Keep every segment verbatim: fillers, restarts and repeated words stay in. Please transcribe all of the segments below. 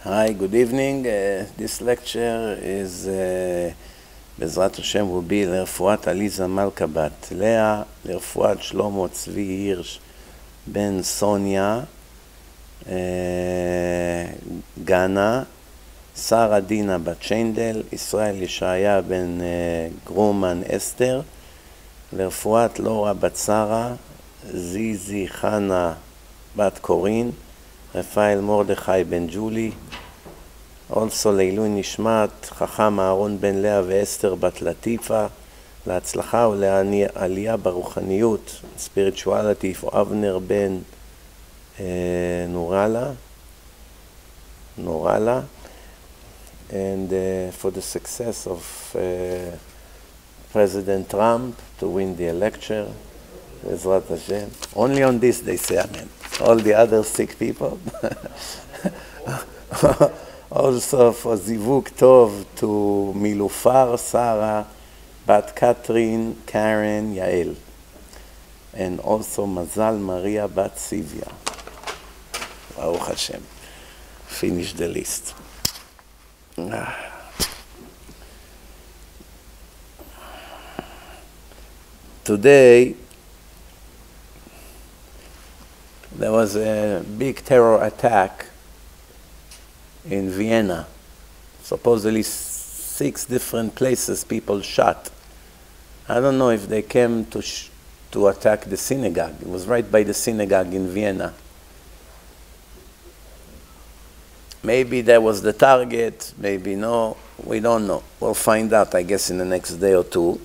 Hi, good evening. Uh, this lecture is, uh, בעזרת השם, will be לרפואת עליזה מלכה בת לאה, לרפואת שלמה צבי הירש בן סוניה, uh, גנה, שרה דינה בת שיינדל, ישראל ישעיה בן uh, גרומן אסתר, לרפואת לורה בת שרה, זיזי חנה בת קורין, רפאל מרדכי בן ג'ולי, also לעילוי נשמת חכם אהרון בן לאה ואסתר בת לטיפה, להצלחה ולעלייה ברוחניות, spirituality for אבנר בן uh, נורלה, נורלה, and uh, for the success of uh, President Trump to win the election, בעזרת השם. Only on this they say amen. All the other sick people. Also for zivuk tov to Milufar, Sarah, Bat Catherine, Karen, Yael. And also Mazal Maria Bat Sivia. Baruch Hashem. Finish the list. Today, there was a big terror attack in Vienna. Supposedly six different places people shot. I don't know if they came to, sh to attack the synagogue. It was right by the synagogue in Vienna. Maybe that was the target, maybe no, we don't know. We'll find out, I guess, in the next day or two.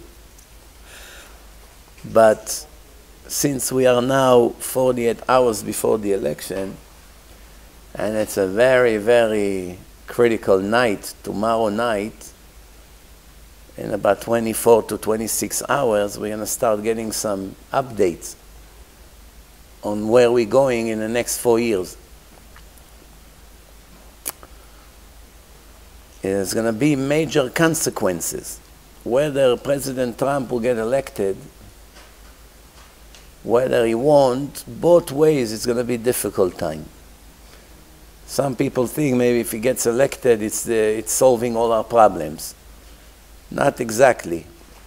But since we are now forty-eight hours before the election, and it's a very, very critical night, tomorrow night, in about twenty-four to twenty-six hours, we're going to start getting some updates on where we're going in the next four years. There's going to be major consequences. Whether President Trump will get elected, whether he won't, both ways it's going to be a difficult time. Some people think maybe if he gets elected, it's, the, it's solving all our problems. Not exactly.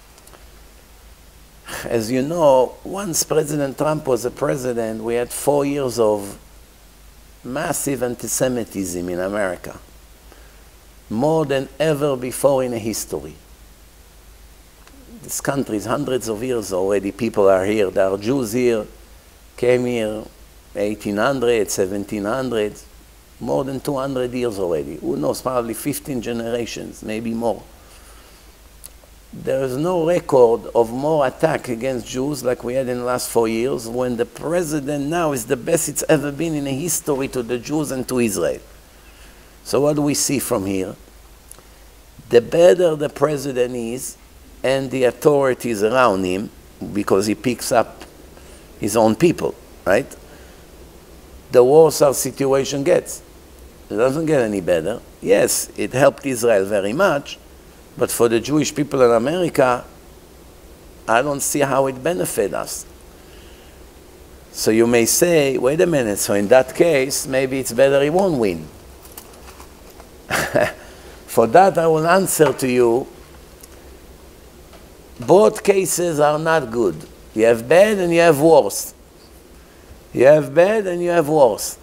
As you know, once President Trump was a president, we had four years of massive anti-Semitism in America. More than ever before in history. This country is hundreds of years already. People are here. There are Jews here, came here eighteen hundred, seventeen hundred, more than two hundred years already. Who knows, probably fifteen generations, maybe more. There is no record of more attack against Jews like we had in the last four years, when the president now is the best it's ever been in history to the Jews and to Israel. So what do we see from here? The better the president is, and the authorities around him, because he picks up his own people, right? The worse our situation gets. It doesn't get any better. Yes, it helped Israel very much, but for the Jewish people in America, I don't see how it benefits us. So you may say, wait a minute, so in that case, maybe it's better he won't win. For that, I will answer to you, both cases are not good. You have bad and you have worse. You have bad and you have worse.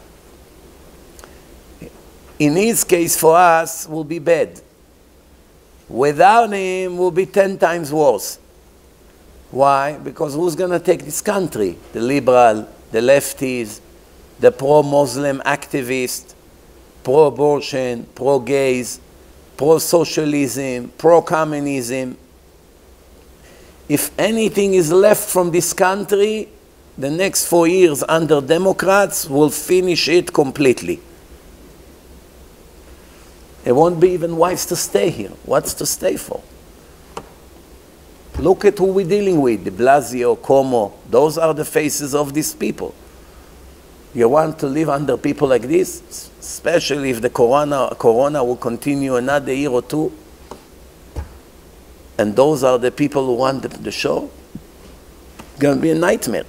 In his case, for us, will be bad. Without him, will be ten times worse. Why? Because who's going to take this country? The liberal, the lefties, the pro-Muslim activists, pro-abortion, pro-gays, pro-socialism, pro-communism. If anything is left from this country, the next four years under Democrats will finish it completely. It won't be even wise to stay here. What's to stay for? Look at who we're dealing with, de Blasio, Cuomo. Those are the faces of these people. You want to live under people like this, especially if the corona, corona will continue another year or two, and those are the people who want the, the show? It's going to be a nightmare.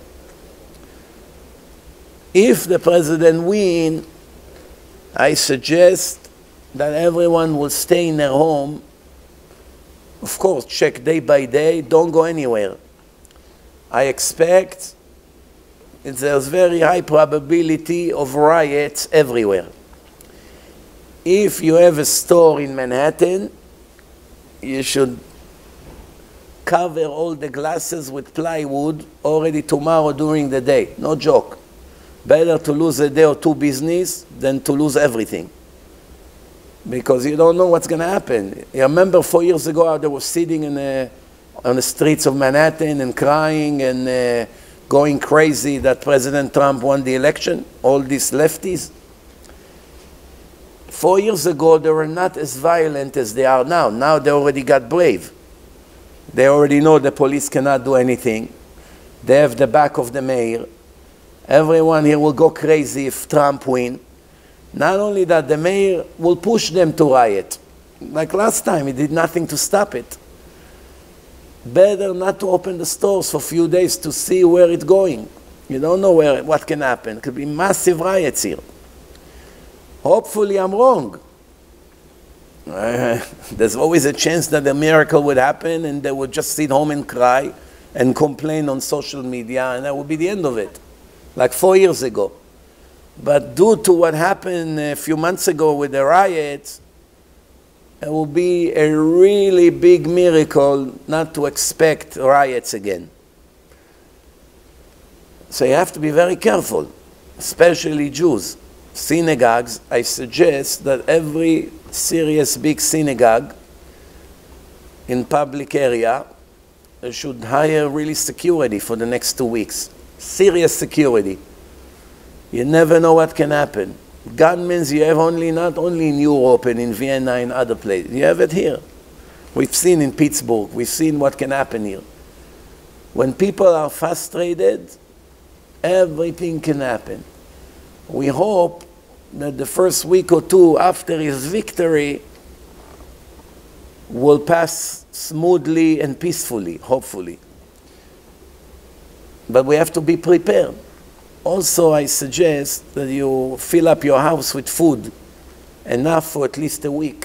If the president wins, I suggest that everyone will stay in their home. Of course, check day by day, don't go anywhere. I expect there's very high probability of riots everywhere. If you have a store in Manhattan, you should cover all the glasses with plywood already tomorrow during the day. No joke. Better to lose a day or two business than to lose everything. Because you don't know what's going to happen. You remember four years ago how they were sitting in the, on the streets of Manhattan and crying and uh, going crazy that President Trump won the election? All these lefties. Four years ago, they were not as violent as they are now. Now they already got brave. They already know the police cannot do anything. They have the back of the mayor. Everyone here will go crazy if Trump wins. Not only that, the mayor will push them to riot. Like last time, he did nothing to stop it. Better not to open the stores for a few days to see where it's going. You don't know where, what can happen. It could be massive riots here. Hopefully I'm wrong. Uh, there's always a chance that a miracle would happen and they would just sit home and cry and complain on social media, and that would be the end of it. Like four years ago. But due to what happened a few months ago with the riots, it will be a really big miracle not to expect riots again. So you have to be very careful, especially Jews. Synagogues, I suggest that every serious big synagogue in public area should hire really security for the next two weeks. Serious security. You never know what can happen. Gunmen you have only not only in Europe and in Vienna and other places. You have it here. We've seen in Pittsburgh. We've seen what can happen here. When people are frustrated, everything can happen. We hope that the first week or two after his victory will pass smoothly and peacefully, hopefully. But we have to be prepared. Also, I suggest that you fill up your house with food, enough for at least a week.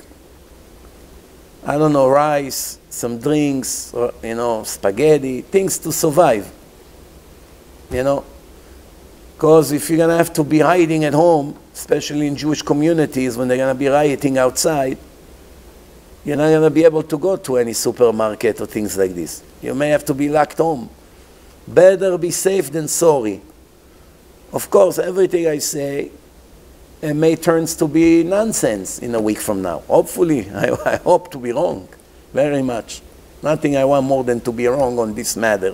I don't know, rice, some drinks, or, you know, spaghetti, things to survive, you know. Because if you're going to have to be hiding at home, especially in Jewish communities when they're going to be rioting outside, you're not going to be able to go to any supermarket or things like this. You may have to be locked home. Better be safe than sorry. Of course, everything I say it may turn to be nonsense in a week from now. Hopefully, I, I hope to be wrong, very much. Nothing I want more than to be wrong on this matter.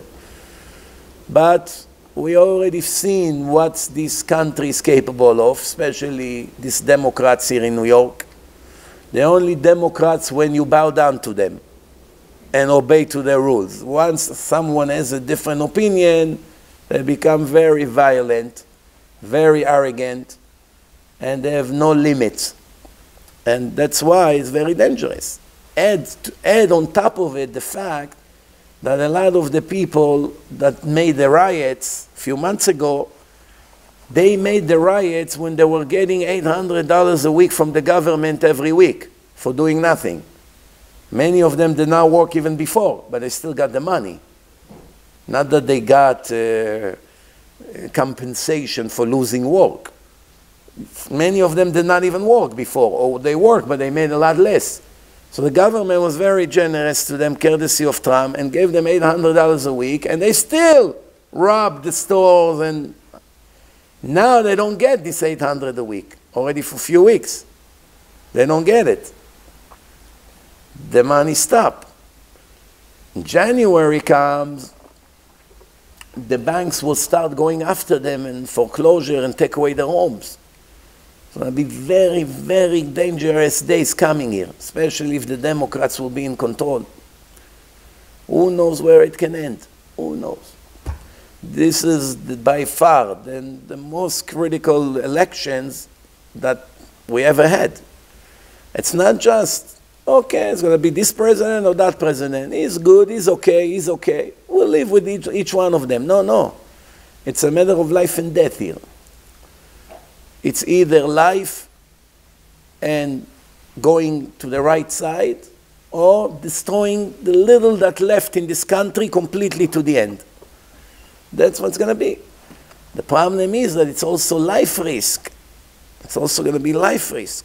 But we already seen what this country is capable of, especially these Democrats here in New York. They're only Democrats when you bow down to them and obey to their rules. Once someone has a different opinion, they become very violent, very arrogant, and they have no limits. And that's why it's very dangerous. Add, to, add on top of it the fact that a lot of the people that made the riots a few months ago, they made the riots when they were getting eight hundred dollars a week from the government every week for doing nothing. Many of them did not work even before, but they still got the money. Not that they got uh, compensation for losing work. Many of them did not even work before, or they worked, but they made a lot less. So the government was very generous to them, courtesy of Trump, and gave them eight hundred dollars a week, and they still robbed the stores, and now they don't get this eight hundred dollars a week, already for a few weeks. They don't get it. The money stopped. January comes, the banks will start going after them in foreclosure and take away their homes. So there'll be very, very dangerous days coming here, especially if the Democrats will be in control. Who knows where it can end? Who knows? This is the, by far the, the most critical elections that we ever had. It's not just, okay, it's going to be this president or that president. He's good, he's okay, he's okay. We'll live with each, each one of them. No, no. It's a matter of life and death here. It's either life and going to the right side or destroying the little that left in this country completely to the end. That's what's going to be. The problem is that it's also life risk. It's also going to be life risk.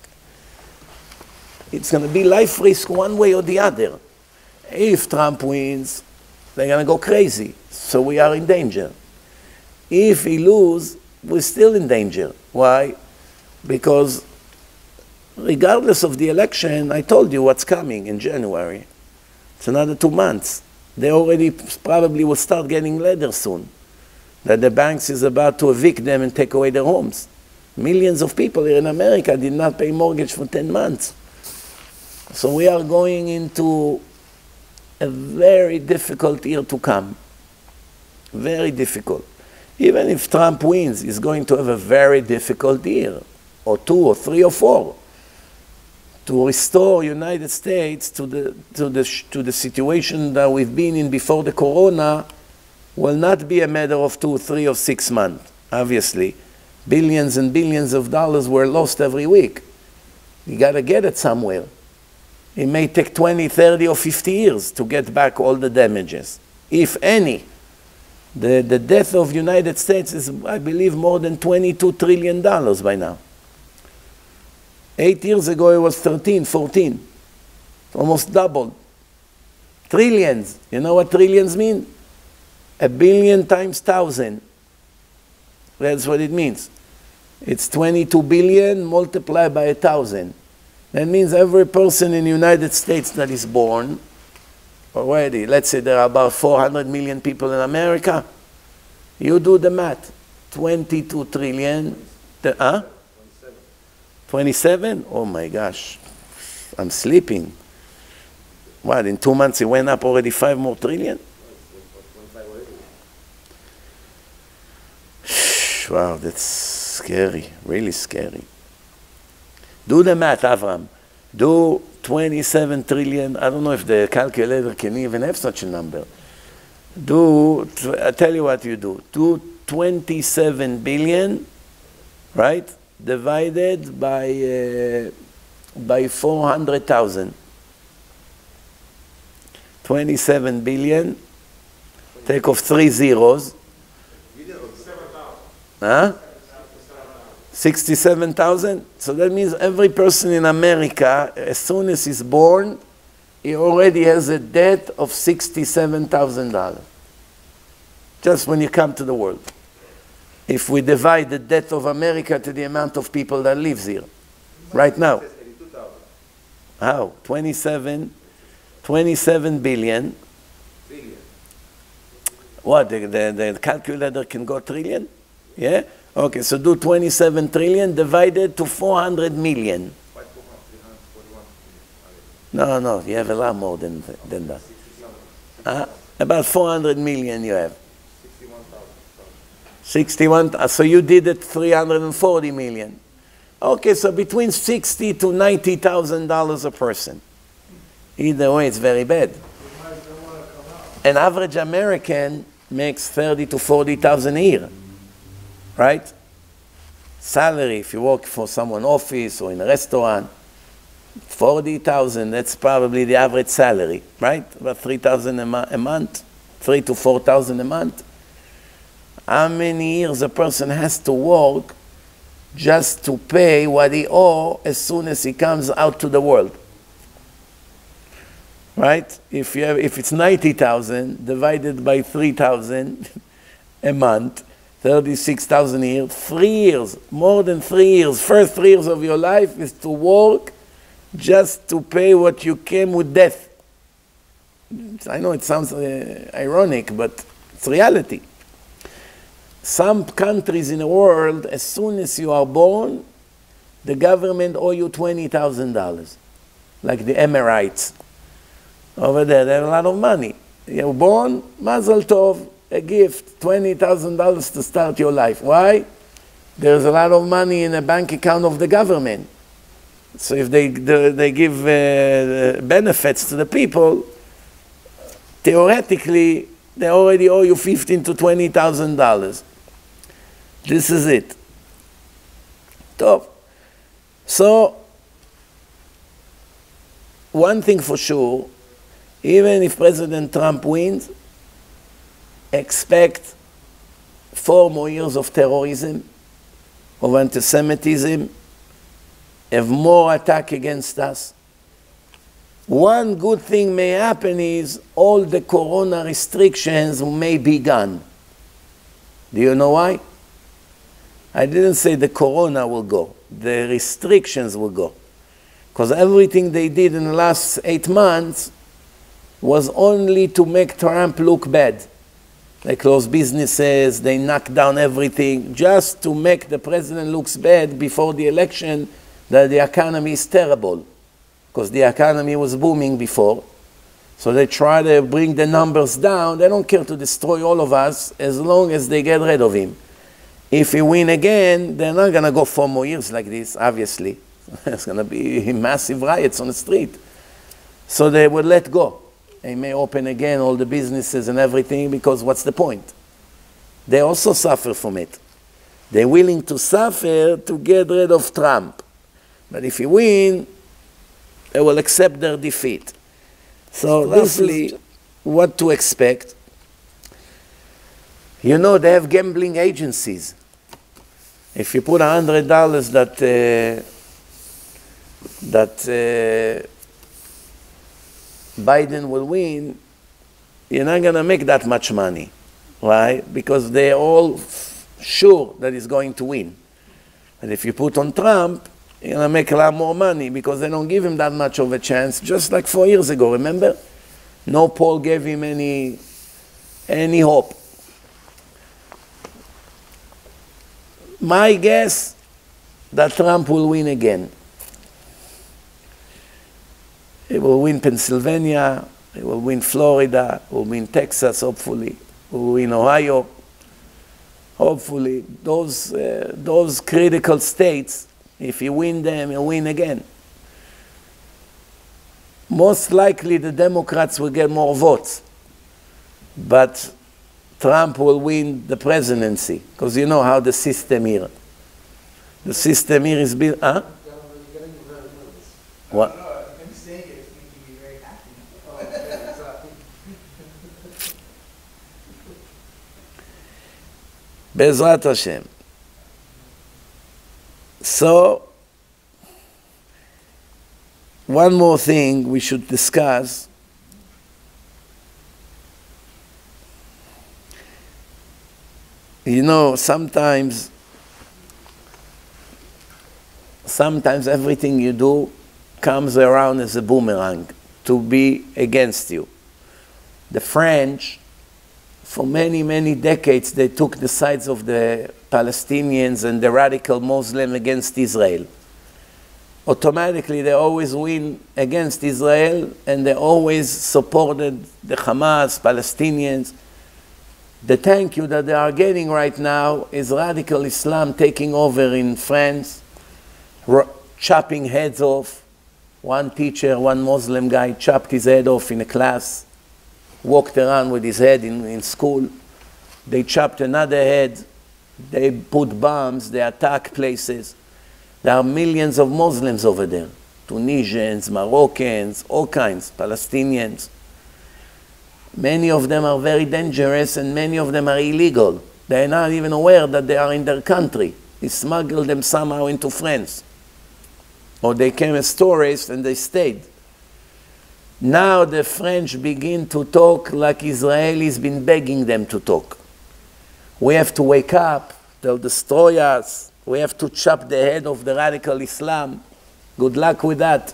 It's going to be life risk one way or the other. If Trump wins, they're going to go crazy. So we are in danger. If he loses, we're still in danger. Why? Because regardless of the election, I told you what's coming in January. It's another two months. They already probably will start getting letters soon that the banks is about to evict them and take away their homes. Millions of people here in America did not pay mortgage for ten months. So we are going into a very difficult year to come. Very difficult. Even if Trump wins, he's going to have a very difficult year, or two, or three, or four, to restore United States to the, to the, to the situation that we've been in before the corona will not be a matter of two, three, or six months, obviously. Billions and billions of dollars were lost every week. You got to get it somewhere. It may take twenty, thirty, or fifty years to get back all the damages, if any. The, the death of United States is, I believe, more than twenty-two trillion dollars by now. Eight years ago, it was thirteen, fourteen. Almost doubled. Trillions. You know what trillions mean? A billion times thousand. That's what it means. It's twenty-two billion multiplied by a thousand. That means every person in the United States that is born, already, let's say there are about four hundred million people in America, you do the math. twenty-two trillion, the, huh? twenty-seven? Oh my gosh, I'm sleeping. What, in two months it went up already five more trillion? Wow, that's scary, really scary. Do the math, Avram. Do twenty-seven trillion. I don't know if the calculator can even have such a number. Do, I'll tell you what you do. Do twenty-seven billion, right? Divided by, uh, by four hundred thousand. twenty-seven billion. Take off three zeros. Huh? sixty-seven thousand? So that means every person in America, as soon as he's born, he already has a debt of sixty-seven thousand dollars. Just when you come to the world. If we divide the debt of America to the amount of people that lives here, right now. How? twenty-seven, twenty-seven billion. What, the, the, the calculator can go trillion? Yeah? Okay, so do twenty-seven trillion divided to four hundred million. No, no, you have a lot more than, than that. Uh, about four hundred million you have. sixty-one, so you did it three hundred forty million. Okay, so between sixty to ninety thousand dollars a person. Either way, it's very bad. An average American makes thirty to forty thousand a year. Right? Salary, if you work for someone office or in a restaurant, forty thousand, that's probably the average salary, right? About three thousand a, mo a month, three to four thousand a month. How many years a person has to work just to pay what he owes as soon as he comes out to the world? Right? If, you have, if it's ninety thousand divided by three thousand a month, thirty-six thousand a year, three years, more than three years, first three years of your life is to work just to pay what you came with death. I know it sounds uh, ironic, but it's reality. Some countries in the world, as soon as you are born, the government owe you twenty thousand dollars, like the Emirates. Over there, they have a lot of money. You're born, Mazel Tov, a gift, twenty thousand dollars to start your life. Why? There's a lot of money in a bank account of the government. So if they, they, they give uh, benefits to the people, theoretically, they already owe you fifteen to twenty thousand dollars. This is it. Top. So, one thing for sure, even if President Trump wins, expect four more years of terrorism, of anti-Semitism, have more attack against us. One good thing may happen is all the corona restrictions may be gone. Do you know why? I didn't say the corona will go. The restrictions will go. Because everything they did in the last eight months was only to make Trump look bad. They closed businesses, they knocked down everything, just to make the president look bad before the election that the economy is terrible. Because the economy was booming before. So they try to bring the numbers down. They don't care to destroy all of us as long as they get rid of him. If he win again, they're not going to go four more years like this, obviously. There's going to be massive riots on the street. So they would let go. They may open again all the businesses and everything, because what's the point? They also suffer from it. They're willing to suffer to get rid of Trump. But if he win, they will accept their defeat. So roughly, what to expect? You know, they have gambling agencies. If you put a hundred dollars that uh, that uh, Biden will win, you're not going to make that much money, right? Because they're all sure that he's going to win. And if you put on Trump, you're going to make a lot more money, because they don't give him that much of a chance, just like four years ago, remember? No poll gave him any, any hope. My guess that Trump will win again. He will win Pennsylvania, he will win Florida, he will win Texas, hopefully, he will win Ohio. Hopefully, those, uh, those critical states, if he win them, he'll win again. Most likely the Democrats will get more votes, but Trump will win the presidency, because you know how the system here. The system here is built, huh? What? Bezrat Hashem. So, one more thing we should discuss. You know, sometimes, sometimes everything you do comes around as a boomerang to be against you. The French, for many, many decades, they took the sides of the Palestinians and the radical Muslim against Israel. Automatically, they always win against Israel, and they always supported the Hamas, Palestinians. The thank you that they are getting right now is radical Islam taking over in France, chopping heads off. One teacher, one Muslim guy chopped his head off in a class, walked around with his head in, in school. They chopped another head. They put bombs. They attack places. There are millions of Muslims over there. Tunisians, Moroccans, all kinds, Palestinians. Many of them are very dangerous, and many of them are illegal. They are not even aware that they are in their country. They smuggle them somehow into France. Or they came as tourists and they stayed. Now the French begin to talk like Israelis been begging them to talk. We have to wake up, they'll destroy us, we have to chop the head of the radical Islam. Good luck with that.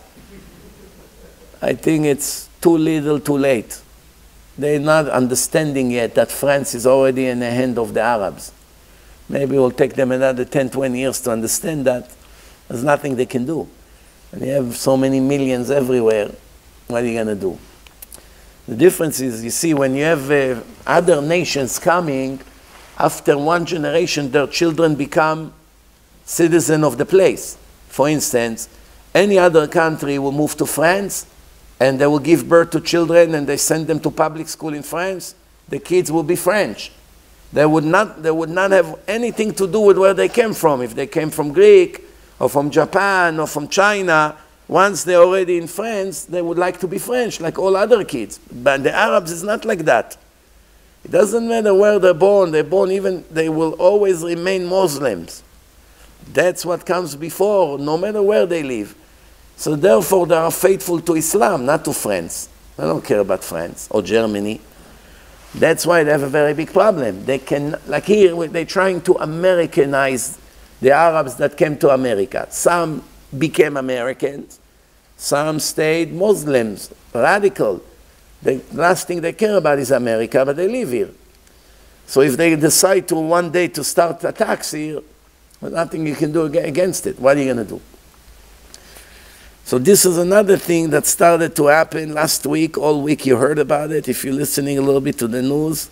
I think it's too little, too late. They're not understanding yet that France is already in the hand of the Arabs. Maybe it will take them another ten, twenty years to understand that. There's nothing they can do. And you have so many millions everywhere. What are you going to do? The difference is, you see, when you have uh, other nations coming, after one generation, their children become citizens of the place. For instance, any other country will move to France, and they will give birth to children, and they send them to public school in France. The kids will be French. They would not, they would not have anything to do with where they came from. If they came from Greek, or from Japan, or from China, Once they're already in France, they would like to be French, like all other kids. But the Arabs is not like that. It doesn't matter where they're born. They're born even, they will always remain Muslims. That's what comes before, no matter where they live. So therefore, they are faithful to Islam, not to France. They don't care about France or Germany. That's why they have a very big problem. They can, like here, they're trying to Americanize the Arabs that came to America. Some became Americans. Some stayed Muslims, radical. The last thing they care about is America, but they live here. So if they decide to one day to start attacks here, there's nothing you can do against it. What are you going to do? So this is another thing that started to happen last week. All week you heard about it, if you're listening a little bit to the news.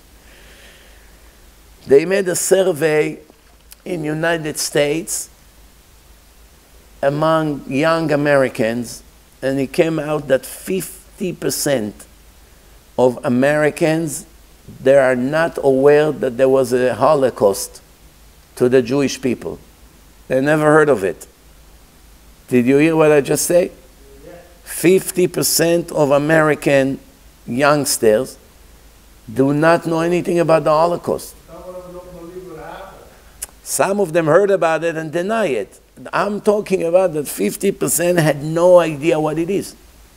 They made a survey in the United States among young Americans, and it came out that fifty percent of Americans, they are not aware that there was a Holocaust to the Jewish people. They never heard of it. Did you hear what I just said? fifty percent of American youngsters do not know anything about the Holocaust. Some of them don't believe what happened. Some of them heard about it and deny it. I'm talking about that fifty percent had no idea what it is.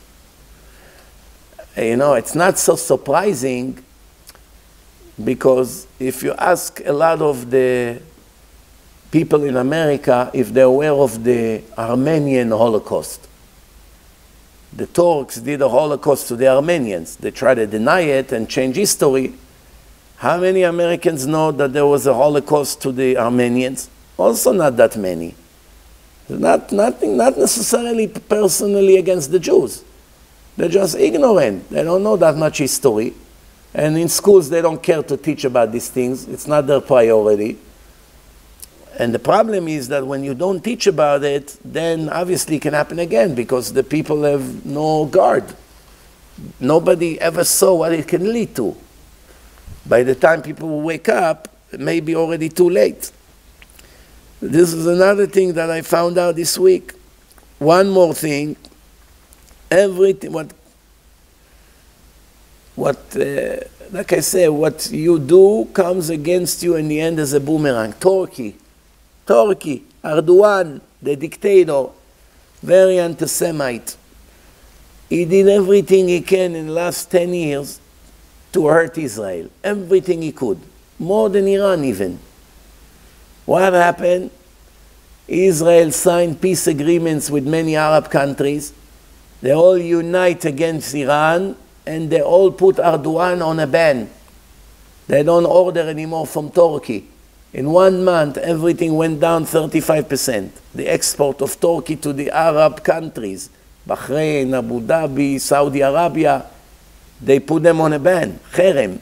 You know, it's not so surprising, because if you ask a lot of the people in America if they're aware of the Armenian Holocaust. The Turks did a Holocaust to the Armenians. They try to deny it and change history. How many Americans know that there was a Holocaust to the Armenians? Also not that many. Not, nothing, not necessarily personally against the Jews. They're just ignorant. They don't know that much history. And in schools, they don't care to teach about these things. It's not their priority. And the problem is that when you don't teach about it, then obviously it can happen again, because the people have no guard. Nobody ever saw what it can lead to. By the time people will wake up, it may be already too late. This is another thing that I found out this week. One more thing. Everything, what, what uh, like I say, what you do comes against you in the end as a boomerang. Turkey. Turkey, Erdogan, the dictator, very anti-Semite. He did everything he can in the last ten years to hurt Israel. Everything he could. More than Iran even. What happened? Israel signed peace agreements with many Arab countries. They all unite against Iran, and they all put Erdogan on a ban. They don't order anymore from Turkey. In one month, everything went down thirty-five percent. The export of Turkey to the Arab countries, Bahrain, Abu Dhabi, Saudi Arabia, they put them on a ban, cherem.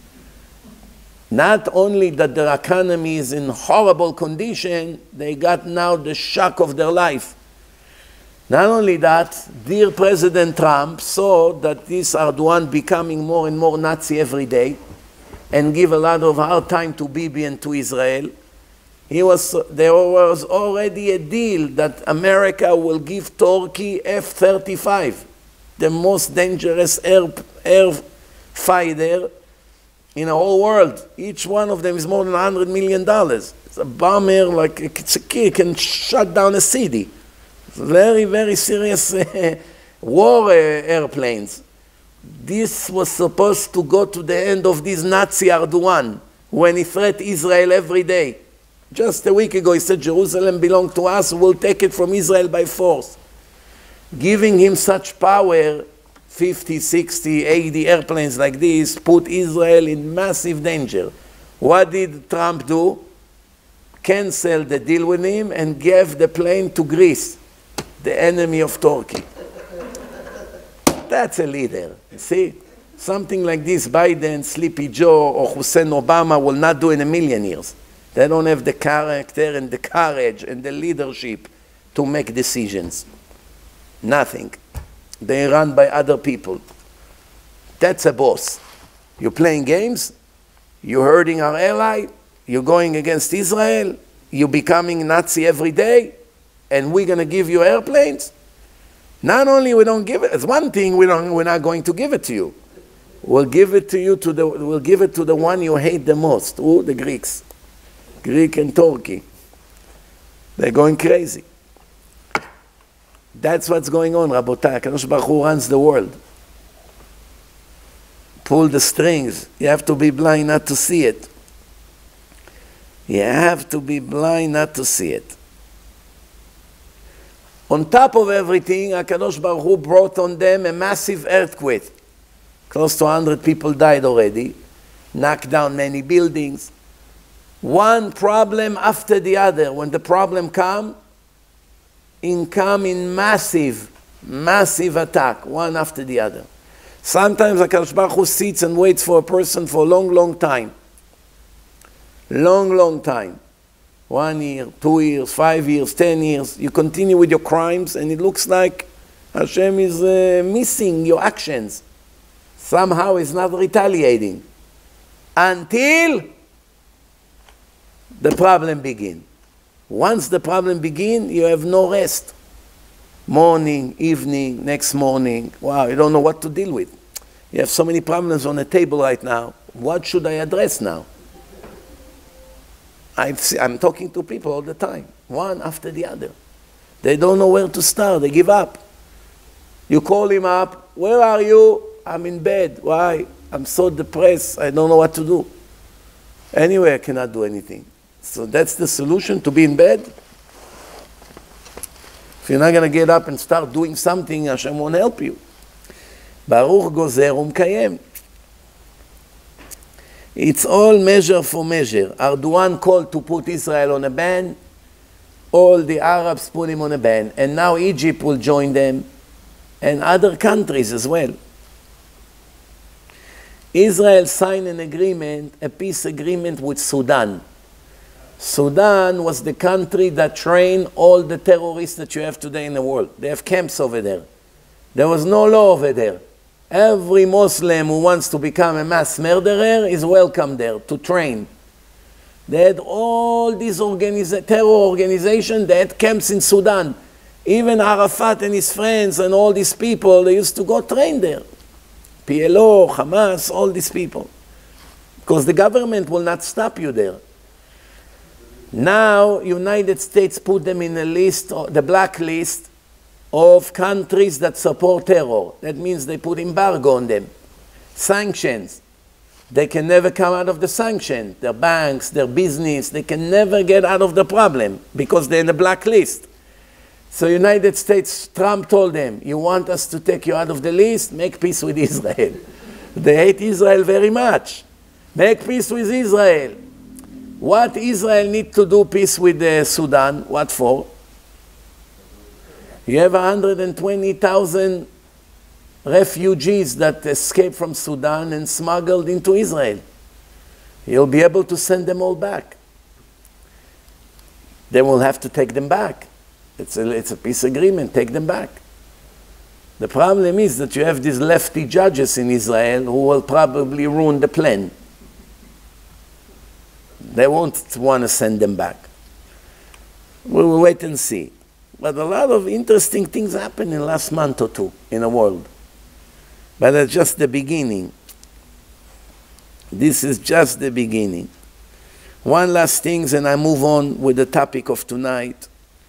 Not only that their economy is in horrible condition, they got now the shock of their life. Not only that, dear President Trump saw that this Erdogan becoming more and more Nazi every day, and give a lot of hard time to Bibi and to Israel. He was, there was already a deal that America will give Turkey F thirty-five, the most dangerous air, air fighter in the whole world. Each one of them is more than one hundred million dollars. It's a bomber, like it's a kid, can shut down a city. It's very, very serious uh, war uh, airplanes. This was supposed to go to the end of this Nazi Erdogan, when he threatened Israel every day. Just a week ago he said, Jerusalem belongs to us, we'll take it from Israel by force. Giving him such power, fifty, sixty, eighty airplanes like this, put Israel in massive danger. What did Trump do? Cancel the deal with him and gave the plane to Greece, the enemy of Turkey. That's a leader, see? Something like this, Biden, Sleepy Joe, or Hussein Obama will not do in a million years. They don't have the character and the courage and the leadership to make decisions. Nothing. They run by other people. That's a boss. You're playing games, you're hurting our ally, you're going against Israel, you're becoming Nazi every day, and we're going to give you airplanes? Not only we don't give it, it's one thing we don't, we're not going to give it to you. We'll give it to you to the, we'll give it to the one you hate the most. Who? The Greeks. Greek and Turkey. They're going crazy. That's what's going on, Rabotai. HaKadosh Baruch Hu runs the world. Pull the strings. You have to be blind not to see it. You have to be blind not to see it. On top of everything, HaKadosh Baruch Hu brought on them a massive earthquake. Close to one hundred people died already. Knocked down many buildings. One problem after the other. When the problem come, in come in massive, massive attack, one after the other. Sometimes HaKadosh Baruch Hu sits and waits for a person for a long, long time. Long, long time. One year, two years, five years, ten years. You continue with your crimes and it looks like Hashem is uh, missing your actions. Somehow He's not retaliating. Until the problem begins. Once the problem begins, you have no rest. Morning, evening, next morning. Wow, you don't know what to deal with. You have so many problems on the table right now. What should I address now? I've see, I'm talking to people all the time, one after the other. They don't know where to start. They give up. You call him up. Where are you? I'm in bed. Why? I'm so depressed. I don't know what to do. Anyway, I cannot do anything. So that's the solution, to be in bed? If you're not going to get up and start doing something, Hashem won't help you. Baruch gozer umkayem. It's all measure for measure. Erdogan called to put Israel on a ban. All the Arabs put him on a ban. And now Egypt will join them. And other countries as well. Israel signed an agreement, a peace agreement with Sudan. Sudan was the country that trained all the terrorists that you have today in the world. They have camps over there. There was no law over there. Every Muslim who wants to become a mass murderer is welcome there to train. They had all these organiza- terror organizations, they had camps in Sudan. Even Arafat and his friends and all these people, they used to go train there. P L O, Hamas, all these people. Because the government will not stop you there. Now, United States put them in a list, the blacklist of countries that support terror. That means they put embargo on them. Sanctions. They can never come out of the sanction. Their banks, their business, they can never get out of the problem because they're in the blacklist. So United States, Trump told them, you want us to take you out of the list? Make peace with Israel. They hate Israel very much. Make peace with Israel. What Israel need to do peace with uh, Sudan? What for? You have one hundred twenty thousand refugees that escaped from Sudan and smuggled into Israel. You'll be able to send them all back. They will have to take them back. It's a, it's a peace agreement, take them back. The problem is that you have these lefty judges in Israel who will probably ruin the plan. They won't want to send them back. We will wait and see. But a lot of interesting things happened in the last month or two in the world. But that's just the beginning. This is just the beginning. One last thing, and I move on with the topic of tonight.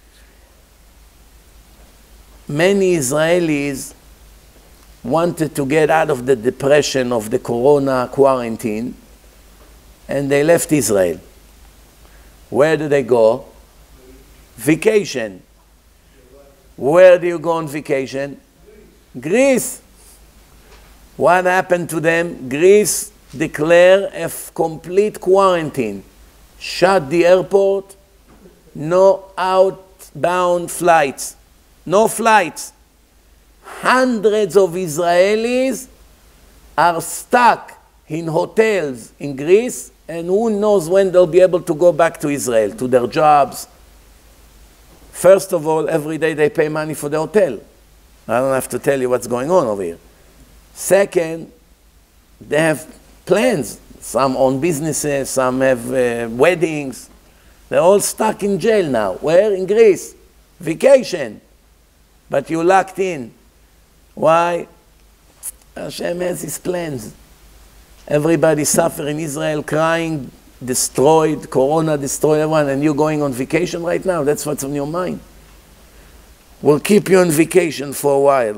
Many Israelis wanted to get out of the depression of the corona quarantine, and they left Israel. Where do they go? Vacation. Where do you go on vacation? Greece. What happened to them? Greece declared a complete quarantine. Shut the airport. No outbound flights. No flights. Hundreds of Israelis are stuck in hotels in Greece, and who knows when they'll be able to go back to Israel, to their jobs. First of all, every day they pay money for the hotel. I don't have to tell you what's going on over here. Second, they have plans. Some own businesses, some have uh, weddings. They're all stuck in jail now. Where? In Greece. Vacation. but you locked in. Why? Hashem has his plans. Everybody suffering in Israel, crying, destroyed, Corona destroyed everyone, and you're going on vacation right now? That's what's on your mind. We'll keep you on vacation for a while.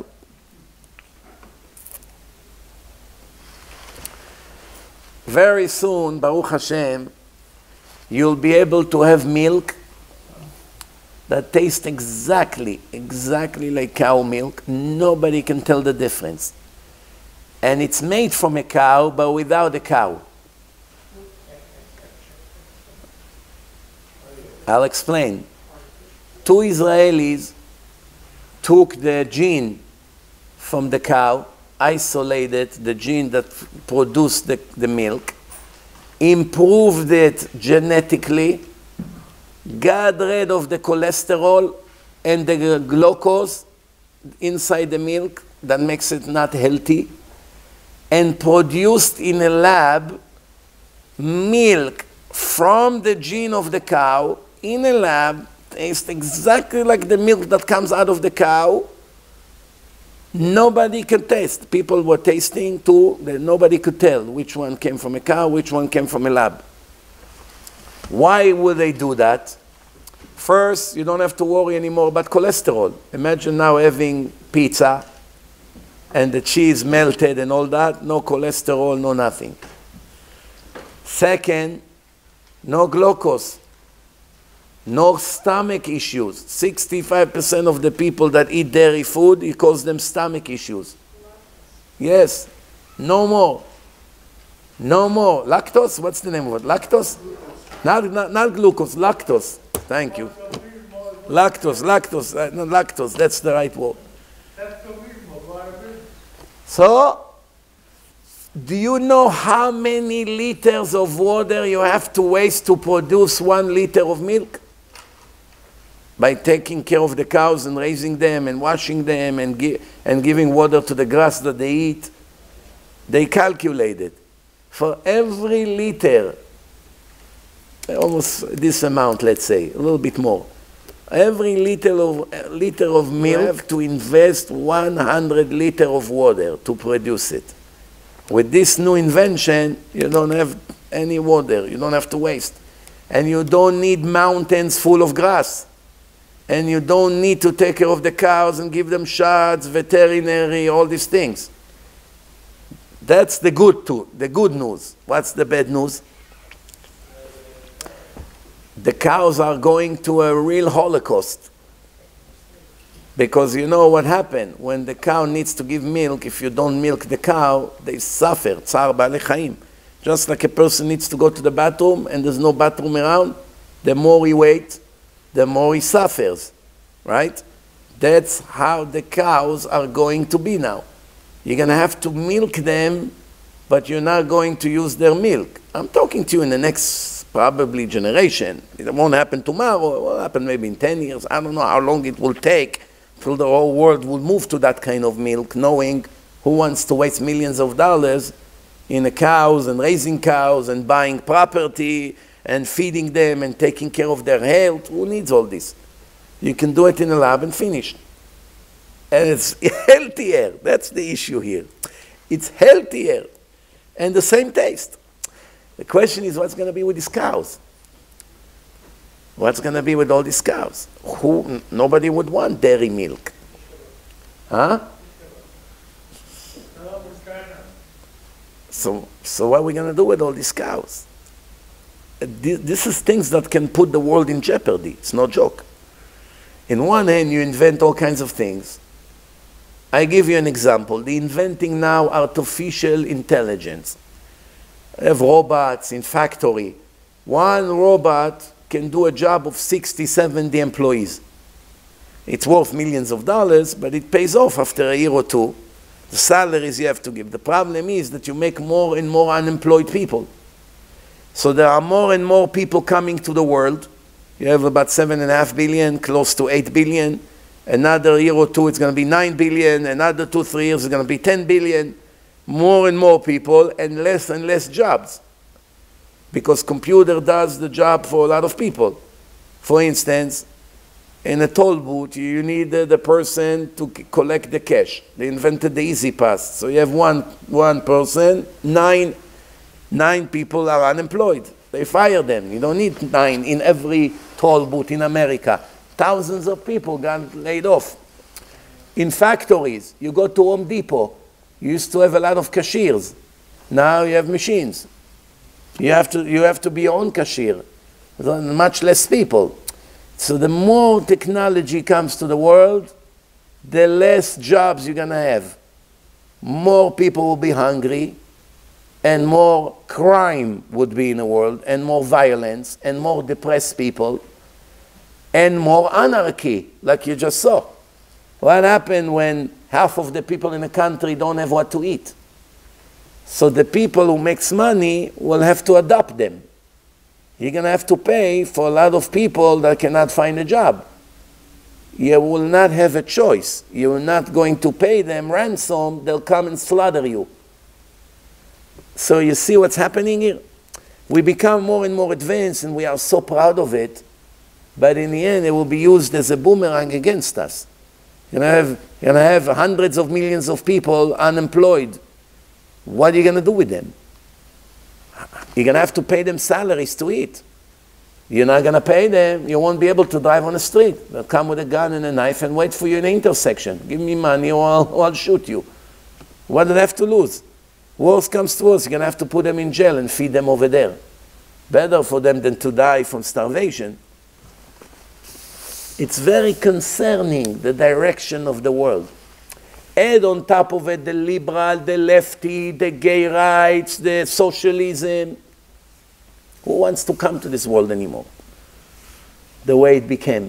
Very soon, Baruch Hashem, you'll be able to have milk that tastes exactly, exactly like cow milk. Nobody can tell the difference. And it's made from a cow, but without a cow. I'll explain. Two Israelis took the gene from the cow, isolated the gene that produced the, the milk, improved it genetically, got rid of the cholesterol and the glucose inside the milk that makes it not healthy, and produced in a lab milk from the gene of the cow in a lab, tastes exactly like the milk that comes out of the cow. Nobody can taste. People were tasting too, that nobody could tell which one came from a cow, which one came from a lab. Why would they do that? First, you don't have to worry anymore about cholesterol. Imagine now having pizza and the cheese melted and all that, no cholesterol, no nothing. Second, no glucose, no stomach issues. sixty-five percent of the people that eat dairy food, it causes them stomach issues. Yes, no more. No more. Lactose, what's the name of it? Lactose? Not, not, not glucose, lactose. Thank you. Lactose, lactose, uh, no, lactose, that's the right word. So, do you know how many liters of water you have to waste to produce one liter of milk? By taking care of the cows and raising them and washing them and, gi and giving water to the grass that they eat. They calculated. For every liter, almost this amount, let's say, a little bit more. Every liter of, uh, liter of milk, you have to invest one hundred liters of water to produce it. With this new invention, you don't have any water. You don't have to waste. And you don't need mountains full of grass. And you don't need to take care of the cows and give them shots, veterinary, all these things. That's the good, too, the good news. What's the bad news? The cows are going to a real Holocaust. Because you know what happened? When the cow needs to give milk, if you don't milk the cow, they suffer. Tsar ba'alei chaim. Just like a person needs to go to the bathroom and there's no bathroom around, the more he waits, the more he suffers. Right? That's how the cows are going to be now. You're going to have to milk them, but you're not going to use their milk. I'm talking to you in the next probably generation. It won't happen tomorrow. It will happen maybe in ten years. I don't know how long it will take till the whole world will move to that kind of milk, knowing who wants to waste millions of dollars in the cows and raising cows and buying property and feeding them and taking care of their health. Who needs all this? You can do it in a lab and finish. And it's healthier. That's the issue here. It's healthier and the same taste. The question is, what's going to be with these cows? What's going to be with all these cows? Who, nobody would want dairy milk. Huh? So, so what are we going to do with all these cows? This, this is things that can put the world in jeopardy. It's no joke. In one hand, you invent all kinds of things. I give you an example. They're inventing now artificial intelligence. They have robots in factory. One robot can do a job of sixty, seventy employees. It's worth millions of dollars, but it pays off after a year or two. The salaries you have to give. The problem is that you make more and more unemployed people. So there are more and more people coming to the world. You have about seven and a half billion, close to eight billion. Another year or two, it's going to be nine billion. Another two, three years, it's going to be ten billion. More and more people and less and less jobs. Because computer does the job for a lot of people. For instance, In a toll booth, you need uh, the person to c collect the cash. They invented the Easy Pass. So you have one, one person, nine, nine people are unemployed. They fire them. You don't need nine in every toll booth in America. Thousands of people got laid off. In factories, you go to Home Depot. You used to have a lot of cashiers. Now you have machines. You have to, you have to be your own cashier. Much less people. So the more technology comes to the world, the less jobs you're going to have. More people will be hungry, and more crime would be in the world, and more violence, and more depressed people, and more anarchy, like you just saw. What happened when half of the people in the country don't have what to eat? So the people who makes money will have to adopt them. You're going to have to pay for a lot of people that cannot find a job. You will not have a choice. You're not going to pay them ransom. They'll come and slaughter you. So you see what's happening here? We become more and more advanced, and we are so proud of it. But in the end, it will be used as a boomerang against us. You're going to have, you're going to have hundreds of millions of people unemployed. What are you going to do with them? You're going to have to pay them salaries to eat. You're not going to pay them, you won't be able to drive on the street. They'll come with a gun and a knife and wait for you in the intersection. Give me money or I'll, or I'll shoot you. What do they have to lose? Worst comes to worst, you're going to have to put them in jail and feed them over there. Better for them than to die from starvation. It's very concerning, the direction of the world. Add on top of it the liberal, the lefty, the gay rights, the socialism. Who wants to come to this world anymore? The way it became.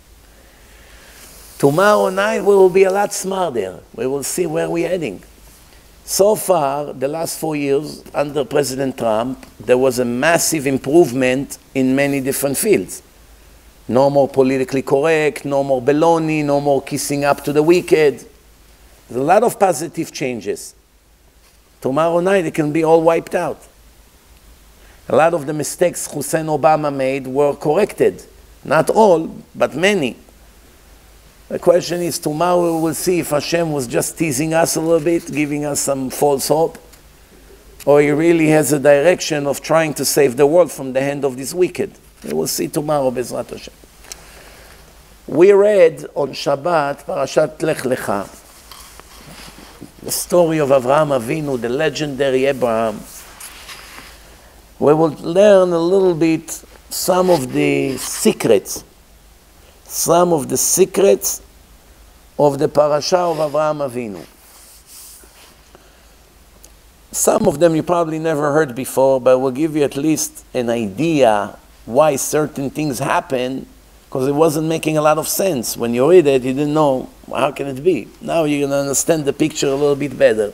Tomorrow night we will be a lot smarter. We will see where we're heading. So far, the last four years, under President Trump, there was a massive improvement in many different fields. No more politically correct, no more baloney, no more kissing up to the wicked. There's a lot of positive changes. Tomorrow night it can be all wiped out. A lot of the mistakes Hussein Obama made were corrected. Not all, but many. The question is, tomorrow we will see if Hashem was just teasing us a little bit, giving us some false hope, or he really has a direction of trying to save the world from the hand of this wicked. We will see tomorrow, Bezrat Hashem. We read on Shabbat, Parashat Lech Lecha, the story of Avraham Avinu, the legendary Abraham. We will learn a little bit some of the secrets, some of the secrets of the parasha of Avraham Avinu. Some of them you probably never heard before, but we'll give you at least an idea why certain things happen, because it wasn't making a lot of sense. When you read it, you didn't know, how can it be? Now you're going to understand the picture a little bit better.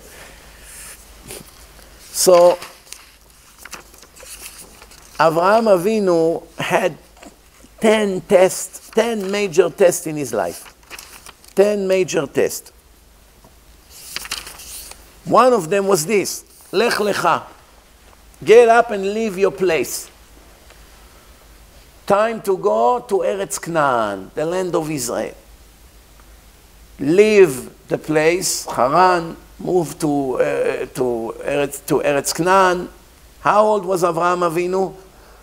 So, Avraham Avinu had ten tests, ten major tests in his life. Ten major tests. One of them was this, Lech Lecha. Get up and leave your place. Time to go to Eretz Canaan, the land of Israel. Leave the place, Haran, move to, uh, to, Eretz, to Eretz Canaan. How old was Avraham Avinu?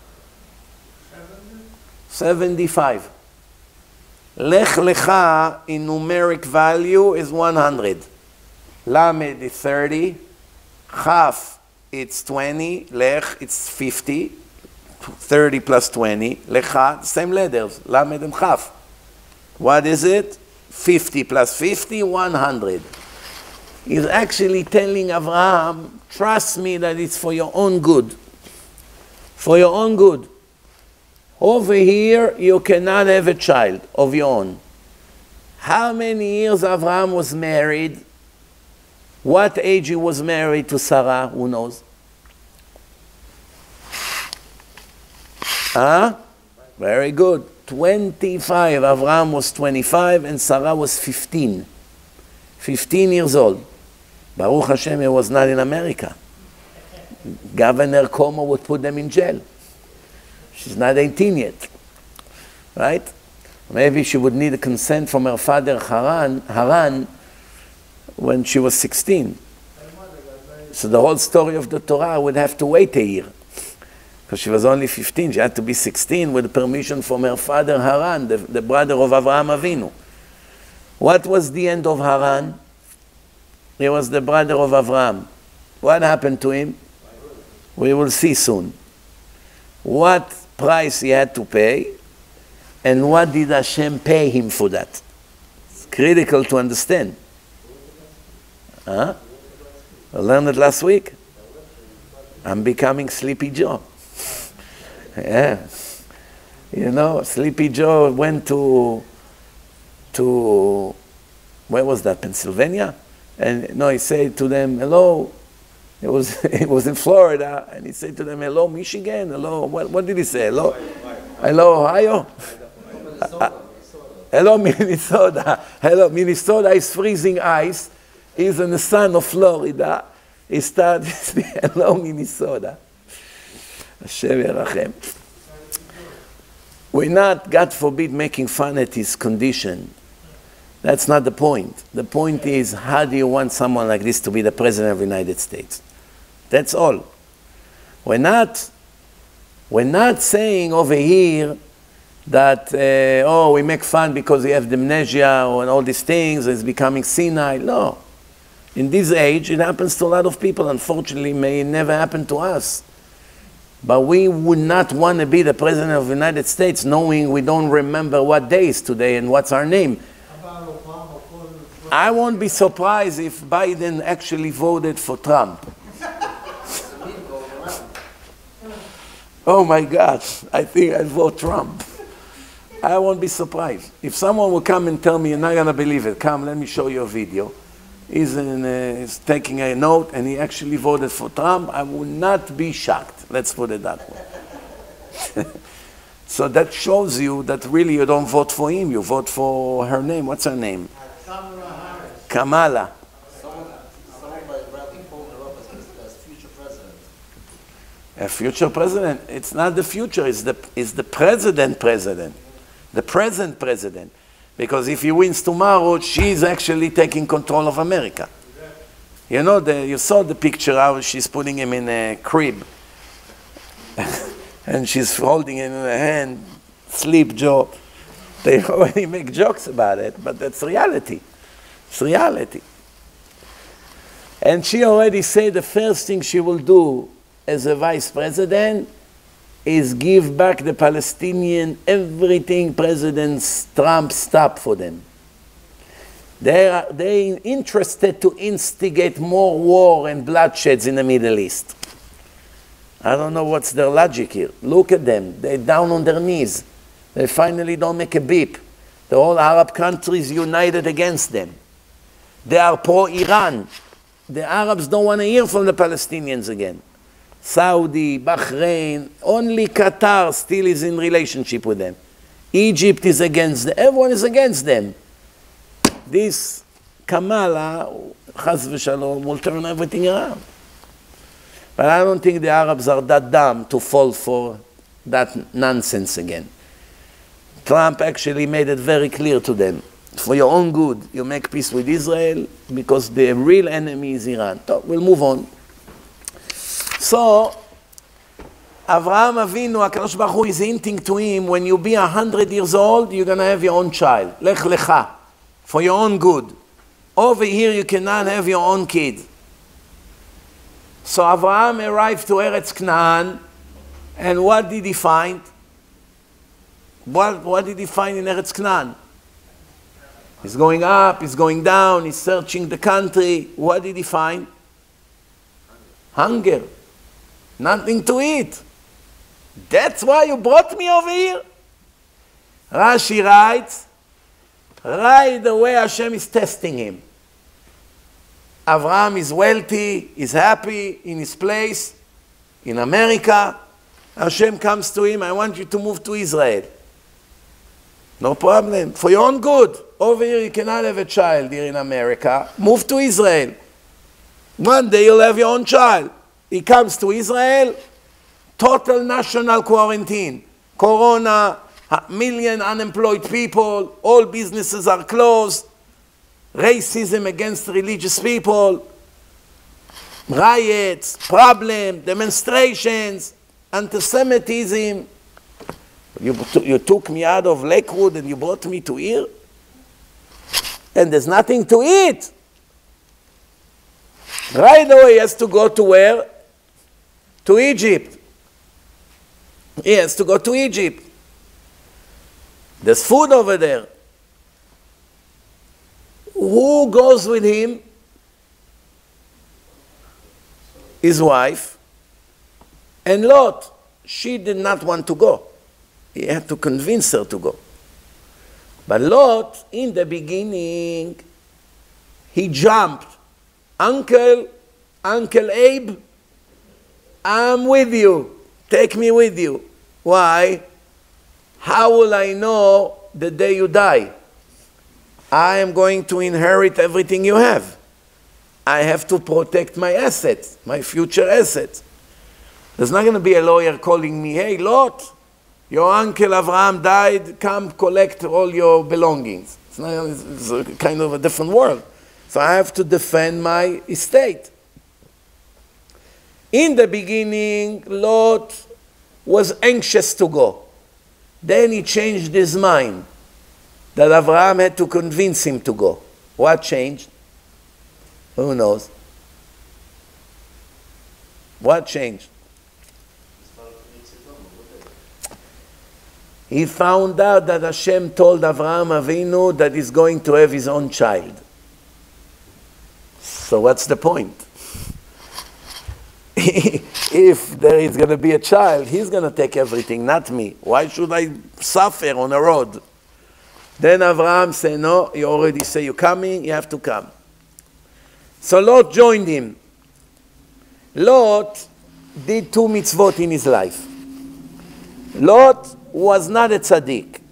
seventy-five. Lech Lecha in numeric value is one hundred. Lamed is thirty. Chaf, it's twenty. Lech, it's fifty. thirty plus twenty. Lecha, same letters. Lamed and Chaf. What is it? fifty plus fifty, one hundred. He's actually telling Avraham, trust me that it's for your own good. For your own good. Over here, you cannot have a child of your own. How many years Avraham was married? What age he was married to Sarah? Who knows? Huh? Very good. twenty-five. Avraham was twenty-five and Sarah was fifteen. fifteen years old. Baruch Hashem, he was not in America. Governor Cuomo would put them in jail. She's not eighteen yet, right? Maybe she would need a consent from her father Haran, Haran when she was sixteen. So the whole story of the Torah would have to wait a year. Because she was only fifteen, she had to be sixteen with permission from her father Haran, the, the brother of Avraham Avinu. What was the end of Haran? He was the brother of Avraham. What happened to him? We will see soon. What price he had to pay, and what did Hashem pay him for that? It's critical to understand. Huh? I learned it last week. I'm becoming Sleepy Joe. Yeah. You know, Sleepy Joe went to, to, where was that, Pennsylvania? And no, he said to them, hello. It was, it was in Florida, and he said to them, hello, Michigan, hello, what, what did he say? Hello, hello, Ohio? Uh, hello, Minnesota. Hello, Minnesota is freezing ice. He's in the sun of Florida. He started, hello, Minnesota. Hashem Yerachem. We're not, God forbid, making fun at his condition. That's not the point. The point is, how do you want someone like this to be the President of the United States? That's all. We're not, we're not saying over here that, uh, oh, we make fun because he has dementia or and all these things, it's becoming senile. No. In this age, it happens to a lot of people. Unfortunately, it may never happen to us. But we would not want to be the President of the United States knowing we don't remember what day is today and what's our name. I won't be surprised if Biden actually voted for Trump. Oh my God, I think I'd vote Trump. I won't be surprised. If someone will come and tell me, you're not going to believe it, come, let me show you a video. He's, in, uh, he's taking a note and he actually voted for Trump, I will not be shocked. Let's put it that way. So that shows you that really you don't vote for him, you vote for her name. What's her name? Kamala. A future president? It's not the future, it's the, it's the president president. The present president. Because if he wins tomorrow, she's actually taking control of America. You know, the, you saw the picture how she's putting him in a crib. And she's holding him in her hand, sleep Joe. They already make jokes about it, but that's reality. It's reality. And she already said the first thing she will do as a vice president is give back the Palestinian everything President Trump stopped for them. They are they interested to instigate more war and bloodsheds in the Middle East. I don't know what's their logic here. Look at them. They're down on their knees. They finally don't make a beep. The whole Arab countries united against them. They are pro-Iran. The Arabs don't want to hear from the Palestinians again. Saudi, Bahrain, only Qatar still is in relationship with them. Egypt is against them. Everyone is against them. This Kamala, Chaz v'shalom, will turn everything around. But I don't think the Arabs are that dumb to fall for that nonsense again. Trump actually made it very clear to them. For your own good, you make peace with Israel because the real enemy is Iran. So we'll move on. So, Avraham Avinu, HaKadosh Baruch Hu is hinting to him, when you be a hundred years old, you're going to have your own child. Lech lecha. For your own good. Over here, you cannot have your own kid. So Avraham arrived to Eretz Canaan, and what did he find? What, what did he find in Eretz Canaan? He's going up, he's going down, he's searching the country. What did he find? Hunger. Nothing to eat. That's why you brought me over here? Rashi writes, right away Hashem is testing him. Avraham is wealthy, he's happy in his place, in America. Hashem comes to him, I want you to move to Israel. No problem, for your own good. Over here you cannot have a child here in America. Move to Israel. One day you'll have your own child. He comes to Israel, total national quarantine. Corona, a million unemployed people, all businesses are closed, racism against religious people, riots, problems, demonstrations, anti-Semitism. You, you took me out of Lakewood and you brought me to here? And there's nothing to eat. Right away he has to go to where? To Egypt. He has to go to Egypt. There's food over there. Who goes with him? His wife. And Lot. She did not want to go. He had to convince her to go. But Lot, in the beginning, he jumped. Uncle, Uncle Abe, I'm with you. Take me with you. Why? How will I know the day you die? I am going to inherit everything you have. I have to protect my assets, my future assets. There's not going to be a lawyer calling me, hey, Lot, your uncle Avraham died, come collect all your belongings. It's, not, it's a kind of a different world. So I have to defend my estate. In the beginning, Lot was anxious to go. Then he changed his mind that Avraham had to convince him to go. What changed? Who knows? What changed? He found out that Hashem told Avraham Avinu that he's going to have his own child. So what's the point? If there is going to be a child, he's going to take everything, not me. Why should I suffer on the road? Then Avraham said, no, you already say you're coming, you have to come. So Lot joined him. Lot did two mitzvot in his life. Lot was not a tzaddik.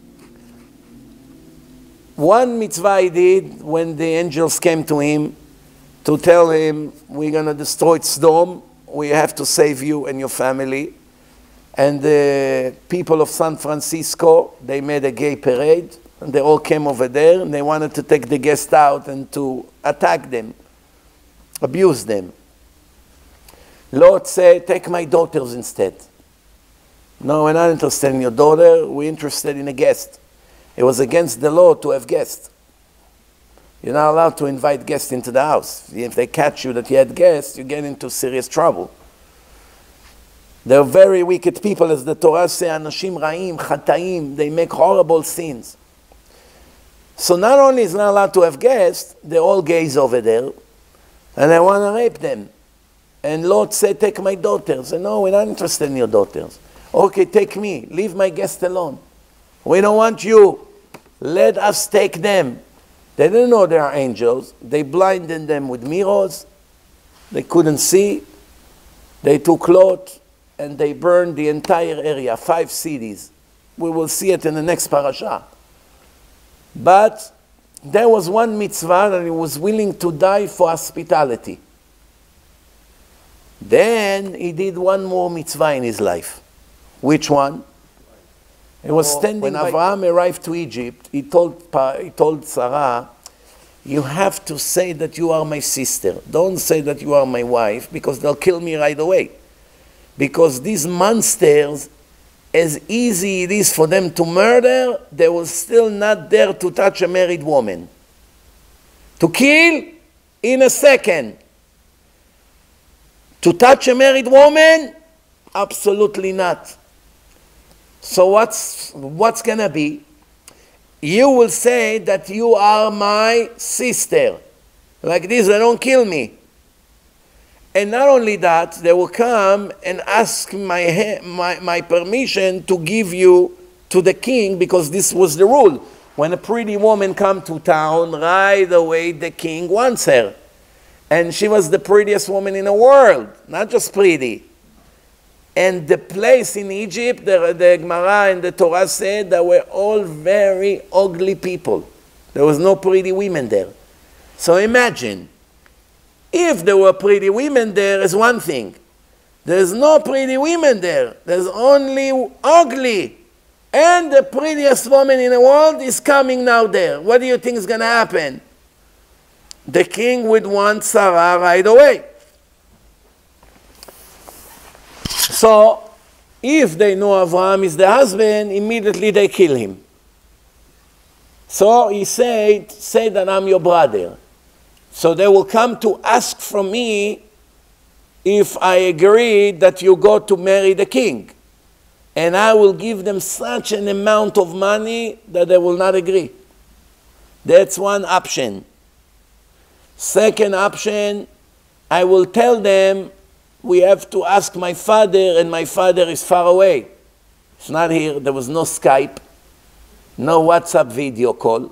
One mitzvah he did when the angels came to him to tell him, we're going to destroy Sodom, we have to save you and your family. And the people of San Francisco, they made a gay parade, and they all came over there, and they wanted to take the guests out and to attack them, abuse them. Lot said, take my daughters instead. No, we're not interested in your daughter, we're interested in a guest. It was against the law to have guests. You're not allowed to invite guests into the house. If they catch you that you had guests, you get into serious trouble. They're very wicked people, as the Torah says, Anashim Ra'im, Chataim, they make horrible sins. So not only is not allowed to have guests, they're all gays over there, and they want to rape them. And Lot said, take my daughters. And no, we're not interested in your daughters. Okay, take me. Leave my guests alone. We don't want you. Let us take them. They didn't know they are angels. They blinded them with mirrors. They couldn't see. They took Lot and they burned the entire area, five cities. We will see it in the next parasha. But there was one mitzvah that he was willing to die for hospitality. Then he did one more mitzvah in his life. Which one? He was standing when Avraham arrived to Egypt. He told, he told Sarah, you have to say that you are my sister. Don't say that you are my wife, because they'll kill me right away. Because these monsters, as easy it is for them to murder, they will still not dare to touch a married woman. To kill in a second. To touch a married woman? Absolutely not. So what's, what's going to be? You will say that you are my sister. Like this, they don't kill me. And not only that, they will come and ask my, my, my permission to give you to the king, because this was the rule. When a pretty woman comes to town, right away the king wants her. And she was the prettiest woman in the world, not just pretty. And the place in Egypt, the, the Gemara and the Torah said that were all very ugly people. There was no pretty women there. So imagine, if there were pretty women there, is one thing. There's no pretty women there. There's only ugly. and the prettiest woman in the world is coming now there. What do you think is going to happen? The king would want Sarah right away. So, if they know Abraham is the husband, immediately they kill him. So he said, say that I'm your brother. So they will come to ask from me if I agree that you go to marry the king. And I will give them such an amount of money that they will not agree. That's one option. Second option, I will tell them, we have to ask my father, and my father is far away. It's not here. There was no Skype, no WhatsApp video call.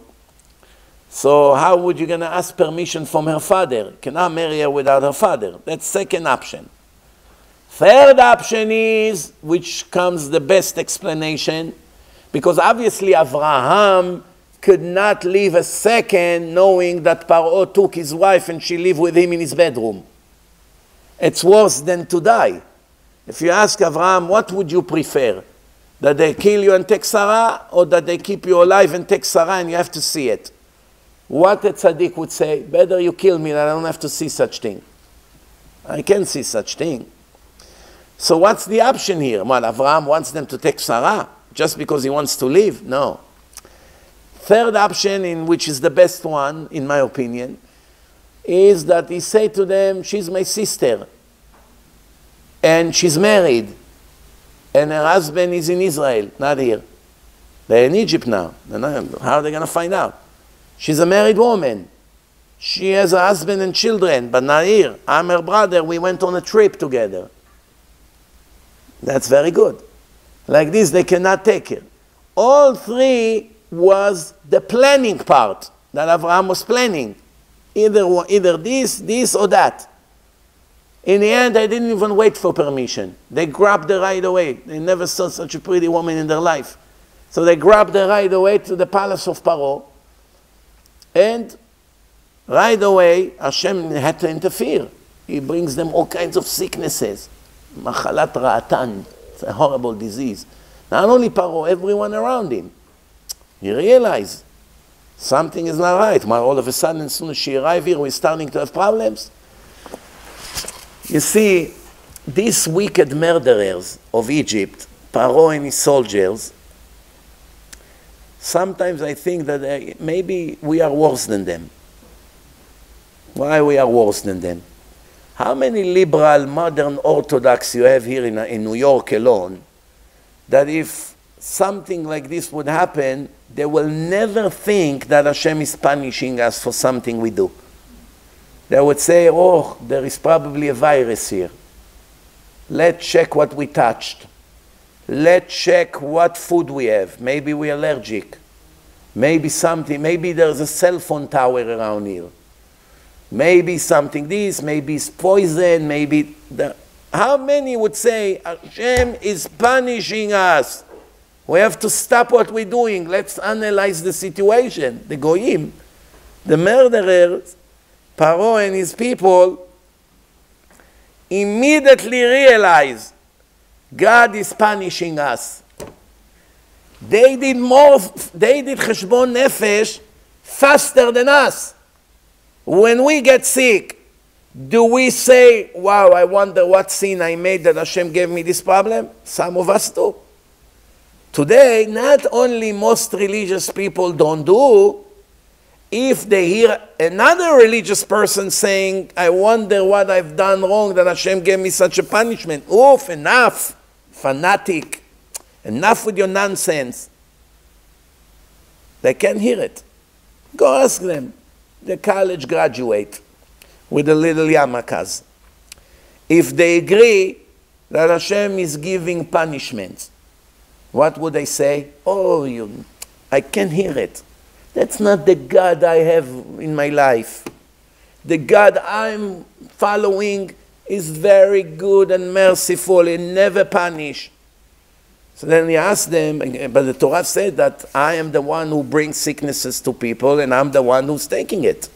So how would you gonna ask permission from her father? Cannot marry her without her father. That's second option. Third option is, which comes the best explanation, because obviously Abraham could not live a second knowing that Paro took his wife and she lived with him in his bedroom. It's worse than to die. If you ask Abraham, what would you prefer? That they kill you and take Sarah, or that they keep you alive and take Sarah and you have to see it? What a tzaddik would say, better you kill me than I don't have to see such thing. I can see such thing. So what's the option here? Well, Abraham wants them to take Sarah just because he wants to live? No. Third option, in which is the best one, in my opinion, is that he say to them, she's my sister, and she's married, and her husband is in Israel, not here. They're in Egypt now. How are they going to find out? She's a married woman. She has a husband and children, but not here. I'm her brother. We went on a trip together. That's very good. Like this, they cannot take her. All three was the planning part that Abraham was planning. Either, either this, this, or that. In the end, they didn't even wait for permission. They grabbed her right away. They never saw such a pretty woman in their life. So they grabbed her right away to the palace of Paro. And right away, Hashem had to interfere. He brings them all kinds of sicknesses. Machalat Ra'atan. It's a horrible disease. Not only Paro, everyone around him. He realized something is not right. All of a sudden, as soon as she arrived here, we're starting to have problems. You see, these wicked murderers of Egypt, Paro and his soldiers, sometimes I think that they, maybe we are worse than them. Why we are worse than them? How many liberal, modern Orthodox you have here in, in New York alone, that if something like this would happen, they will never think that Hashem is punishing us for something we do. They would say, oh, there is probably a virus here. Let's check what we touched. Let's check what food we have. Maybe we're allergic. Maybe something, maybe there's a cell phone tower around here. Maybe something this, maybe it's poison, maybe... The, how many would say, Hashem is punishing us? We have to stop what we're doing. Let's analyze the situation. The goyim, the murderers, Paro and his people, immediately realize God is punishing us. They did more, they did cheshbon nefesh faster than us. When we get sick, do we say, wow, I wonder what sin I made that Hashem gave me this problem? Some of us do. Today, not only most religious people don't do, if they hear another religious person saying, I wonder what I've done wrong that Hashem gave me such a punishment. Oof, enough, fanatic. Enough with your nonsense. They can't hear it. Go ask them. The college graduate with a little yarmulkes. If they agree that Hashem is giving punishments, what would they say? Oh, you, I can't hear it. That's not the God I have in my life. The God I'm following is very good and merciful and never punish. So then he asked them, but the Torah said that I am the one who brings sicknesses to people and I'm the one who's taking it.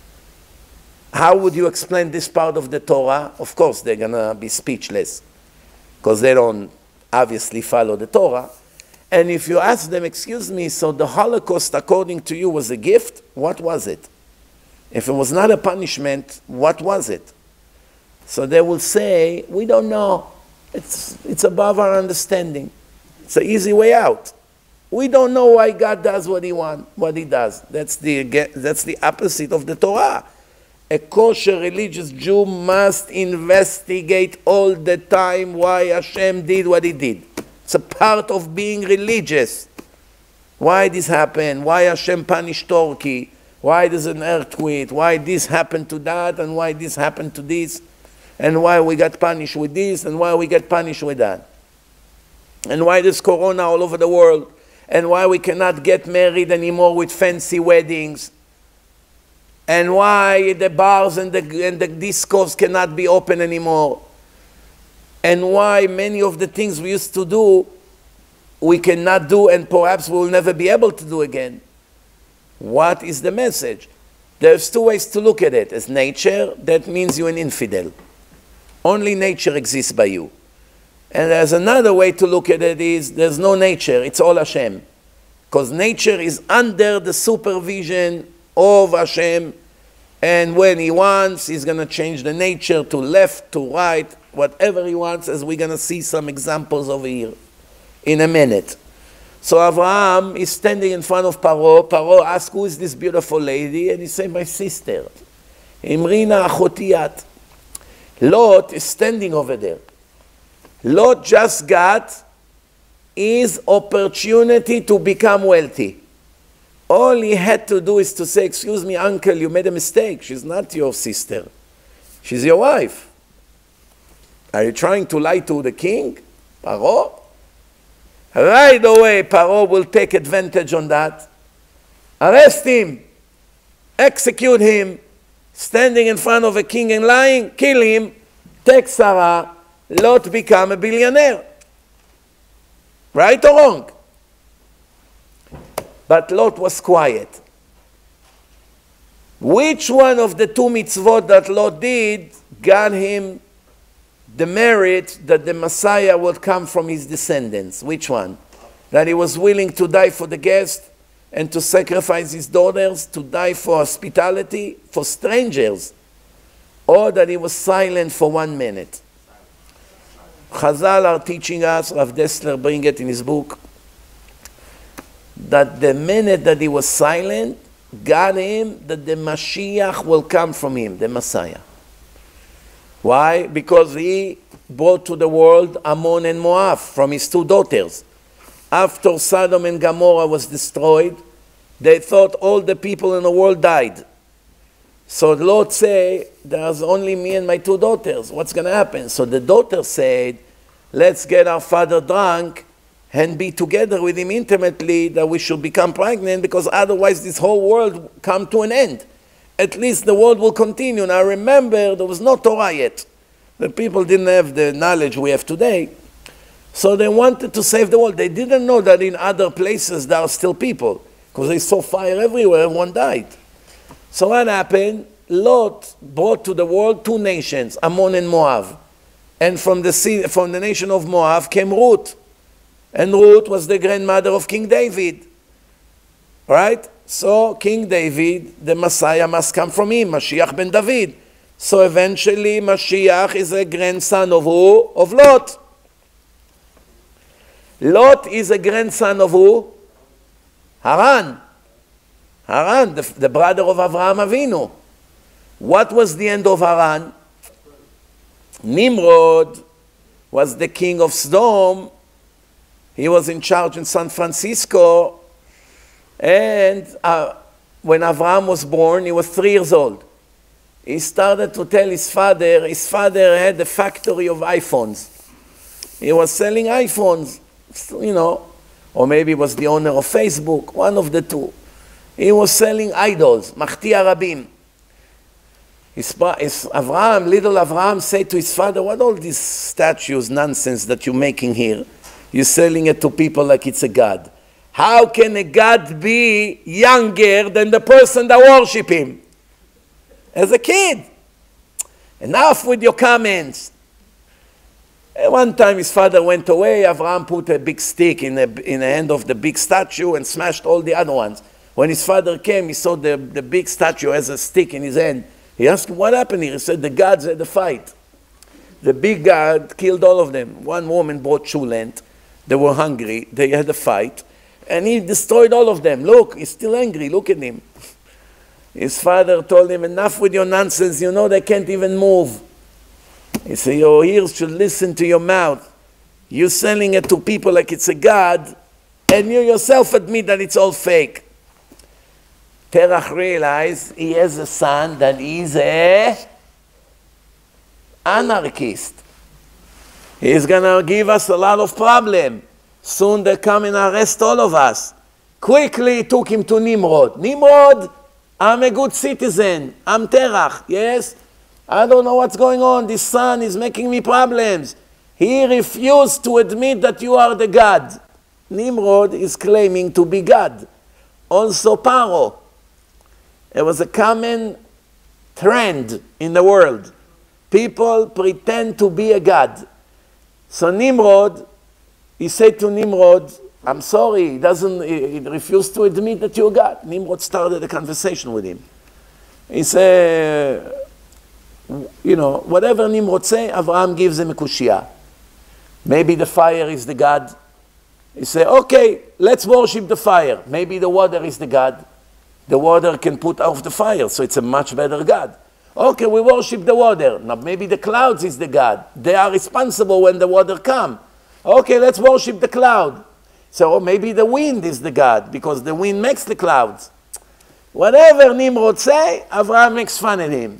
How would you explain this part of the Torah? Of course, they're going to be speechless because they don't obviously follow the Torah. And if you ask them, excuse me, so the Holocaust, according to you, was a gift? What was it? If it was not a punishment, what was it? So they will say, we don't know. It's, it's above our understanding. It's an easy way out. We don't know why God does what he wants, what he does. That's the, that's the opposite of the Torah. A kosher religious Jew must investigate all the time why Hashem did what he did. It's a part of being religious. Why this happened? Why Hashem punished Turkey? Why there's an earthquake? Why this happened to that? And why this happened to this? And why we got punished with this? And why we get punished with that? And why there's corona all over the world? And why we cannot get married anymore with fancy weddings? And why the bars and the, and the discos cannot be open anymore? And why many of the things we used to do, we cannot do and perhaps we will never be able to do again. What is the message? There's two ways to look at it. As nature, that means you're an infidel. Only nature exists by you. And there's another way to look at it is, there's no nature, it's all Hashem. Because nature is under the supervision of Hashem, and when he wants, he's going to change the nature to left, to right, whatever he wants, as we're going to see some examples over here in a minute. So Abraham is standing in front of Paro. Paro asks, who is this beautiful lady? And he said, my sister. Imrina achotiyat. Lot is standing over there. Lot just got his opportunity to become wealthy. All he had to do is to say, excuse me, uncle, you made a mistake. She's not your sister. She's your wife. Are you trying to lie to the king, Paro? Right away, Paro will take advantage on that. Arrest him. Execute him. Standing in front of a king and lying, kill him. Take Sarah. Lot become a billionaire. Right or wrong? But Lot was quiet. Which one of the two mitzvot that Lot did got him the merit that the Messiah would come from his descendants? Which one? That he was willing to die for the guest and to sacrifice his daughters, to die for hospitality, for strangers, or that he was silent for one minute. Chazal are teaching us, Rav Dessler bring it in his book, that the minute that he was silent, got him that the Mashiach will come from him, the Messiah. Why? Because he brought to the world Ammon and Moab from his two daughters. After Sodom and Gomorrah was destroyed, they thought all the people in the world died. So the Lord said, there's only me and my two daughters. What's going to happen? So the daughter said, let's get our father drunk and be together with him intimately, that we should become pregnant, because otherwise this whole world come to an end. At least the world will continue. Now remember, there was no Torah yet. The people didn't have the knowledge we have today. So they wanted to save the world. They didn't know that in other places there are still people, because they saw fire everywhere, everyone died. So what happened? Lot brought to the world two nations, Ammon and Moab. And from the, from the nation of Moab came Ruth. And Ruth was the grandmother of King David. Right? So King David, the Messiah must come from him, Mashiach ben David. So eventually Mashiach is a grandson of who? Of Lot. Lot is a grandson of who? Haran. Haran, the, the brother of Avraham Avinu. What was the end of Haran? Nimrod was the king of Sodom. He was in charge in San Francisco. And uh, when Avraham was born, he was three years old. He started to tell his father, his father had a factory of iPhones. He was selling iPhones, you know, or maybe he was the owner of Facebook, one of the two. He was selling idols, Machti Arabim. His, his Avraham, little Avraham said to his father, what all these statues, nonsense that you're making here? You're selling it to people like it's a god. How can a god be younger than the person that worship him? As a kid. Enough with your comments. And one time his father went away, Abraham put a big stick in the, in the hand of the big statue and smashed all the other ones. When his father came, he saw the, the big statue has a stick in his hand. He asked him, what happened here? He said, the gods had a fight. The big god killed all of them. One woman brought HolyLand. They were hungry. They had a fight. And he destroyed all of them. Look, he's still angry. Look at him. His father told him, enough with your nonsense. You know they can't even move. He said, your ears should listen to your mouth. You're selling it to people like it's a god, and you yourself admit that it's all fake. Terach realized he has a son that is a anarchist. He's going to give us a lot of problem. Soon they come and arrest all of us. Quickly took him to Nimrod. Nimrod, I'm a good citizen. I'm Terach, yes? I don't know what's going on. This son is making me problems. He refused to admit that you are the God. Nimrod is claiming to be God. Also Paro. There was a common trend in the world. People pretend to be a God. So Nimrod, he said to Nimrod, I'm sorry, he doesn't, he refused to admit that you're God. Nimrod started a conversation with him. He said, you know, whatever Nimrod say, Abraham gives him a kushia. Maybe the fire is the God. He said, okay, let's worship the fire. Maybe the water is the God. The water can put out the fire, so it's a much better God. Okay, we worship the water. Now maybe the clouds is the God. They are responsible when the water come. Okay, let's worship the cloud. So maybe the wind is the God, because the wind makes the clouds. Whatever Nimrod say, Abraham makes fun of him.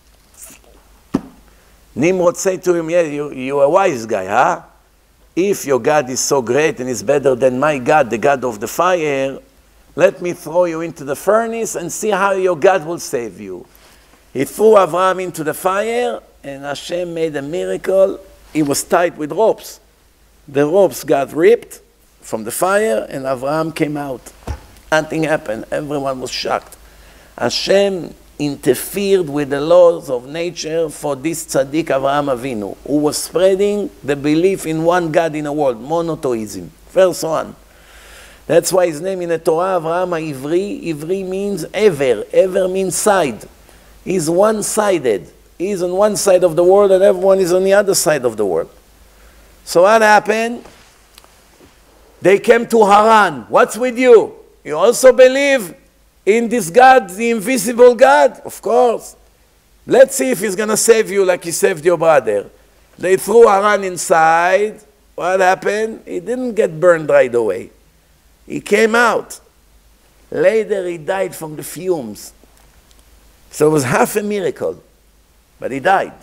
Nimrod said to him, yeah, you, you're a wise guy, huh? If your God is so great and is better than my God, the God of the fire, let me throw you into the furnace and see how your God will save you. He threw Abraham into the fire, and Hashem made a miracle. He was tied with ropes. The ropes got ripped from the fire, and Abraham came out. Nothing happened. Everyone was shocked. Hashem interfered with the laws of nature for this tzaddik Avraham Avinu, who was spreading the belief in one God in the world, monotheism. First one. That's why his name in the Torah, Avraham HaIvri. Ivri means ever. Ever means side. He's one-sided. He's on one side of the world and everyone is on the other side of the world. So what happened? They came to Haran. What's with you? You also believe in this God, the invisible God? Of course. Let's see if he's going to save you like he saved your brother. They threw Haran inside. What happened? He didn't get burned right away. He came out. Later he died from the fumes. So it was half a miracle. But he died.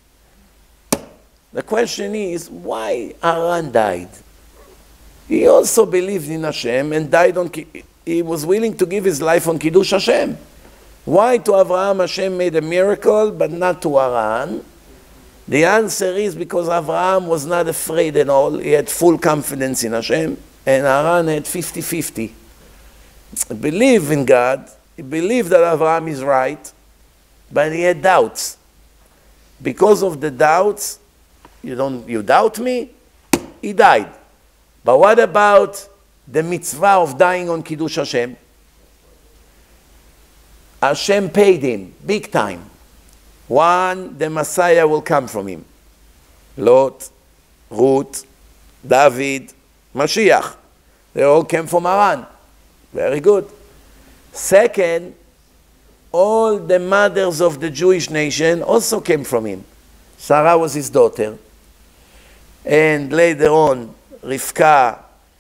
The question is, why Haran died? He also believed in Hashem and died on... He was willing to give his life on Kiddush Hashem. Why to Avraham Hashem made a miracle, but not to Haran? The answer is because Avraham was not afraid at all. He had full confidence in Hashem. And Haran had fifty fifty. He believed in God. He believed that Avraham is right. But he had doubts. Because of the doubts, you, don't, you doubt me? He died. But what about the mitzvah of dying on Kiddush Hashem? Hashem paid him, big time. One, the Messiah will come from him. Lot, Ruth, David, Mashiach. They all came from Haran. Very good. Second, all the mothers of the Jewish nation also came from him. Sarah was his daughter. And later on, Rivka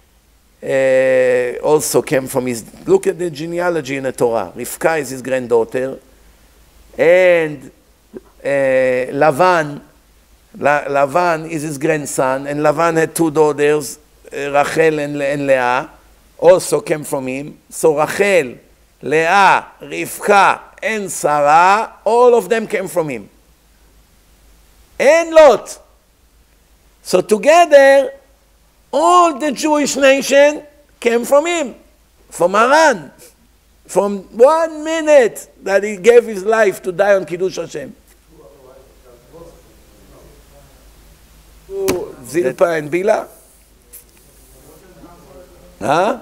uh, also came from his... Look at the genealogy in the Torah. Rivka is his granddaughter. And uh, Lavan, La, Lavan is his grandson. And Lavan had two daughters, uh, Rachel and, and Leah, also came from him. So Rachel, Leah, Rivka, and Sarah, all of them came from him. And Lot. So together, all the Jewish nation came from him, from Haran, from one minute that he gave his life to die on Kiddush Hashem. Zilpa and Bila? Huh?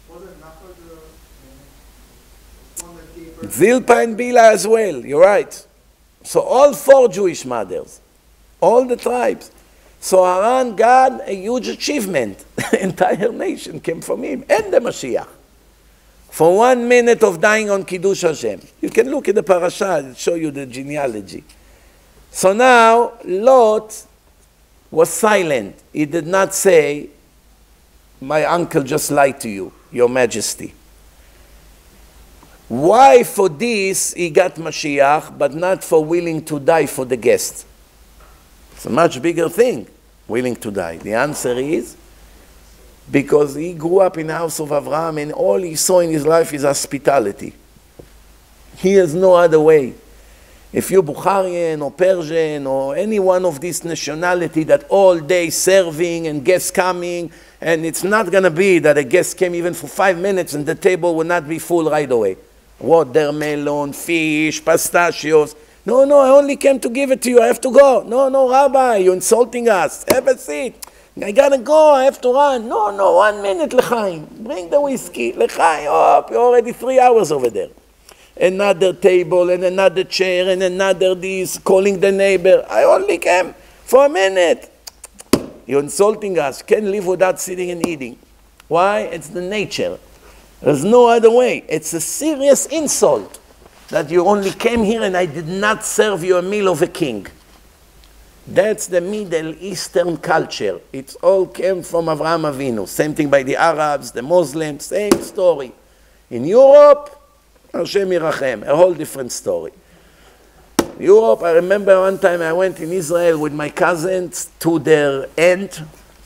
Zilpa and Bila as well, you're right. So all four Jewish mothers, all the tribes. So Haran got a huge achievement. The entire nation came from him, and the Mashiach. For one minute of dying on Kiddush Hashem. You can look at the parasha, it'll show you the genealogy. So now, Lot was silent. He did not say, my uncle just lied to you, your majesty. Why for this he got Mashiach, but not for willing to die for the guest? It's a much bigger thing, willing to die. The answer is, because he grew up in the house of Avraham and all he saw in his life is hospitality. He has no other way. If you're Bukharian or Persian or any one of these nationality that all day serving and guests coming, and it's not going to be that a guest came even for five minutes and the table will not be full right away. Watermelon, fish, pistachios. No, no, I only came to give it to you. I have to go. No, no, Rabbi, you're insulting us. Have a seat. I gotta go, I have to run. No, no, one minute, L'chaim. Bring the whiskey. L'chaim, oh, you're already three hours over there. Another table and another chair and another this, calling the neighbor. I only came for a minute. You're insulting us. Can't live without sitting and eating. Why? It's the nature. There's no other way. It's a serious insult that you only came here and I did not serve you a meal of a king. That's the Middle Eastern culture. It all came from Avraham Avinu. Same thing by the Arabs, the Muslims, same story. In Europe, Hashem Yirachem, a whole different story. Europe, I remember one time I went in Israel with my cousins to their aunt.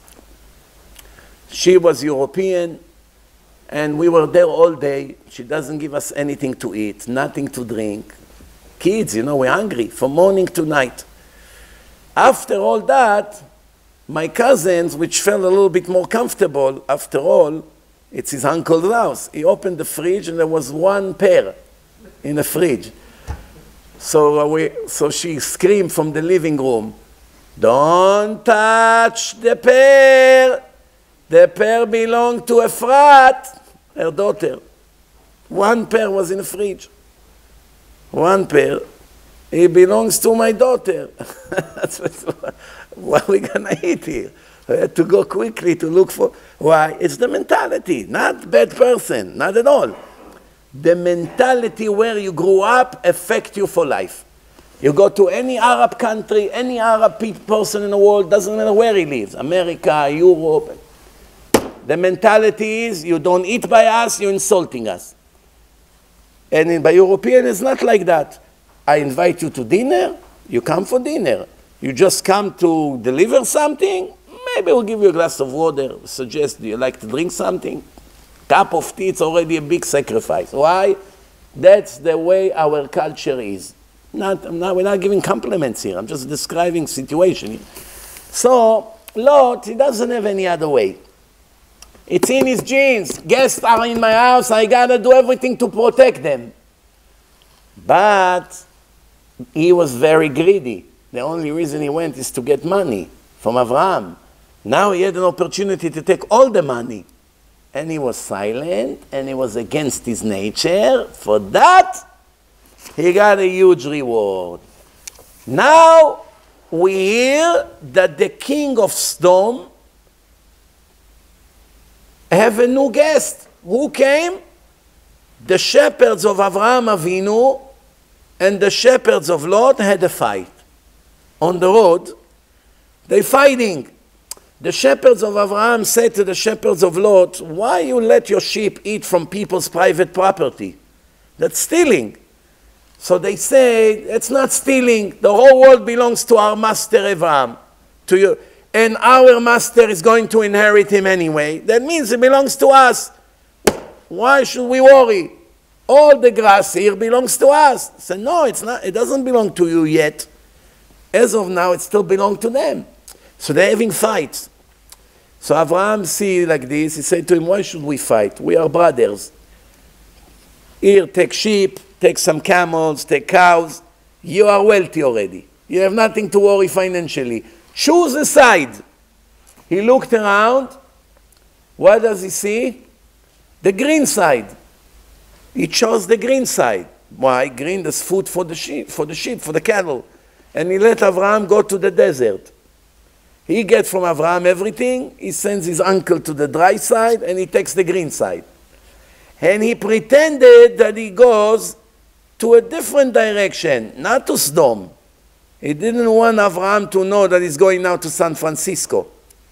She was European, and we were there all day. She doesn't give us anything to eat, nothing to drink. Kids, you know, we're hungry from morning to night. After all that, my cousins, which felt a little bit more comfortable, after all, it's his uncle's house. He opened the fridge and there was one pear in the fridge. So, uh, we, so she screamed from the living room, don't touch the pear. The pear belonged to Efrat, her daughter. One pear was in the fridge. One pear. It belongs to my daughter. What are we going to eat here? I had to go quickly to look for... Why? It's the mentality, not bad person, not at all. The mentality where you grew up affects you for life. You go to any Arab country, any Arab person in the world, doesn't matter where he lives, America, Europe. The mentality is, you don't eat by us, you're insulting us. And by European, it's not like that. I invite you to dinner, you come for dinner. You just come to deliver something, maybe we'll give you a glass of water, suggest you like to drink something. Cup of tea, it's already a big sacrifice. Why? That's the way our culture is. Not, not, we're not giving compliments here, I'm just describing situation. So, Lot, he doesn't have any other way. It's in his genes. Guests are in my house, I gotta do everything to protect them. But he was very greedy. The only reason he went is to get money from Avraham. Now he had an opportunity to take all the money. And he was silent, and he was against his nature. For that, he got a huge reward. Now we hear that the king of Sodom have a new guest. Who came? The shepherds of Avraham Avinu and the shepherds of Lot had a fight. On the road, they're fighting. The shepherds of Avraham said to the shepherds of Lot, why you let your sheep eat from people's private property? That's stealing. So they say, it's not stealing. The whole world belongs to our master Avraham. To you. And our master is going to inherit him anyway. That means it belongs to us. Why should we worry? All the grass here belongs to us. So no, it's not, it doesn't belong to you yet. As of now, it still belongs to them. So they're having fights. So Avraham see like this, he said to him, why should we fight? We are brothers. Here, take sheep, take some camels, take cows. You are wealthy already. You have nothing to worry financially. Choose a side. He looked around. What does he see? The green side. He chose the green side. Why? Green is food for the sheep, for the sheep, for the cattle. And he let Avraham go to the desert. He gets from Avraham everything. He sends his uncle to the dry side, and he takes the green side. And he pretended that he goes to a different direction, not to Sodom. He didn't want Avraham to know that he's going now to San Francisco.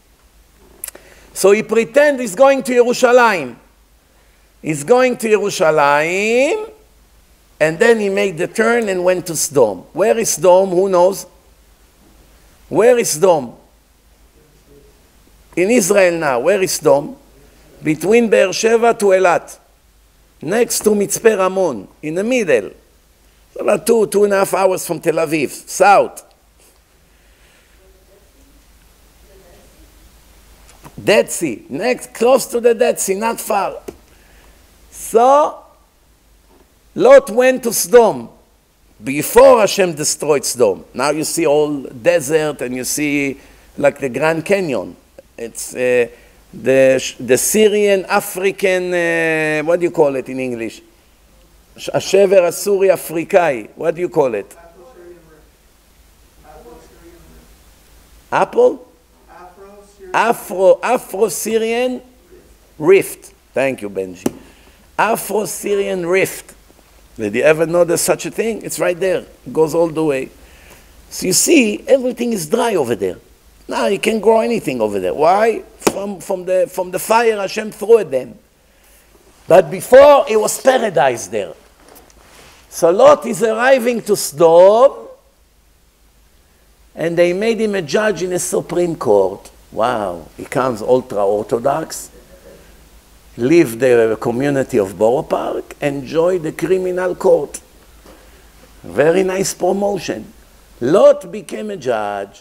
So he pretended he's going to Yerushalayim. He's going to Yerushalayim, and then he made the turn and went to Sodom. Where is Sodom? Who knows? Where is Sodom? In Israel now. Where is Sodom? Between Be'er Sheva to Elat. Next to Mitzpe Ramon. In the middle. About two, two and a half hours from Tel Aviv. South. Dead Sea. Next, close to the Dead Sea, not far. So, Lot went to Sodom before Hashem destroyed Sodom. Now you see all desert and you see like the Grand Canyon. It's uh, the, the Syrian, African, uh, what do you call it in English? Ashever Asuri Afrikai. What do you call it? Apple? Afro, Afro-Syrian rift. Thank you, Benji. Afro-Syrian rift. Did you ever know there's such a thing? It's right there. It goes all the way. So you see, everything is dry over there. Now you can't grow anything over there. Why? From, from, the, from the fire Hashem threw at them. But before, it was paradise there. So Lot is arriving to Sodom, and they made him a judge in a Supreme Court. Wow, he comes ultra-Orthodox, leave the community of Borough Park, enjoy the criminal court. Very nice promotion. Lot became a judge.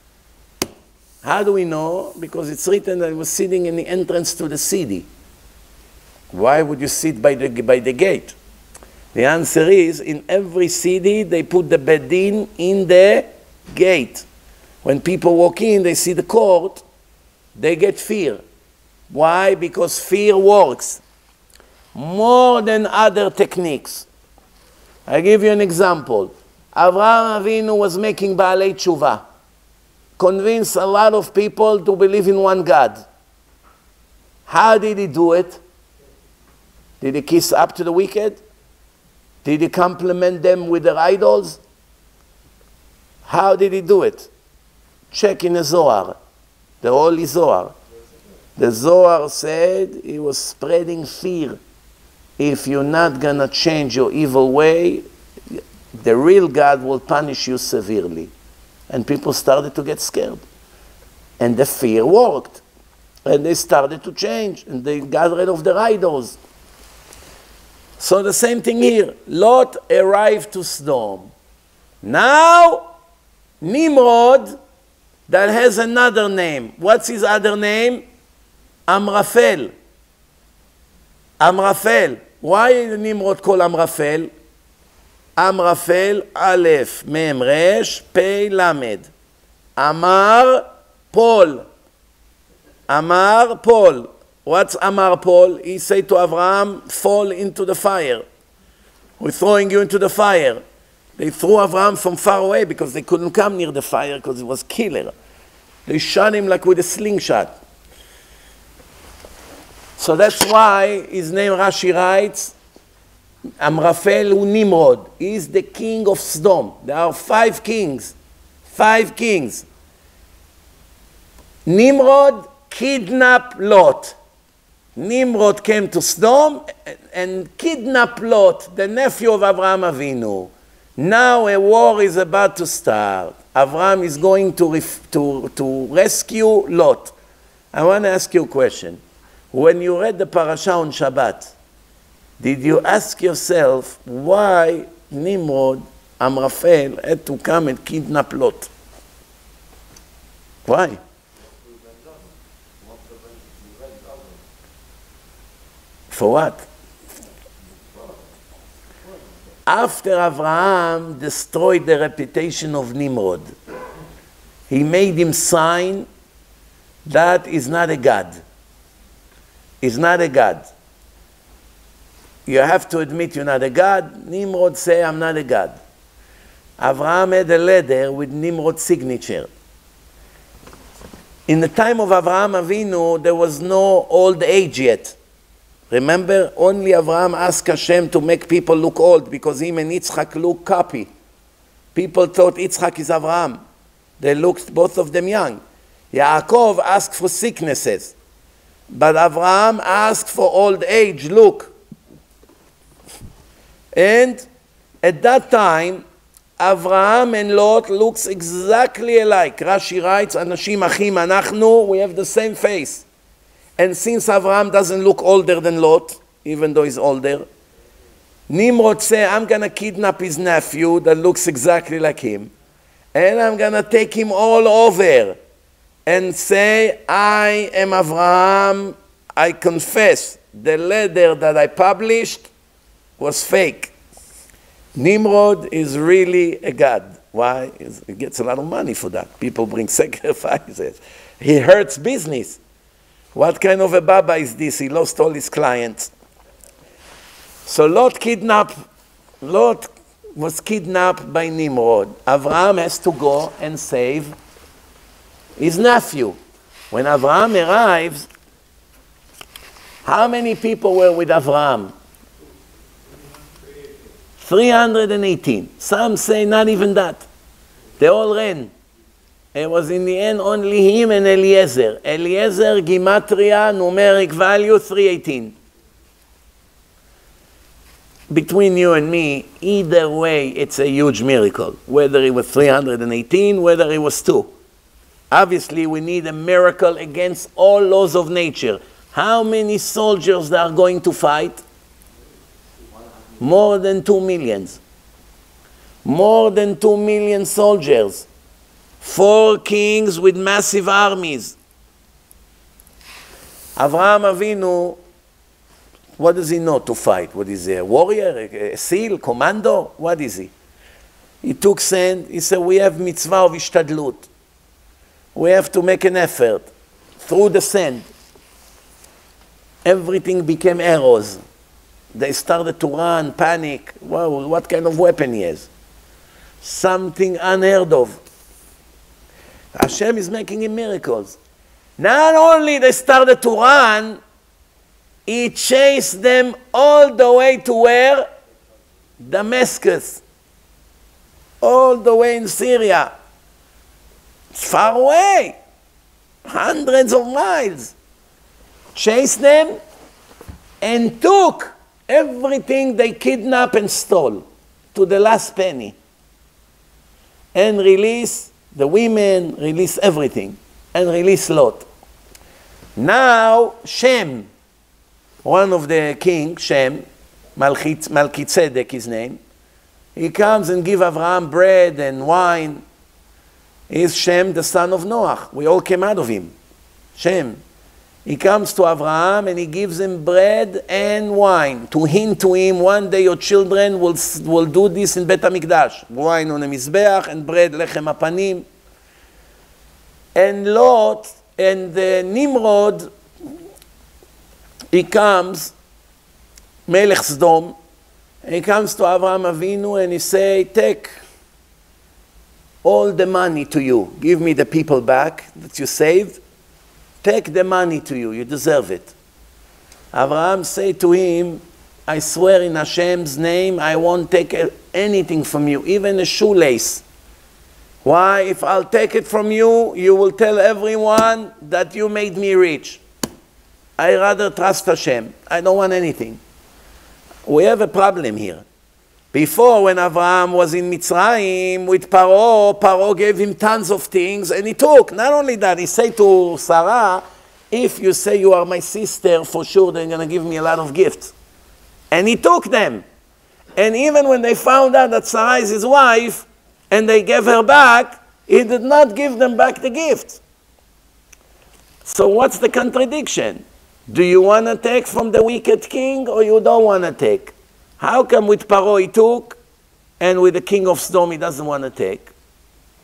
How do we know? Because it's written that he was sitting in the entrance to the city. Why would you sit by the, by the gate? The answer is, in every city, they put the bedin in the gate. When people walk in, they see the court, they get fear. Why? Because fear works more than other techniques. I give you an example. Avraham Avinu was making Baalei Tshuva, convinced a lot of people to believe in one God. How did he do it? Did he kiss up to the wicked? Did he compliment them with their idols? How did he do it? Check in the Zohar, the Holy Zohar. The Zohar said he was spreading fear. If you're not going to change your evil way, the real God will punish you severely. And people started to get scared. And the fear worked. And they started to change. And they got rid of their idols. So the same thing here. Lot arrived to Sodom. Now, Nimrod, that has another name. What's his other name? Amraphel. Amraphel. Why is Nimrod called Amraphel? Amraphel, Aleph, Mem, Resh, Pei, Lamed. Amar, Paul. Amar, Paul. What's Amar, Paul? He said to Avraham, fall into the fire. We're throwing you into the fire. They threw Avraham from far away because they couldn't come near the fire because it was killer. They shot him like with a slingshot. So that's why his name, Rashi writes, Amraphel hu Nimrod. He is the king of Sodom. There are five kings. Five kings. Nimrod kidnapped Lot. Nimrod came to Sodom and kidnapped Lot, the nephew of Avraham Avinu. Now a war is about to start. Avraham is going to, ref to, to rescue Lot. I want to ask you a question. When you read the parasha on Shabbat, did you ask yourself why Nimrod, Amraphel, had to come and kidnap Lot? Why? For what? After Avraham destroyed the reputation of Nimrod, He made him sign that is not a God. Is not a God. You have to admit you're not a God. Nimrod say, I'm not a God. Abraham had a letter with Nimrod's signature. In the time of Abraham Avinu, there was no old age yet. Remember, only Abraham asked Hashem to make people look old because him and Yitzchak look copy. People thought Yitzchak is Abraham. They looked both of them young. Yaakov asked for sicknesses. But Abraham asked for old age, look. And at that time, Abraham and Lot looks exactly alike. Rashi writes, Anashim achim anachnu, we have the same face. And since Abraham doesn't look older than Lot, even though he's older, Nimrod say, I'm going to kidnap his nephew that looks exactly like him, and I'm going to take him all over and say, I am Abraham, I confess, the letter that I published was fake. Nimrod is really a god. Why? He gets a lot of money for that. People bring sacrifices. He hurts business. What kind of a Baba is this? He lost all his clients. So Lot kidnapped, Lot was kidnapped by Nimrod. Abraham has to go and save his nephew. When Abraham arrives, how many people were with Abraham? three hundred eighteen. Some say not even that. They all ran. It was in the end only him and Eliezer. Eliezer, Gematria, numeric value, three eighteen. Between you and me, either way, it's a huge miracle. Whether it was three hundred eighteen, whether it was two. Obviously, we need a miracle against all laws of nature. How many soldiers they are going to fight? More than two millions. More than two million soldiers. Four kings with massive armies. Avraham Avinu, what does he know to fight? What is he, a warrior, a, a seal, commando? What is he? He took sand, he said, we have mitzvah of ishtadlut. We have to make an effort. Through the sand. Everything became arrows. They started to run, panic. Wow, what kind of weapon he has? Something unheard of. Hashem is making him miracles. Not only they started to run, he chased them all the way to where? Damascus. All the way in Syria. It's far away. Hundreds of miles. Chased them and took everything they kidnapped and stole to the last penny. And release the women, release everything. And release Lot. Now, Shem, one of the kings, Shem, Melchizedek his name, he comes and gives Abraham bread and wine. Is Shem the son of Noah? We all came out of him. Shem. He comes to Abraham and he gives him bread and wine to hint to him, one day your children will, will do this in Bet HaMikdash. Wine on a mizbeach and bread, lechem apanim. And Lot and uh, Nimrod, he comes, Melech Sdom, he comes to Abraham Avinu and he say, take all the money to you. Give me the people back that you saved. Take the money to you, you deserve it. Abraham say to him, I swear in Hashem's name, I won't take anything from you, even a shoelace. Why? If I'll take it from you, you will tell everyone that you made me rich. I rather trust Hashem. I don't want anything. We have a problem here. Before, when Abraham was in Mitzrayim with Paro, Paro gave him tons of things, and he took. Not only that, he said to Sarah, if you say you are my sister, for sure they're going to give me a lot of gifts. And he took them. And even when they found out that Sarah is his wife, and they gave her back, he did not give them back the gift. So what's the contradiction? Do you want to take from the wicked king, or you don't want to take? How come with Paro he took, and with the king of Sodom he doesn't want to take?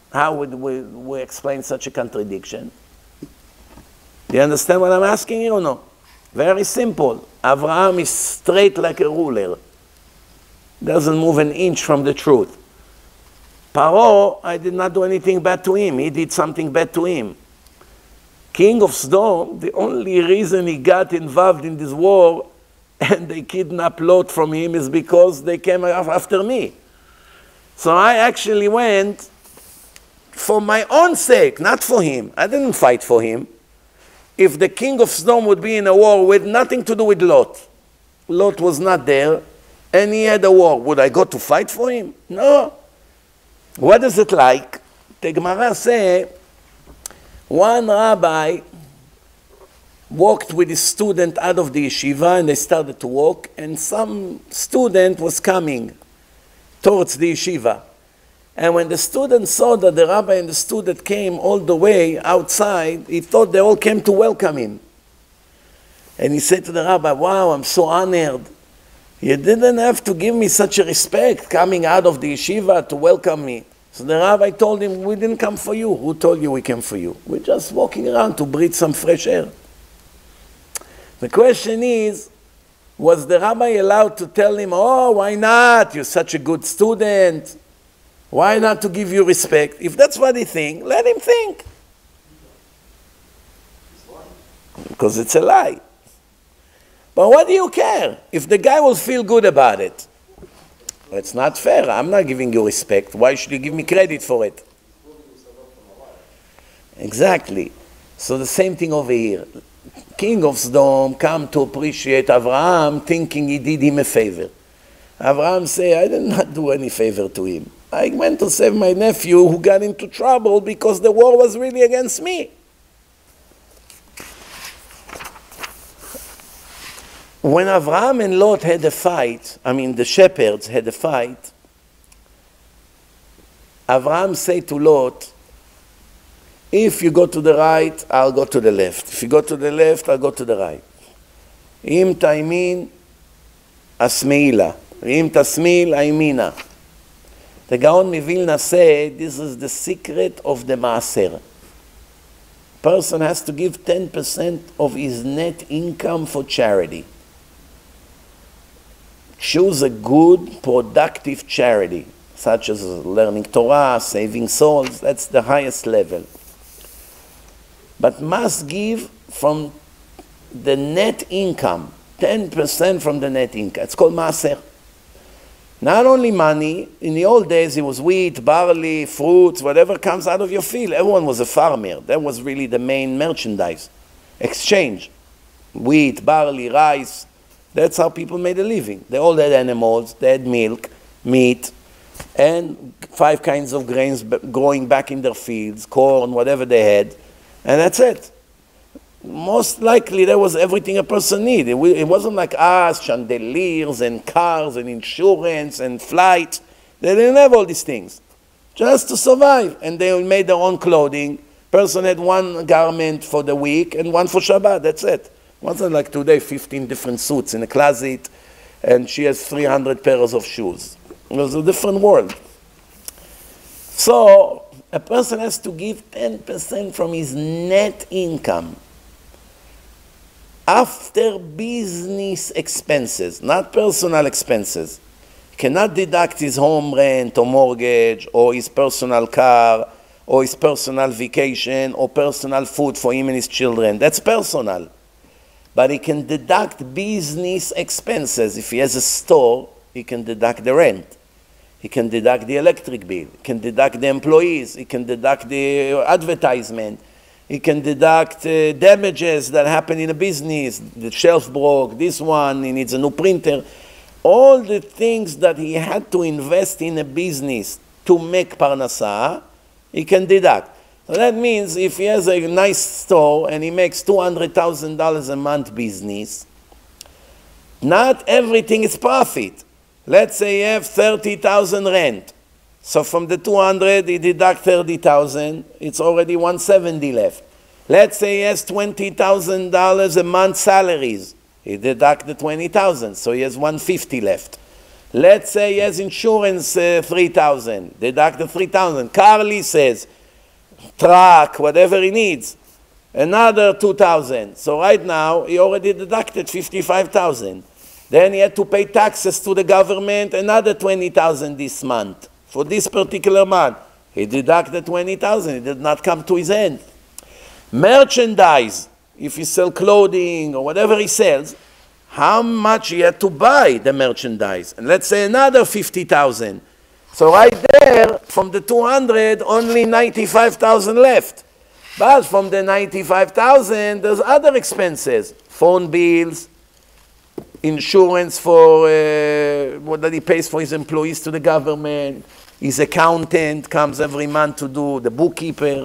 How would we, we explain such a contradiction? Do you understand what I'm asking you or no? Very simple. Abraham is straight like a ruler. Doesn't move an inch from the truth. Paro, I did not do anything bad to him. He did something bad to him. King of Sodom, the only reason he got involved in this war and they kidnapped Lot from him is because they came after me. So I actually went for my own sake, not for him. I didn't fight for him. If the king of Sodom would be in a war with nothing to do with Lot, Lot was not there, and he had a war, would I go to fight for him? No. What is it like? The Gemara says, one rabbi walked with his student out of the yeshiva, and they started to walk, and some student was coming towards the yeshiva. And when the student saw that the rabbi and the student came all the way outside, he thought they all came to welcome him. And he said to the rabbi, wow, I'm so honored. You didn't have to give me such a respect coming out of the yeshiva to welcome me. So the rabbi told him, we didn't come for you. Who told you we came for you? We're just walking around to breathe some fresh air. The question is, was the rabbi allowed to tell him, oh, why not? You're such a good student. Why not to give you respect? If that's what he thinks, let him think. Because it's a lie. But what do you care? If the guy will feel good about it. It's not fair. I'm not giving you respect. Why should you give me credit for it? Exactly. So the same thing over here. King of Sodom come to appreciate Abraham thinking he did him a favor. Abraham say, I did not do any favor to him. I went to save my nephew who got into trouble because the war was really against me. When Abraham and Lot had a fight, I mean the shepherds had a fight, Abraham said to Lot, if you go to the right, I'll go to the left. If you go to the left, I'll go to the right. Im taimin, asmeila. Im tasmil, aimina. The Gaon Mivilna said, this is the secret of the Maaser. Person has to give ten percent of his net income for charity. Choose a good, productive charity, such as learning Torah, saving souls. That's the highest level. But must give from the net income, ten percent from the net income. It's called Maaser. Not only money, in the old days it was wheat, barley, fruits, whatever comes out of your field. Everyone was a farmer. That was really the main merchandise. Exchange. Wheat, barley, rice. That's how people made a living. They all had animals, they had milk, meat, and five kinds of grains growing back in their fields, corn, whatever they had, and that's it. Most likely that was everything a person needed. It wasn't like us, chandeliers and cars and insurance and flight. They didn't have all these things. Just to survive. And they made their own clothing. Person had one garment for the week and one for Shabbat. That's it. It wasn't like today, fifteen different suits in a closet and she has three hundred pairs of shoes. It was a different world. So a person has to give ten percent from his net income after business expenses, not personal expenses. He cannot deduct his home rent or mortgage or his personal car or his personal vacation or personal food for him and his children. That's personal. But he can deduct business expenses. If he has a store, he can deduct the rent. He can deduct the electric bill. He can deduct the employees. He can deduct the advertisement. He can deduct uh, damages that happen in a business. The shelf broke, this one, he needs a new printer. All the things that he had to invest in a business to make parnasah, he can deduct. So that means if he has a nice store and he makes two hundred thousand dollars a month business, not everything is profit. Let's say you have thirty thousand rent. So from the two hundred, he deduct thirty thousand, it's already one hundred seventy left. Let's say he has twenty thousand dollars a month salaries. He deduct the twenty thousand, so he has one hundred fifty left. Let's say he has insurance uh, three thousand, deduct the three thousand. Car leases, truck, whatever he needs, another two thousand. So right now, he already deducted fifty-five thousand. Then he had to pay taxes to the government, another twenty thousand this month. For this particular month, he deducted twenty thousand. It did not come to his end. Merchandise, if he sells clothing or whatever he sells, how much he had to buy the merchandise? And let's say another fifty thousand. So right there, from the two hundred, only ninety-five thousand left. But from the ninety-five thousand, there's other expenses. Phone bills, insurance for uh, what that he pays for his employees to the government. His accountant comes every month to do the bookkeeper.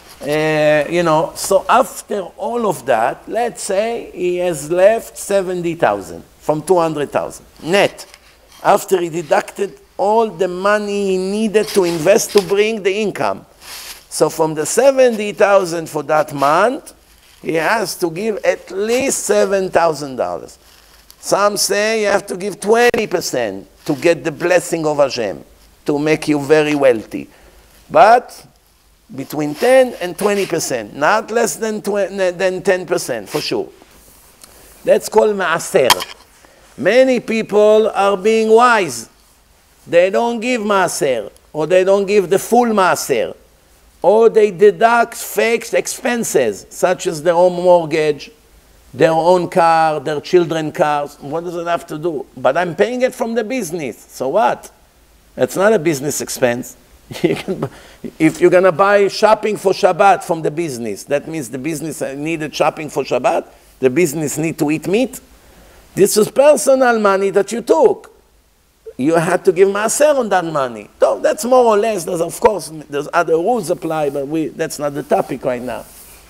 Uh, you know, so after all of that, let's say he has left seventy thousand from two hundred thousand net. After he deducted all the money he needed to invest to bring the income. So from the seventy thousand for that month, he has to give at least seven thousand dollars. Some say you have to give twenty percent to get the blessing of Hashem, to make you very wealthy. But between ten and twenty percent, not less than, than ten percent, for sure. That's called maaser. Many people are being wise. They don't give maaser, or they don't give the full maaser, or they deduct fake expenses, such as their own mortgage, their own car, their children's cars. What does it have to do? But I'm paying it from the business, so what? It's not a business expense. You can, if you're going to buy shopping for Shabbat from the business, that means the business needed shopping for Shabbat, the business need to eat meat. This is personal money that you took. You had to give maaser on that money. So that's more or less, there's, of course, there's other rules apply, but we, that's not the topic right now.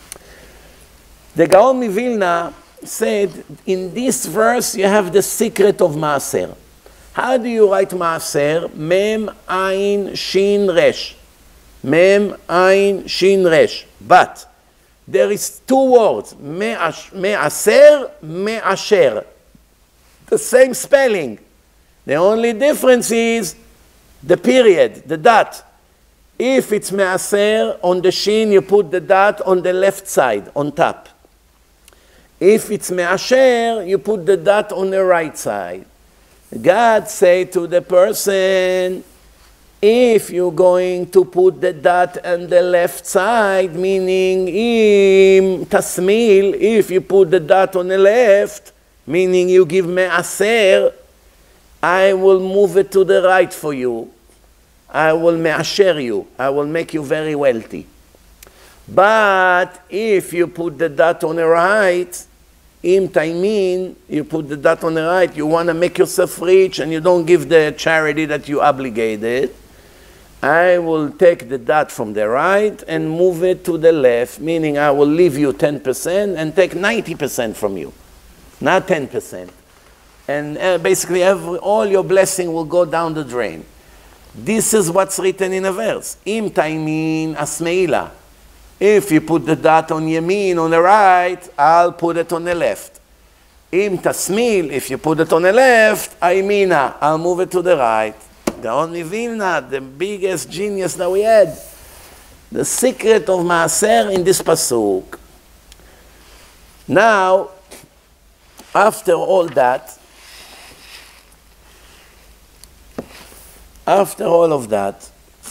The Gaon Mivilna said, in this verse you have the secret of maaser. How do you write maaser? Mem, ayin, shin, resh. Mem, ayin, shin, resh. But there is two words, me'aser, me'asher. The same spelling. The only difference is the period, the dot. If it's me'aser, on the shin you put the dot on the left side, on top. If it's me'asher, you put the dot on the right side. God say to the person, if you're going to put the dot on the left side, meaning im tasmil, if you put the dot on the left, meaning you give me'aser, I will move it to the right for you. I will me'asher you. I will make you very wealthy. But if you put the dot on the right, im taimin, you put the dot on the right, you want to make yourself rich and you don't give the charity that you obligated, I will take the dot from the right and move it to the left, meaning I will leave you ten percent and take ninety percent from you, not ten percent. And uh, basically every, all your blessing will go down the drain. This is what's written in a verse. Im taimin asmeila. If you put the dot on yamin, on the right, I'll put it on the left. Im tasmil, if you put it on the left, aimina, I'll move it to the right. The only Vilna, the biggest genius that we had. The secret of maaser in this pasuk. Now, after all that, after all of that,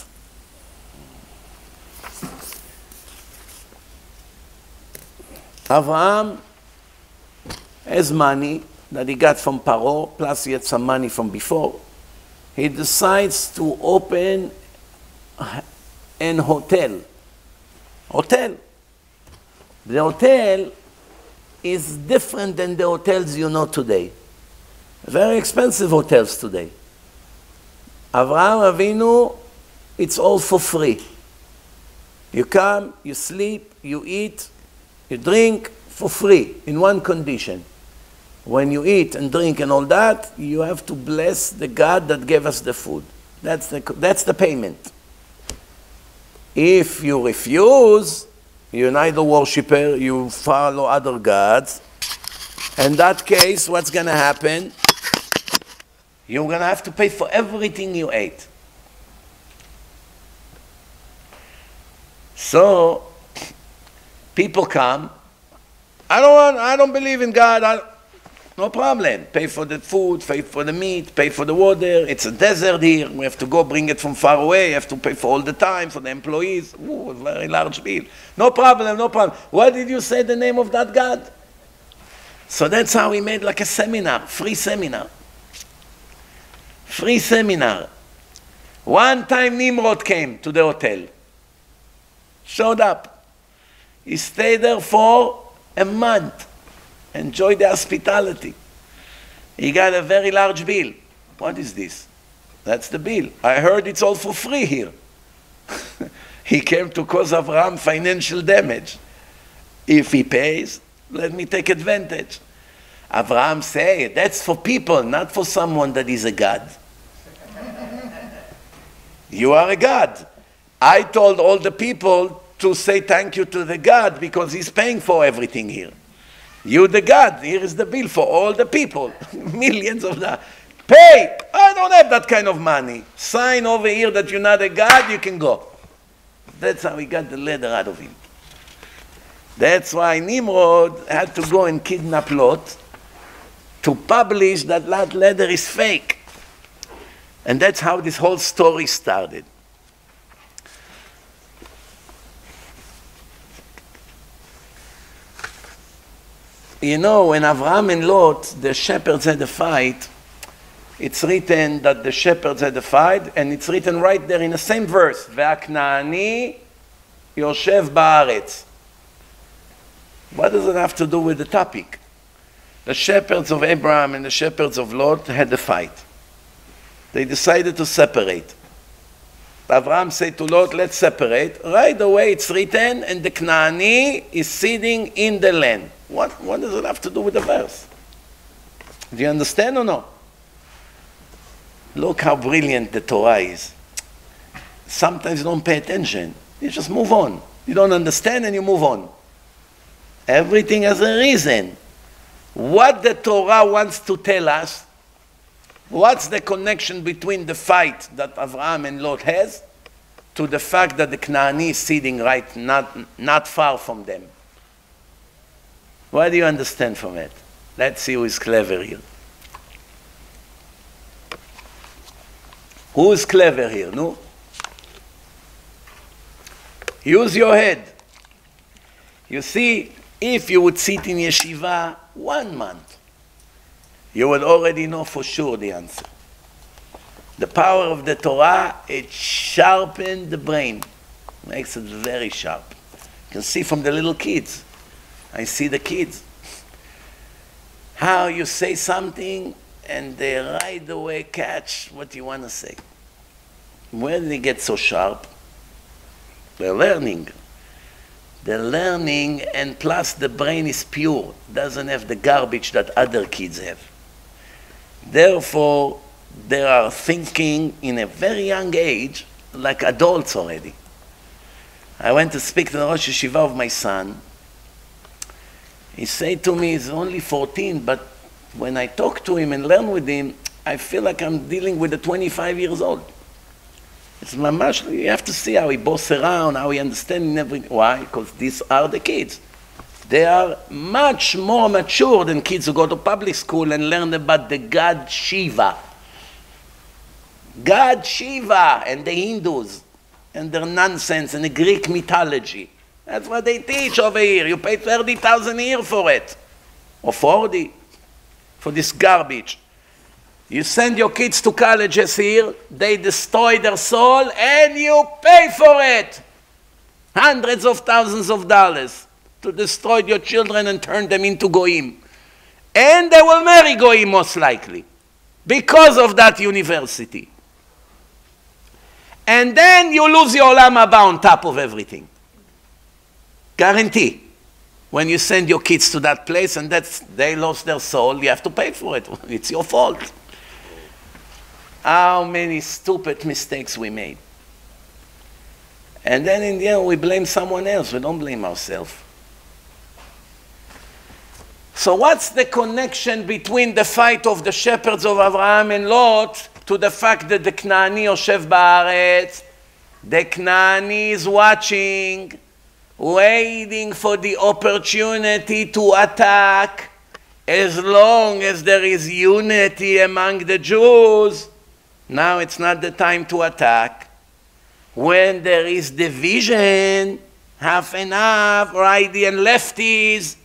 Avraham has money that he got from Paro, plus he had some money from before. He decides to open an hotel. Hotel. The hotel is different than the hotels you know today. Very expensive hotels today. Avraham Avinu, it's all for free. You come, you sleep, you eat, you drink for free in one condition. When you eat and drink and all that, you have to bless the God that gave us the food. That's the, that's the payment. If you refuse, you're an idol worshiper, you follow other gods. In that case, what's going to happen? You're going to have to pay for everything you ate. So, people come, I don't want, I don't believe in God, I, no problem. Pay for the food, pay for the meat, pay for the water. It's a desert here. We have to go bring it from far away. You have to pay for all the time, for the employees. Ooh, a very large bill. No problem, no problem. What did you say the name of that God? So that's how we made like a seminar, free seminar. Free seminar. One time Nimrod came to the hotel. Showed up. He stayed there for a month. Enjoyed the hospitality. He got a very large bill. What is this? That's the bill. I heard it's all for free here. He came to cause Abraham financial damage. If he pays, let me take advantage. Abraham said, that's for people, not for someone that is a God. You are a God. I told all the people to say thank you to the God because he's paying for everything here. You the God, here is the bill for all the people. Millions of that. Pay! I don't have that kind of money. Sign over here that you're not a God, you can go. That's how he got the leather out of him. That's why Nimrod had to go and kidnap Lot to publish that that leather is fake. And that's how this whole story started. You know, when Avraham and Lot, the shepherds had a fight, it's written that the shepherds had a fight, and it's written right there in the same verse, והכנעני יושב בארץ. What does it have to do with the topic? The shepherds of Abraham and the shepherds of Lot had a fight. They decided to separate. Abraham said to Lot, let's separate. Right away it's written, and the Knaani is sitting in the land. What, what does it have to do with the verse? Do you understand or no? Look how brilliant the Torah is. Sometimes you don't pay attention. You just move on. You don't understand and you move on. Everything has a reason. What the Torah wants to tell us, what's the connection between the fight that Avraham and Lot has to the fact that the Knaani is sitting right not, not far from them? What do you understand from it? Let's see who is clever here. Who is clever here? No? Use your head. You see, if you would sit in yeshiva one month, you would already know for sure the answer. The power of the Torah, it sharpens the brain, makes it very sharp. You can see from the little kids. I see the kids. How you say something and they right away catch what you want to say. Where did they get so sharp? They're learning. They're learning, and plus the brain is pure, doesn't have the garbage that other kids have. Therefore, they are thinking in a very young age like adults already. I went to speak to the Rosh Yeshiva of my son. He said to me, he's only fourteen, but when I talk to him and learn with him, I feel like I'm dealing with a twenty-five years old. It's mamash, you have to see how he boss around, how he understands everything. Why? Because these are the kids. They are much more mature than kids who go to public school and learn about the God Shiva. God Shiva and the Hindus and their nonsense and the Greek mythology. That's what they teach over here. You pay thirty thousand a year for it. Or forty. For this garbage. You send your kids to colleges here, they destroy their soul, and you pay for it. Hundreds of thousands of dollars to destroy your children and turn them into goyim. And they will marry goyim most likely because of that university. And then you lose your olam haba on top of everything. Guarantee. When you send your kids to that place and that's, they lost their soul, you have to pay for it. It's your fault. How many stupid mistakes we made. And then in the end we blame someone else. We don't blame ourselves. So what's the connection between the fight of the shepherds of Abraham and Lot to the fact that the Knaani yoshev ba'aretz? The Knaani is watching, waiting for the opportunity to attack. As long as there is unity among the Jews, now it's not the time to attack. When there is division, half and half, righty and lefties,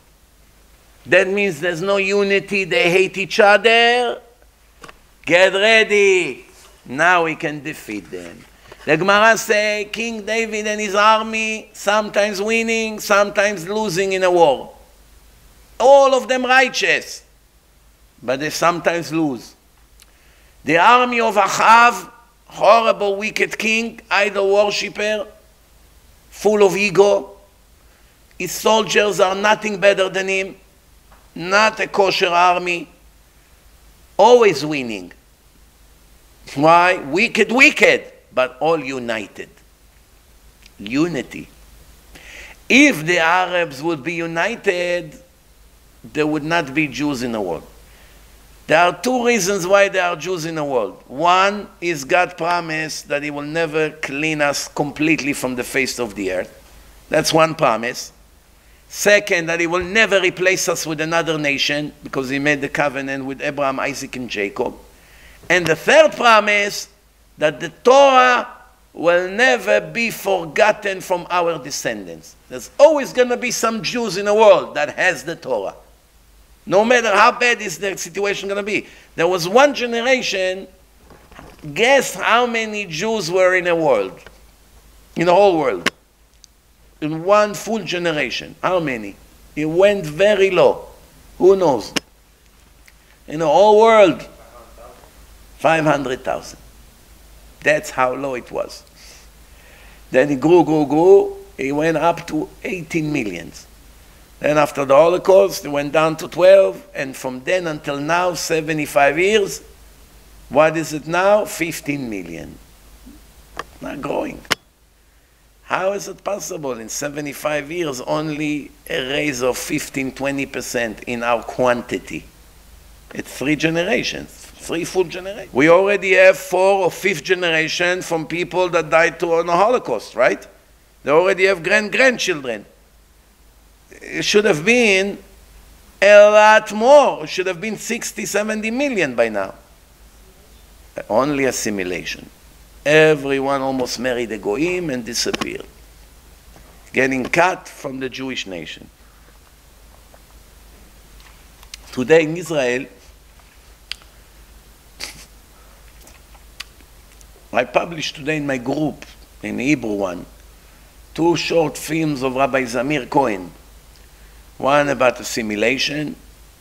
that means there's no unity, they hate each other. Get ready. Now we can defeat them. The Gemara says, King David and his army, sometimes winning, sometimes losing in a war. All of them righteous, but they sometimes lose. The army of Achav, horrible, wicked king, idol worshipper, full of ego. His soldiers are nothing better than him. Not a kosher army. Always winning. Why? Wicked, wicked, but all united. Unity. If the Arabs would be united, there would not be Jews in the world. There are two reasons why there are Jews in the world. One is God promised that he will never clean us completely from the face of the earth. That's one promise. Second, that he will never replace us with another nation because he made the covenant with Abraham, Isaac, and Jacob. And the third promise, that the Torah will never be forgotten from our descendants. There's always going to be some Jews in the world that has the Torah. No matter how bad is the situation going to be. There was one generation, guess how many Jews were in the world? In the whole world. In one full generation. How many? It went very low. Who knows? In the whole world, five hundred thousand. That's how low it was. Then it grew, grew, grew. It went up to eighteen millions. Then after the Holocaust, it went down to twelve. And from then until now, seventy-five years. What is it now? fifteen million. Not growing. How is it possible in seventy-five years only a raise of fifteen, twenty percent in our quantity? It's three generations, three full generations. We already have four or fifth generation from people that died to on the Holocaust, right? They already have grand-grandchildren. It should have been a lot more. It should have been sixty, seventy million by now. Only assimilation. Everyone almost married a goyim and disappeared, getting cut from the Jewish nation. Today in Israel, I published today in my group, in the Hebrew one, two short films of Rabbi Zamir Cohen. One about assimilation,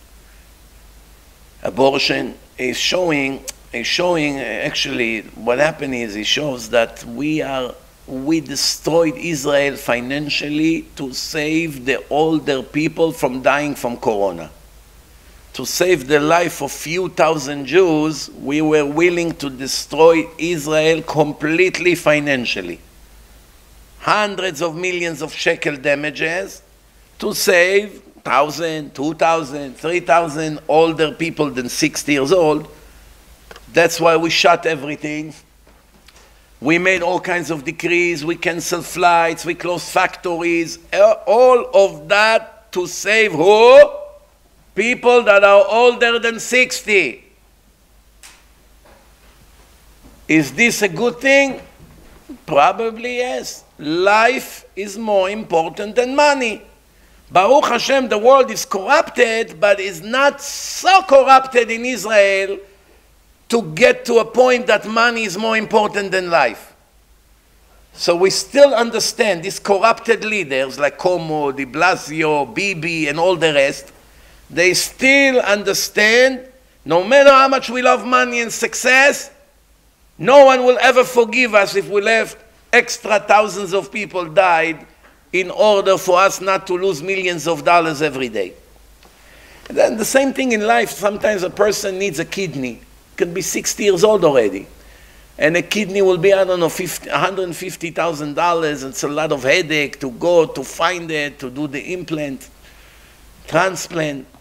abortion. Is showing He's showing, actually, what happened is he shows that we are, we destroyed Israel financially to save the older people from dying from corona. To save the life of few thousand Jews, we were willing to destroy Israel completely financially. Hundreds of millions of shekel damages to save thousand, two thousand, three thousand older people than sixty years old. That's why we shut everything. We made all kinds of decrees. We canceled flights. We closed factories. All of that to save who? People that are older than sixty. Is this a good thing? Probably yes. Life is more important than money. Baruch Hashem, the world is corrupted, but is not so corrupted in Israel to get to a point that money is more important than life. So we still understand these corrupted leaders like Como, de Blasio, Bibi, and all the rest. They still understand, no matter how much we love money and success, no one will ever forgive us if we left extra thousands of people died in order for us not to lose millions of dollars every day. And then the same thing in life. Sometimes a person needs a kidney. Can be sixty years old already. And a kidney will be, I don't know, one hundred fifty thousand dollars. It's a lot of headache to go, to find it, to do the implant, transplant.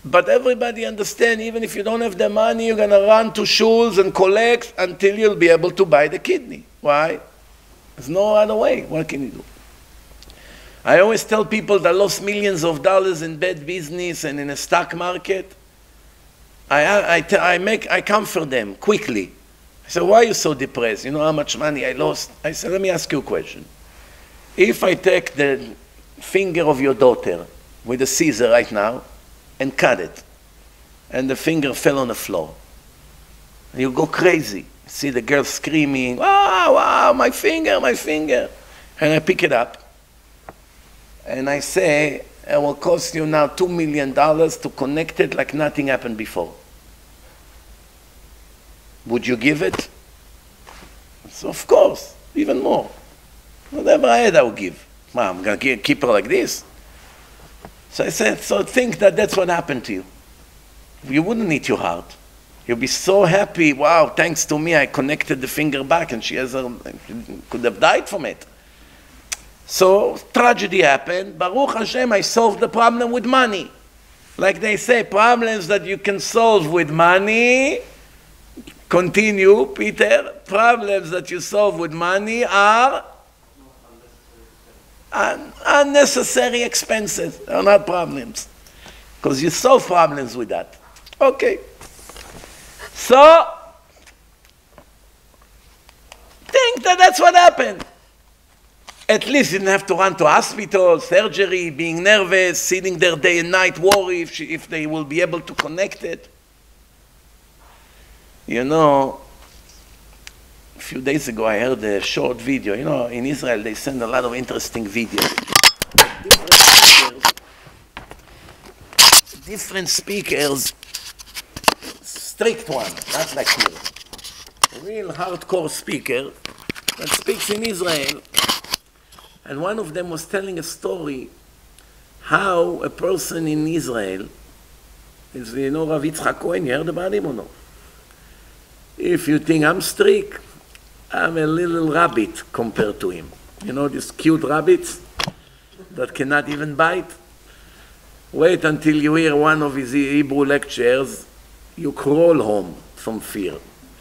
But everybody understand, even if you don't have the money, you're going to run to shuls and collect until you'll be able to buy the kidney. Why? There's no other way. What can you do? I always tell people that lost millions of dollars in bad business and in a stock market, I, I, I, make, I comfort them quickly. I say, why are you so depressed? You know how much money I lost? I said, let me ask you a question. If I take the finger of your daughter with a scissor right now and cut it, and the finger fell on the floor, you go crazy. See the girl screaming, wow, wow, my finger, my finger. And I pick it up, and I say, it will cost you now two million dollars to connect it like nothing happened before. Would you give it? So of course, even more. Whatever I had, I would give. Well, I'm going to keep her like this. So I said, so think that that's what happened to you. You wouldn't eat your heart. You'll be so happy, wow, thanks to me, I connected the finger back and she has a, could have died from it. So tragedy happened. Baruch Hashem, I solved the problem with money. Like they say, problems that you can solve with money, continue, Peter, problems that you solve with money are un unnecessary expenses. They're not problems. Because you solve problems with that. Okay. So, think that that's what happened. At least you didn't have to run to hospital, surgery, being nervous, sitting there day and night, worry if, she, if they will be able to connect it. You know, a few days ago I heard a short video. You know, in Israel they send a lot of interesting videos. Different speakers, different speakers, strict one, not like you. A real hardcore speaker that speaks in Israel. And one of them was telling a story how a person in Israel is, you know, Rabbi Yosef, you heard about him or no? If you think I'm strict, I'm a little rabbit compared to him. You know these cute rabbits that cannot even bite? Wait until you hear one of his Hebrew lectures, you crawl home from fear.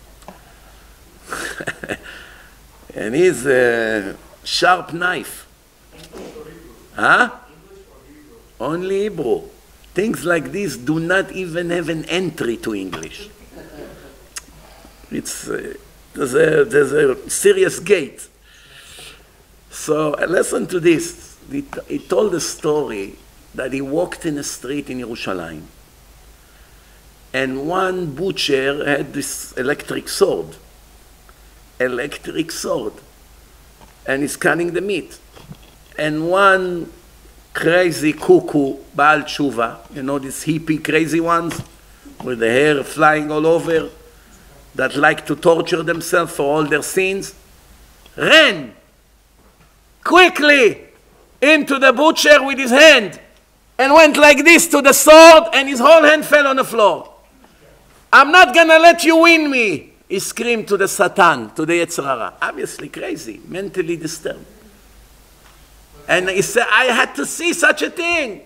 And he's a sharp knife. Huh? Only Hebrew. Things like this do not even have an entry to English. It's, uh, there's, a, there's a serious gate. So uh, listen to this. He, he told a story that he walked in a street in Yerushalayim. And one butcher had this electric sword. Electric sword. And he's cutting the meat. And one crazy cuckoo, Baal Tshuva, you know these hippie crazy ones with the hair flying all over, that like to torture themselves for all their sins, ran quickly into the butcher with his hand and went like this to the sword, and his whole hand fell on the floor. I'm not gonna let you win me, he screamed to the Satan, to the Yetzer Hara. Obviously crazy, mentally disturbed. And he said, I had to see such a thing.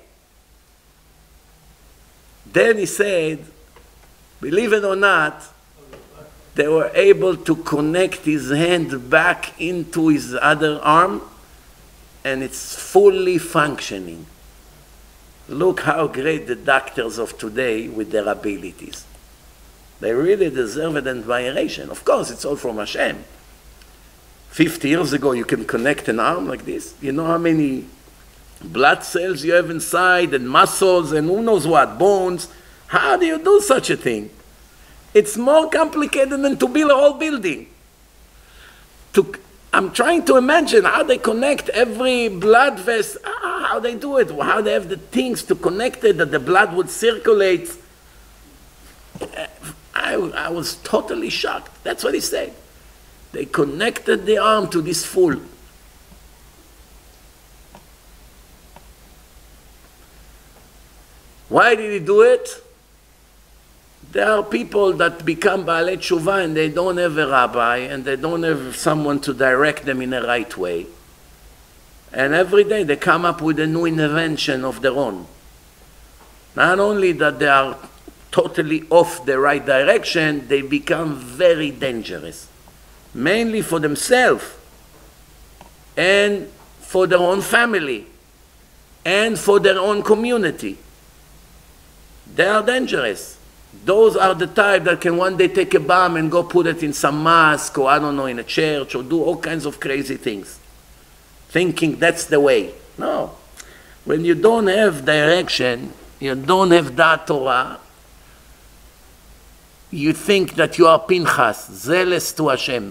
Then he said, believe it or not, they were able to connect his hand back into his other arm, and it's fully functioning. Look how great the doctors of today with their abilities. They really deserve an admiration. Of course, it's all from Hashem. Fifty years ago, you can connect an arm like this. You know how many blood cells you have inside, and muscles, and who knows what, bones. How do you do such a thing? It's more complicated than to build a whole building. To, I'm trying to imagine how they connect every blood vessel, how they do it, how they have the things to connect it, that the blood would circulate. I, I was totally shocked. That's what he said. They connected the arm to this fool. Why did he do it? There are people that become Baalei Tshuva and they don't have a rabbi and they don't have someone to direct them in the right way. And every day they come up with a new invention of their own. Not only that they are totally off the right direction, they become very dangerous, mainly for themselves and for their own family and for their own community. They are dangerous. Those are the type that can one day take a bomb and go put it in some mosque or I don't know, in a church, or do all kinds of crazy things, thinking that's the way. No. When you don't have direction, you don't have that Torah, you think that you are Pinchas, zealous to Hashem.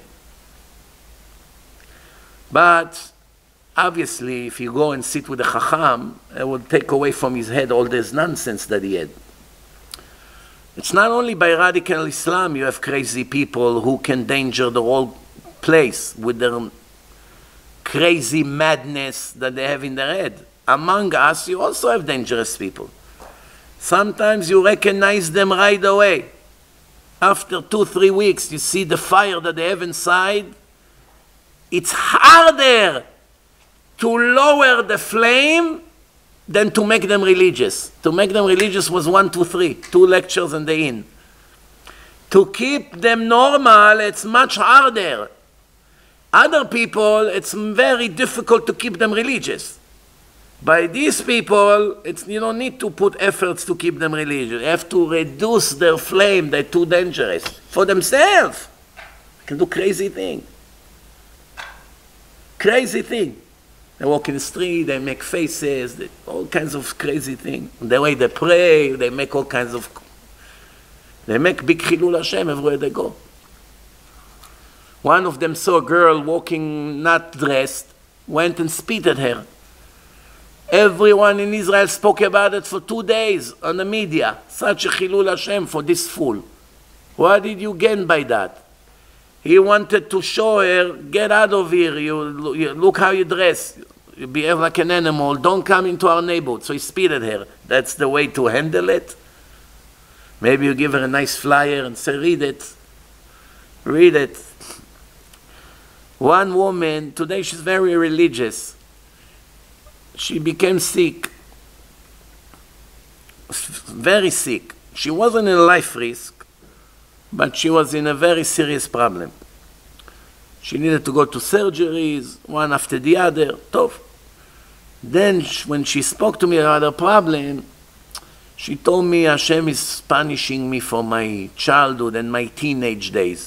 But obviously, if you go and sit with a Chacham, it will take away from his head all this nonsense that he had. It's not only by radical Islam you have crazy people who can endanger the whole place with their crazy madness that they have in their head. Among us, you also have dangerous people. Sometimes you recognize them right away. After two, three weeks, you see the fire that they have inside. It's harder to lower the flame than to make them religious. To make them religious was one, two, three, two lectures and they in. To keep them normal, it's much harder. Other people, it's very difficult to keep them religious. By these people, it's, you don't need to put efforts to keep them religious. You have to reduce their flame. They're too dangerous. For themselves, they can do crazy things. Crazy thing. They walk in the street, they make faces, they, all kinds of crazy things. The way they pray, they make all kinds of... They make big chilul Hashem everywhere they go. One of them saw a girl walking not dressed, went and spit at her. Everyone in Israel spoke about it for two days on the media. Such a chilul Hashem for this fool. What did you gain by that? He wanted to show her, get out of here, you, you, look how you dress, you behave like an animal, don't come into our neighborhood. So he spit at her. That's the way to handle it? Maybe you give her a nice flyer and say, read it. Read it. One woman, today she's very religious. She became sick. Very sick. She wasn't in life risk, but she was in a very serious problem. She needed to go to surgeries, one after the other. Tough. Then when she spoke to me about her problem, she told me Hashem is punishing me for my childhood and my teenage days.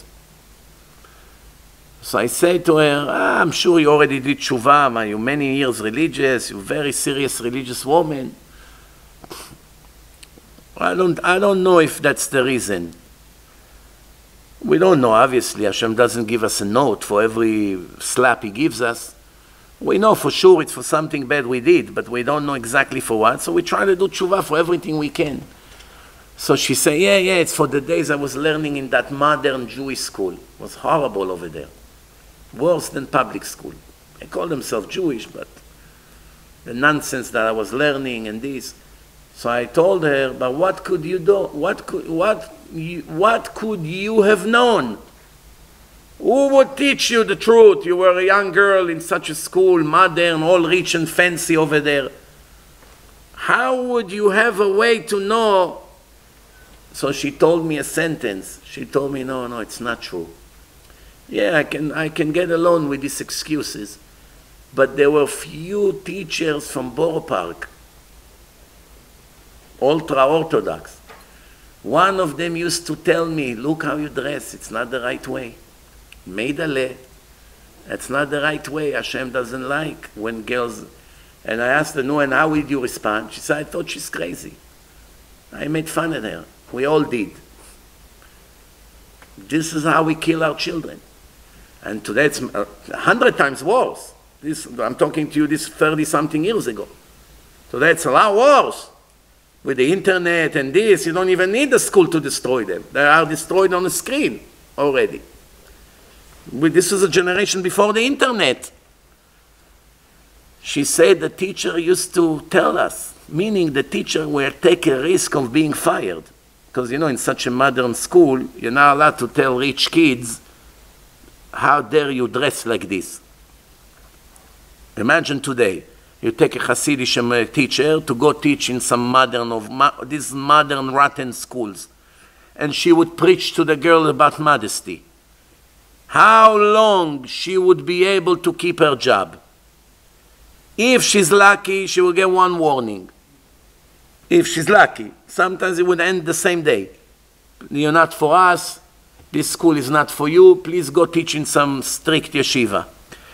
So I say to her, ah, I'm sure you already did tshuva, you're many years religious, you're a very serious religious woman. I don't, I don't know if that's the reason. We don't know, obviously. Hashem doesn't give us a note for every slap he gives us. We know for sure it's for something bad we did, but we don't know exactly for what, so we try to do tshuva for everything we can. So she said, yeah, yeah, it's for the days I was learning in that modern Jewish school. It was horrible over there. Worse than public school. They call themselves Jewish, but the nonsense that I was learning and this. So I told her, but what could you do? What could, what, you, what could you have known? Who would teach you the truth? You were a young girl in such a school, modern, all rich and fancy over there. How would you have a way to know? So she told me a sentence. She told me, no, no, it's not true. Yeah, I can, I can get along with these excuses. But there were few teachers from Borough Park, ultra-Orthodox. One of them used to tell me, look how you dress, it's not the right way. Meidale, that's not the right way. Hashem doesn't like when girls... And I asked her, no, and how would you respond? She said, I thought she's crazy. I made fun of her. We all did. This is how we kill our children. And today it's a hundred times worse. This, I'm talking to you this thirty-something years ago. Today it's a lot worse. With the internet and this, you don't even need the school to destroy them. They are destroyed on the screen already. This is a generation before the internet. She said the teacher used to tell us, meaning the teacher will take a risk of being fired. Because, you know, in such a modern school, you're not allowed to tell rich kids, how dare you dress like this? Imagine today, You take a Hasidic teacher to go teach in some modern, of these modern rotten schools. And she would preach to the girl about modesty. How long she would be able to keep her job? If she's lucky, she will get one warning. If she's lucky. Sometimes it would end the same day. You're not for us. This school is not for you. Please go teach in some strict yeshiva.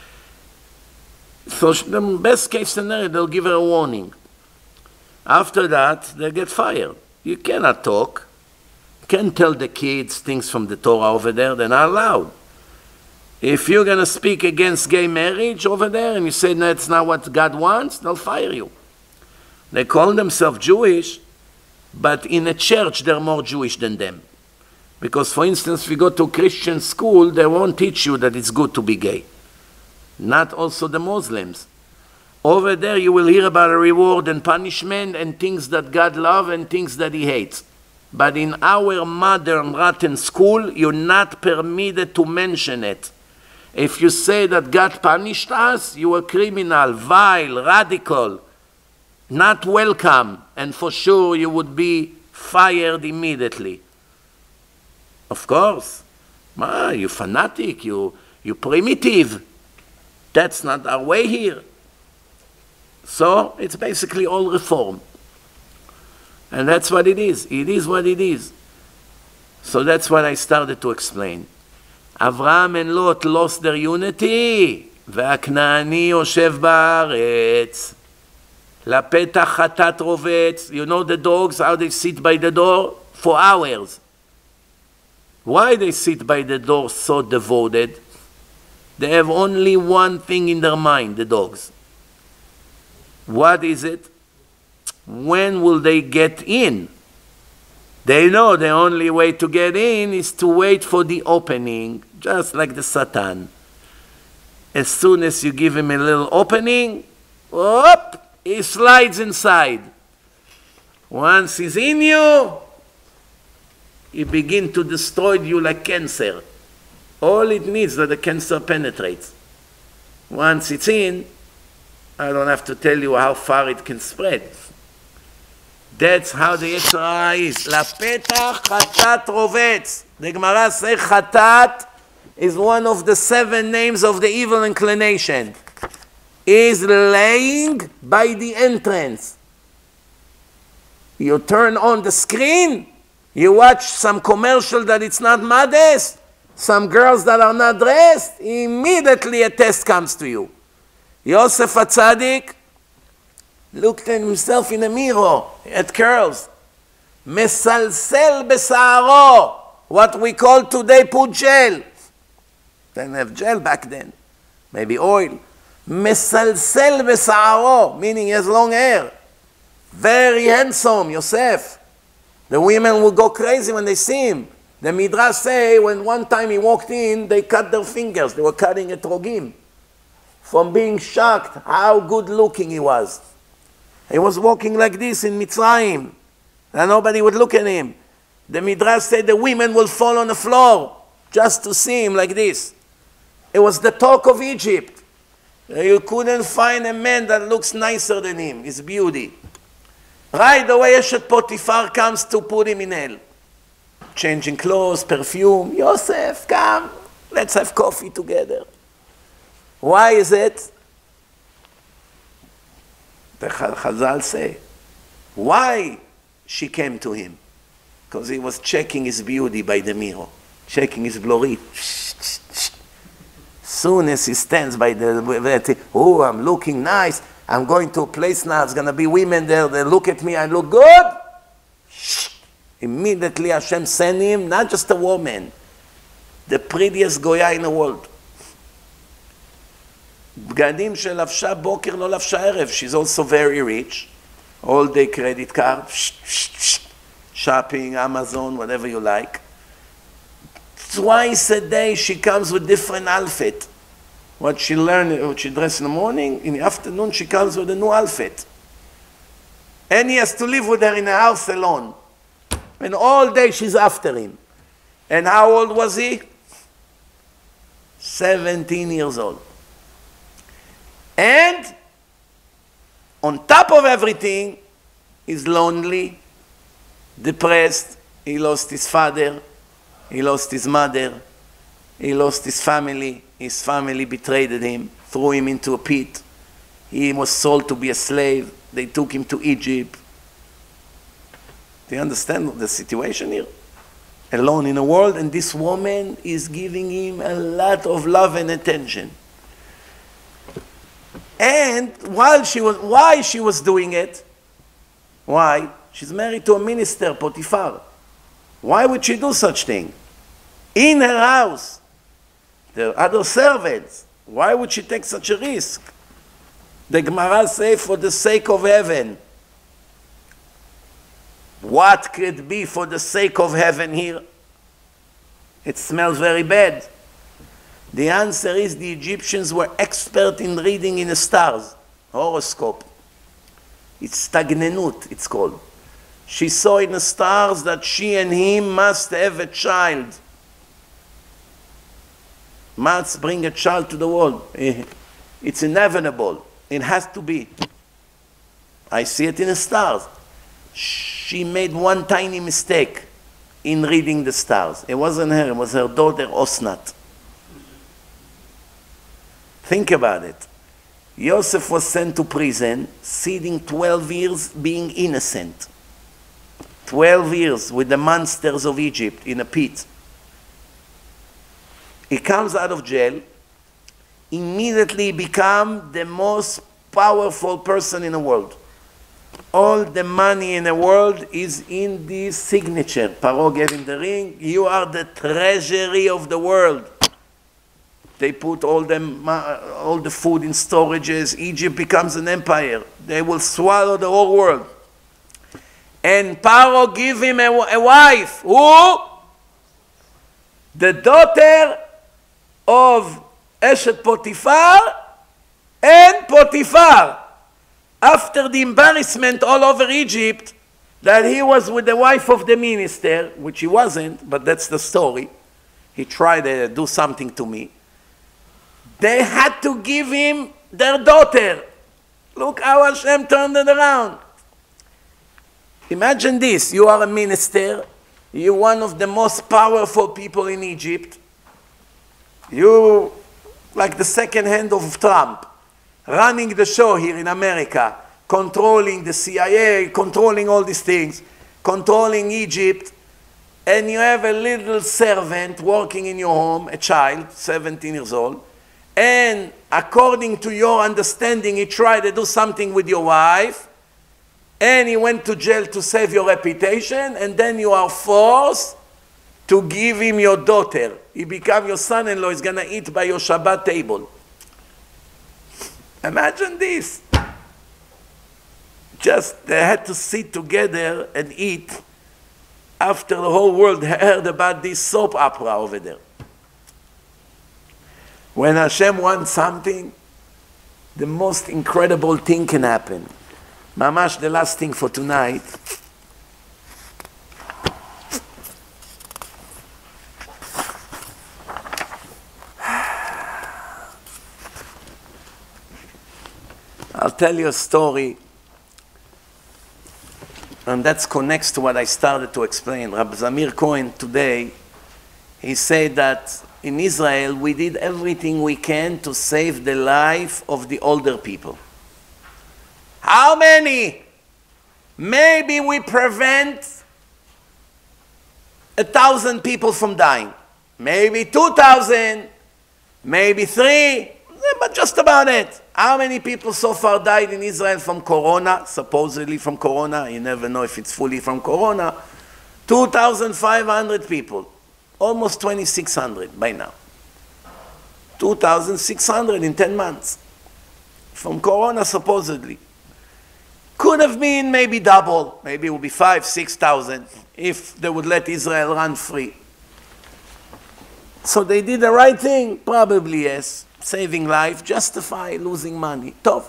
So the best case scenario, they'll give her a warning. After that, they'll get fired. You cannot talk. You can't tell the kids things from the Torah over there. They're not allowed. If you're going to speak against gay marriage over there and you say that's not what God wants, they'll fire you. They call themselves Jewish, but in a church they're more Jewish than them. Because, for instance, if you go to a Christian school, they won't teach you that it's good to be gay. Not also the Muslims. Over there you will hear about a reward and punishment and things that God loves and things that he hates. But in our modern rotten school, you're not permitted to mention it. If you say that God punished us, you are criminal, vile, radical, not welcome, and for sure you would be fired immediately. Of course. Ah, you fanatic, you, you primitive. That's not our way here. So it's basically all reform. And that's what it is. It is what it is. So that's what I started to explain. Avraham and Lot lost their unity, והכנעני יושב בארץ. לפתח חטאת רובץ. You know the dogs, how they sit by the door? For hours. Why they sit by the door so devoted? They have only one thing in their mind, the dogs. What is it? When will they get in? They know the only way to get in is to wait for the opening, just like the Satan. As soon as you give him a little opening, whoop, he slides inside. Once he's in you, he begins to destroy you like cancer. All it needs that the cancer penetrates. Once it's in, I don't have to tell you how far it can spread. That's how the Yetzer Hara is. לפתח חטאת רובץ. The Gemara says חטאת is one of the seven names of the evil inclination. Is laying by the entrance. You turn on the screen, you watch some commercial that it's not modest, some girls that are not dressed, immediately a test comes to you. Yosef HaTzadik looked at himself in a mirror, at curls. Mesalsel besa'aro, what we call today put gel. Didn't have gel back then, maybe oil. Mesalsel besa'aro, meaning he has long hair. Very handsome, Yosef. The women will go crazy when they see him. The Midrash say when one time he walked in, they cut their fingers. They were cutting etrogim from being shocked how good looking he was. He was walking like this in Mitzrayim, and nobody would look at him. The Midrash said the women will fall on the floor just to see him like this. It was the talk of Egypt. You couldn't find a man that looks nicer than him, his beauty. Right away, Eshet Potiphar comes to put him in hell. Changing clothes, perfume. Yosef, come, let's have coffee together. Why is it? The Chazal say, why she came to him? Because he was checking his beauty by the mirror, checking his glory. Soon as he stands by the, oh, I'm looking nice. I'm going to a place now, there's going to be women there, they look at me, I look good. Immediately Hashem sent him, not just a woman, the prettiest goya in the world. בגדים שלבשה בוקר לא לבשה ערב. She's also very rich. All day credit card, shopping, Amazon, whatever you like. Twice a day she comes with different outfit. What she learned, what she dressed in the morning, in the afternoon she comes with a new outfit. And he has to live with her in a house alone. And all day she's after him. And how old was he? seventeen years old. And on top of everything, he's lonely, depressed, he lost his father, he lost his mother, he lost his family, his family betrayed him, threw him into a pit, he was sold to be a slave, they took him to Egypt. Do you understand the situation here? Alone in the world, and this woman is giving him a lot of love and attention. And while she was, why she was doing it? Why? She's married to a minister, Potiphar. Why would she do such thing? In her house, there are other servants. Why would she take such a risk? The Gemara says, for the sake of heaven. What could be for the sake of heaven here? It smells very bad. The answer is the Egyptians were expert in reading in the stars, horoscope. It's stagnenut, it's called. She saw in the stars that she and him must have a child. Must bring a child to the world. It's inevitable. It has to be. I see it in the stars. She made one tiny mistake in reading the stars. It wasn't her, it was her daughter Osnat. Think about it. Yosef was sent to prison, sitting twelve years being innocent. twelve years with the monsters of Egypt in a pit. He comes out of jail, immediately become the most powerful person in the world. All the money in the world is in this signature. Paro gave him the ring. You are the treasury of the world. They put all the, all the food in storages. Egypt becomes an empire. They will swallow the whole world. And Paro give him a, a wife. Who? The daughter of Eshet Potiphar and Potiphar. After the embarrassment all over Egypt that he was with the wife of the minister, which he wasn't, but that's the story. He tried to do something to me. They had to give him their daughter. Look how Hashem turned it around. Imagine this. You are a minister. You're one of the most powerful people in Egypt. You like the second hand of Trump, running the show here in America, controlling the C I A, controlling all these things, controlling Egypt, and you have a little servant working in your home, a child, seventeen years old, and according to your understanding, he tried to do something with your wife, and he went to jail to save your reputation, and then you are forced to give him your daughter. He become your son-in-law, he's going to eat by your Shabbat table. Imagine this. Just they had to sit together and eat after the whole world heard about this soap opera over there. When Hashem wants something, the most incredible thing can happen. Mamash, the last thing for tonight. I'll tell you a story, and that connects to what I started to explain. Rabbi Zamir Cohen today, he said that in Israel we did everything we can to save the life of the older people. How many? Maybe we prevent a thousand people from dying. Maybe two thousand, maybe three, but just about it. How many people so far died in Israel from corona? Supposedly from corona. You never know if it's fully from corona. two thousand five hundred people. Almost twenty-six hundred by now. two thousand six hundred in ten months. From corona, supposedly. Could have been maybe double. Maybe it would be five, six thousand if they would let Israel run free. So they did the right thing? Probably yes. Saving life, justify losing money. Tov.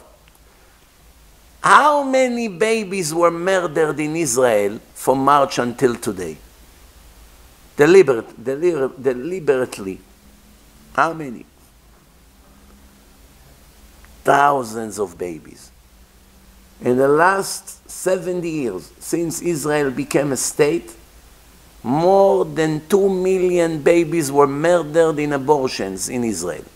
How many babies were murdered in Israel from March until today? Deliberate, deliberate, deliberately. How many? Thousands of babies. In the last seventy years, since Israel became a state, more than two million babies were murdered in abortions in Israel.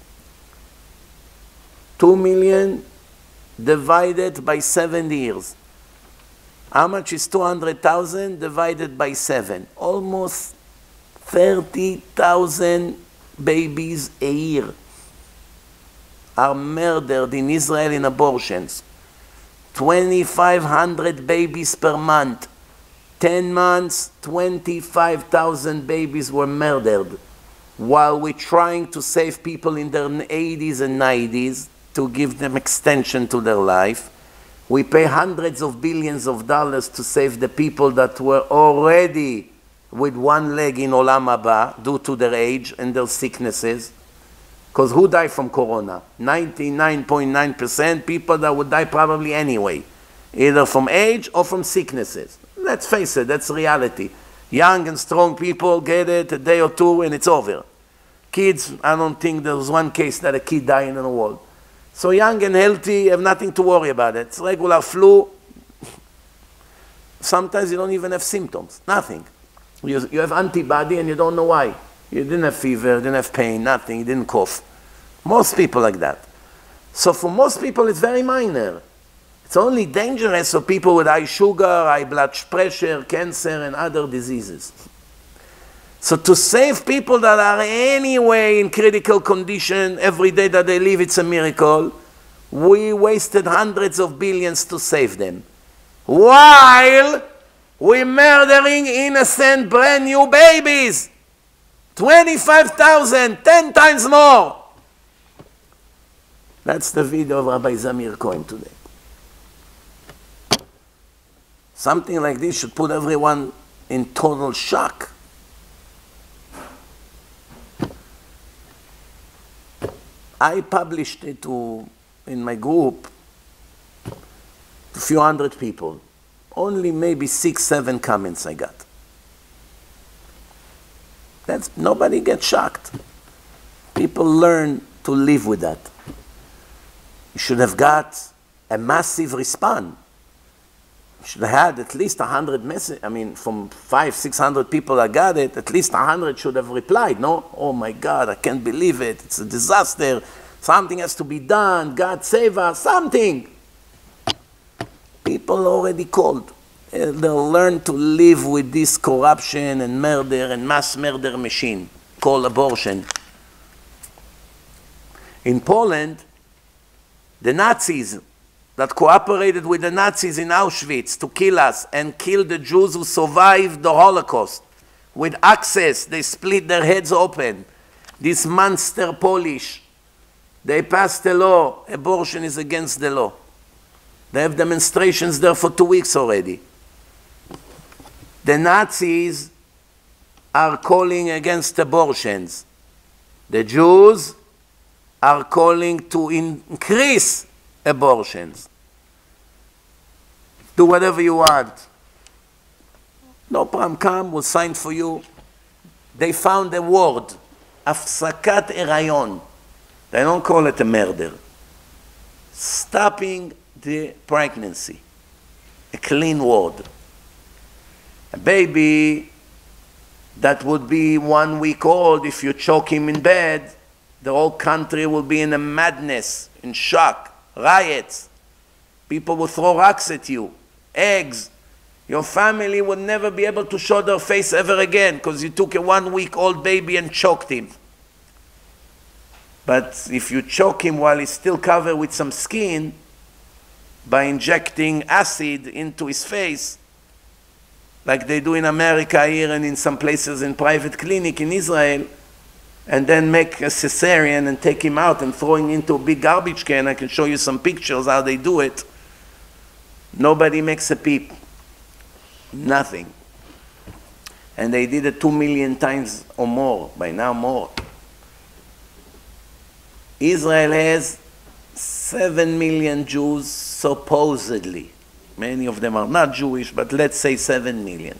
Two million divided by seventy years. How much is two hundred thousand divided by seven? Almost thirty thousand babies a year are murdered in Israel in abortions. twenty-five hundred babies per month. ten months, twenty-five thousand babies were murdered while we're trying to save people in their eighties and nineties to give them extension to their life. We pay hundreds of billions of dollars to save the people that were already with one leg in Olam Haba due to their age and their sicknesses. Because who died from corona? ninety-nine point nine percent people that would die probably anyway, either from age or from sicknesses. Let's face it, that's reality. Young and strong people get it a day or two and it's over. Kids, I don't think there was one case that a kid died in the world. So young and healthy have nothing to worry about. It's regular flu. Sometimes you don't even have symptoms, nothing. You, you have antibody and you don't know why. You didn't have fever, didn't have pain, nothing, you didn't cough. Most people like that. So for most people it's very minor. It's only dangerous for people with high sugar, high blood pressure, cancer and other diseases. So to save people that are anyway in critical condition every day that they live, it's a miracle. We wasted hundreds of billions to save them. While we're murdering innocent brand new babies. twenty-five thousand, ten times more. That's the video of Rabbi Zamir Cohen today. Something like this should put everyone in total shock. I published it to, in my group, to a few hundred people. Only maybe six, seven comments I got. That's, nobody gets shocked. People learn to live with that. You should have got a massive response. You should have had at least a hundred messages. I mean, from five, six hundred people that got it, at least a hundred should have replied, no? Oh my God, I can't believe it. It's a disaster. Something has to be done. God save us. Something. People already called. They'll learn to live with this corruption and murder and mass murder machine called abortion. In Poland, the Nazis that cooperated with the Nazis in Auschwitz to kill us and kill the Jews who survived the Holocaust. With access, they split their heads open. This monster Polish, they passed a law, abortion is against the law. They have demonstrations there for two weeks already. The Nazis are calling against abortions. The Jews are calling to increase abortions. Do whatever you want. No problem, come, we'll sign for you. They found a word, הפסקת הריון. They don't call it a murder. Stopping the pregnancy. A clean word. A baby that would be one week old, if you choke him in bed, the whole country will be in a madness, in shock, riots. People will throw rocks at you, eggs. Your family will never be able to show their face ever again because you took a one-week-old baby and choked him. But if you choke him while he's still covered with some skin, by injecting acid into his face, like they do in America here and in some places in private clinic in Israel, and then make a cesarean and take him out and throw him into a big garbage can. I can show you some pictures how they do it. Nobody makes a peep. Nothing. And they did it two million times or more, by now more. Israel has seven million Jews, supposedly. Many of them are not Jewish, but let's say seven million.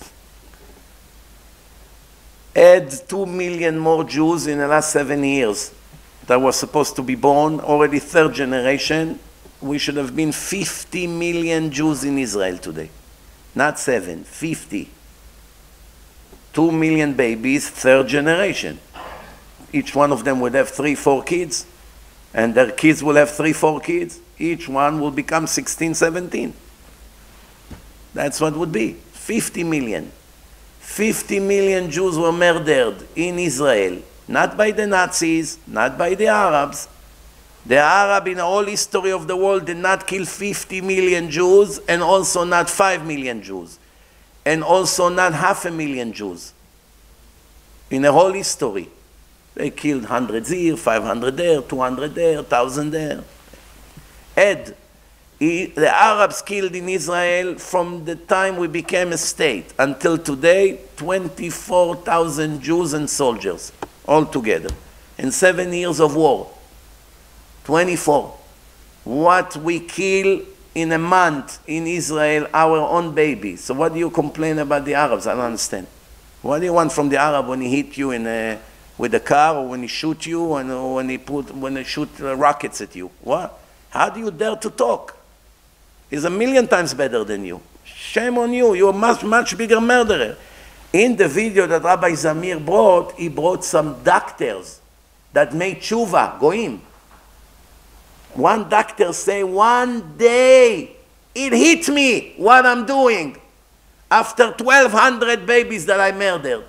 Add two million more Jews in the last seven years that were supposed to be born, already third generation, we should have been fifty million Jews in Israel today. Not seven, fifty. Two million babies, third generation. Each one of them would have three, four kids, and their kids will have three, four kids. Each one will become sixteen, seventeen. That's what it would be, fifty million. fifty million Jews were murdered in Israel, not by the Nazis, not by the Arabs. The Arab in the whole history of the world did not kill fifty million Jews, and also not five million Jews, and also not half a million Jews. In the whole history. They killed hundreds here, five hundred there, two hundred there, one thousand there. Ed, he, the Arabs killed in Israel from the time we became a state until today, twenty-four thousand Jews and soldiers all together in seven years of war. twenty-four. What we kill in a month in Israel, our own baby. So what do you complain about the Arabs? I don't understand. What do you want from the Arab when he hit you in a, with a car, or when he shoot you, and or when he put when they shoot uh, rockets at you? What? How do you dare to talk? He's a million times better than you. Shame on you. You're a much, much bigger murderer. In the video that Rabbi Zamir brought, he brought some doctors that made tshuva, goyim. One doctor say, one day it hit me what I'm doing after twelve hundred babies that I murdered.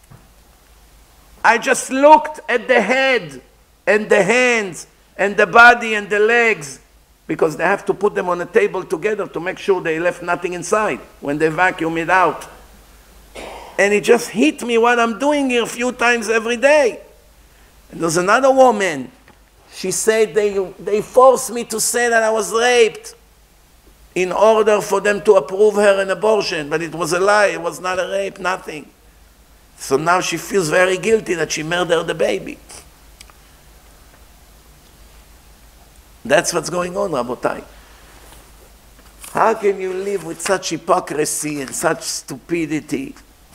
I just looked at the head and the hands and the body and the legs, because they have to put them on a table together to make sure they left nothing inside when they vacuum it out. And it just hit me what I'm doing here a few times every day. And there's another woman. She said they, they forced me to say that I was raped in order for them to approve her an abortion. But it was a lie. It was not a rape, nothing. So now she feels very guilty that she murdered the baby. That's what's going on, Rabotai. How can you live with such hypocrisy and such stupidity?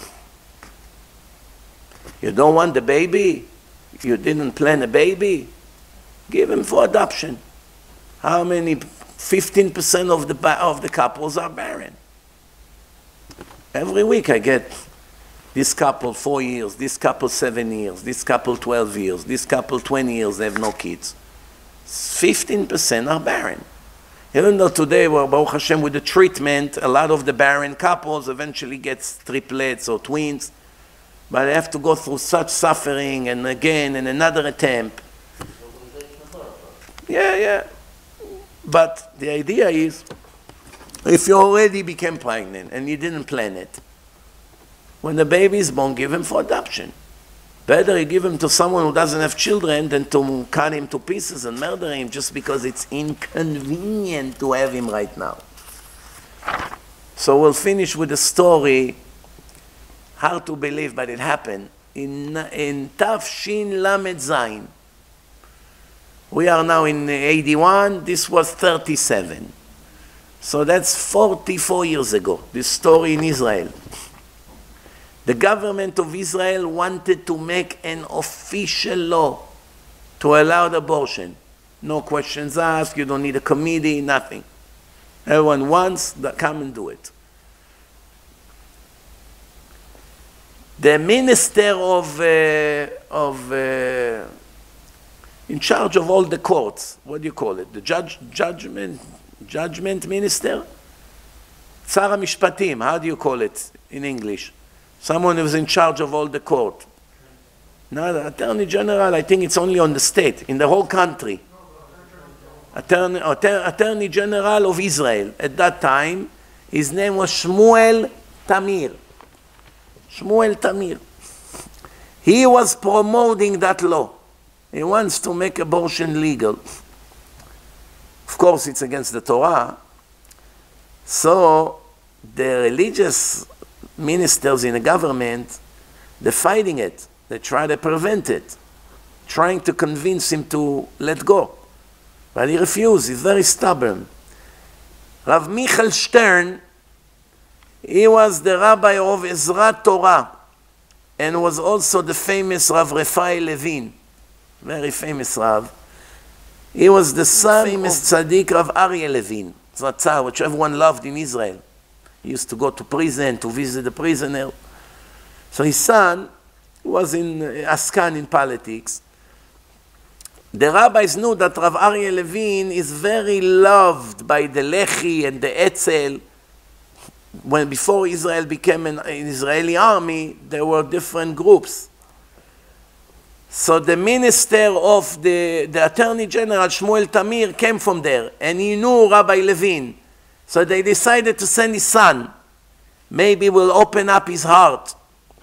You don't want the baby? You didn't plan a baby? Give him for adoption. How many? fifteen percent of the, of the couples are barren. Every week I get this couple four years, this couple seven years, this couple twelve years, this couple twenty years, they have no kids. fifteen percent are barren. Even though today, well, Baruch Hashem, with the treatment, a lot of the barren couples eventually get triplets or twins, but they have to go through such suffering and again and another attempt. Yeah, yeah. But the idea is, if you already became pregnant and you didn't plan it, when the baby is born, give him for adoption. Better you give him to someone who doesn't have children than to cut him to pieces and murder him just because it's inconvenient to have him right now. So we'll finish with a story, hard to believe, but it happened. In, in Tav Shin Lamed Zayin. We are now in eighty-one, this was thirty-seven. So that's forty-four years ago, this story in Israel. The government of Israel wanted to make an official law to allow the abortion. No questions asked, you don't need a committee, nothing. Everyone wants, that come and do it. The minister of, uh, of uh, in charge of all the courts, what do you call it? The judge, judgment, judgment minister? Tzar HaMishpatim, how do you call it in English? Someone who's in charge of all the court. No, the Attorney General, I think it's only on the state, in the whole country. Attorney, Attorney General of Israel. At that time, his name was Shmuel Tamir. Shmuel Tamir. He was promoting that law. He wants to make abortion legal. Of course, it's against the Torah. So the religious ministers in the government, they're fighting it. They try to prevent it, trying to convince him to let go. But he refused. He's very stubborn. Rav Michael Stern, he was the rabbi of Ezra Torah and was also the famous Rav Refael Levin, very famous Rav. He was the son famous tzaddik of Aryeh Levin, Zatzar, which everyone loved in Israel. He used to go to prison to visit the prisoner. So his son was in uh, Askan in politics. The rabbis knew that Rav Aryeh Levin is very loved by the Lehi and the Etzel. When before Israel became an, an Israeli army, there were different groups. So the minister of the, the Attorney General, Shmuel Tamir, came from there, and he knew Rabbi Levin. So they decided to send his son. Maybe we'll open up his heart.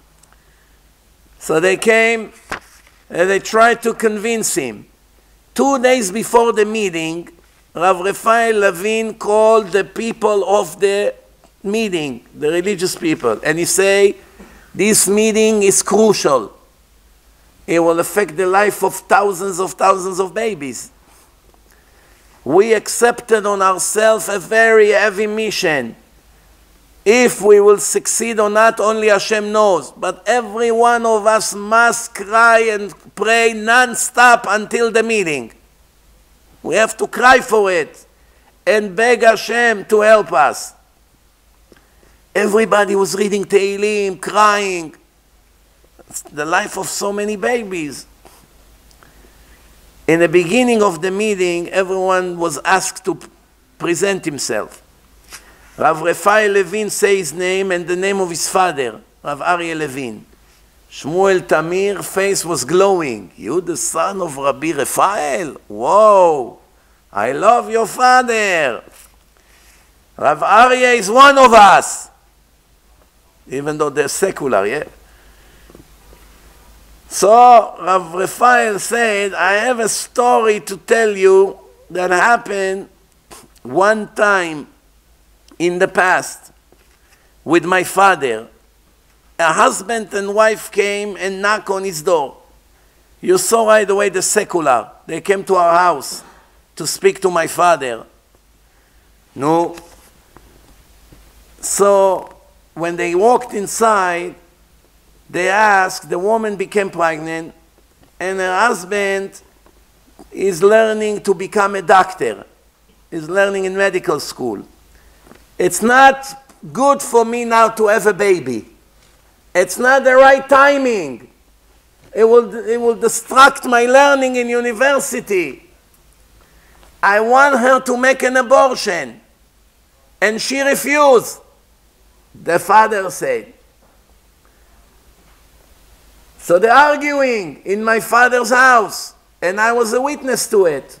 So they came, and they tried to convince him. Two days before the meeting, Rav Raphael Levin called the people of the meeting, the religious people, and he said, this meeting is crucial. It will affect the life of thousands of thousands of babies. We accepted on ourselves a very heavy mission. If we will succeed or not, only Hashem knows. But every one of us must cry and pray non-stop until the meeting. We have to cry for it and beg Hashem to help us. Everybody was reading Tehillim, crying. It's the life of so many babies. In the beginning of the meeting, everyone was asked to present himself. Rav Raphael Levin say his name and the name of his father, Rav Aryeh Levin. Shmuel Tamir's face was glowing. You the son of Rabbi Raphael? Whoa, I love your father. Rav Aryeh is one of us. Even though they're secular, yeah? So Rav Raphael said, I have a story to tell you that happened one time in the past with my father. A husband and wife came and knocked on his door. You saw right away the secular. They came to our house to speak to my father. No. So when they walked inside, they asked, the woman became pregnant, and her husband is learning to become a doctor. He's learning in medical school. It's not good for me now to have a baby. It's not the right timing. It will, it will distract my learning in university. I want her to make an abortion. And she refused. The father said. So they're arguing in my father's house, and I was a witness to it.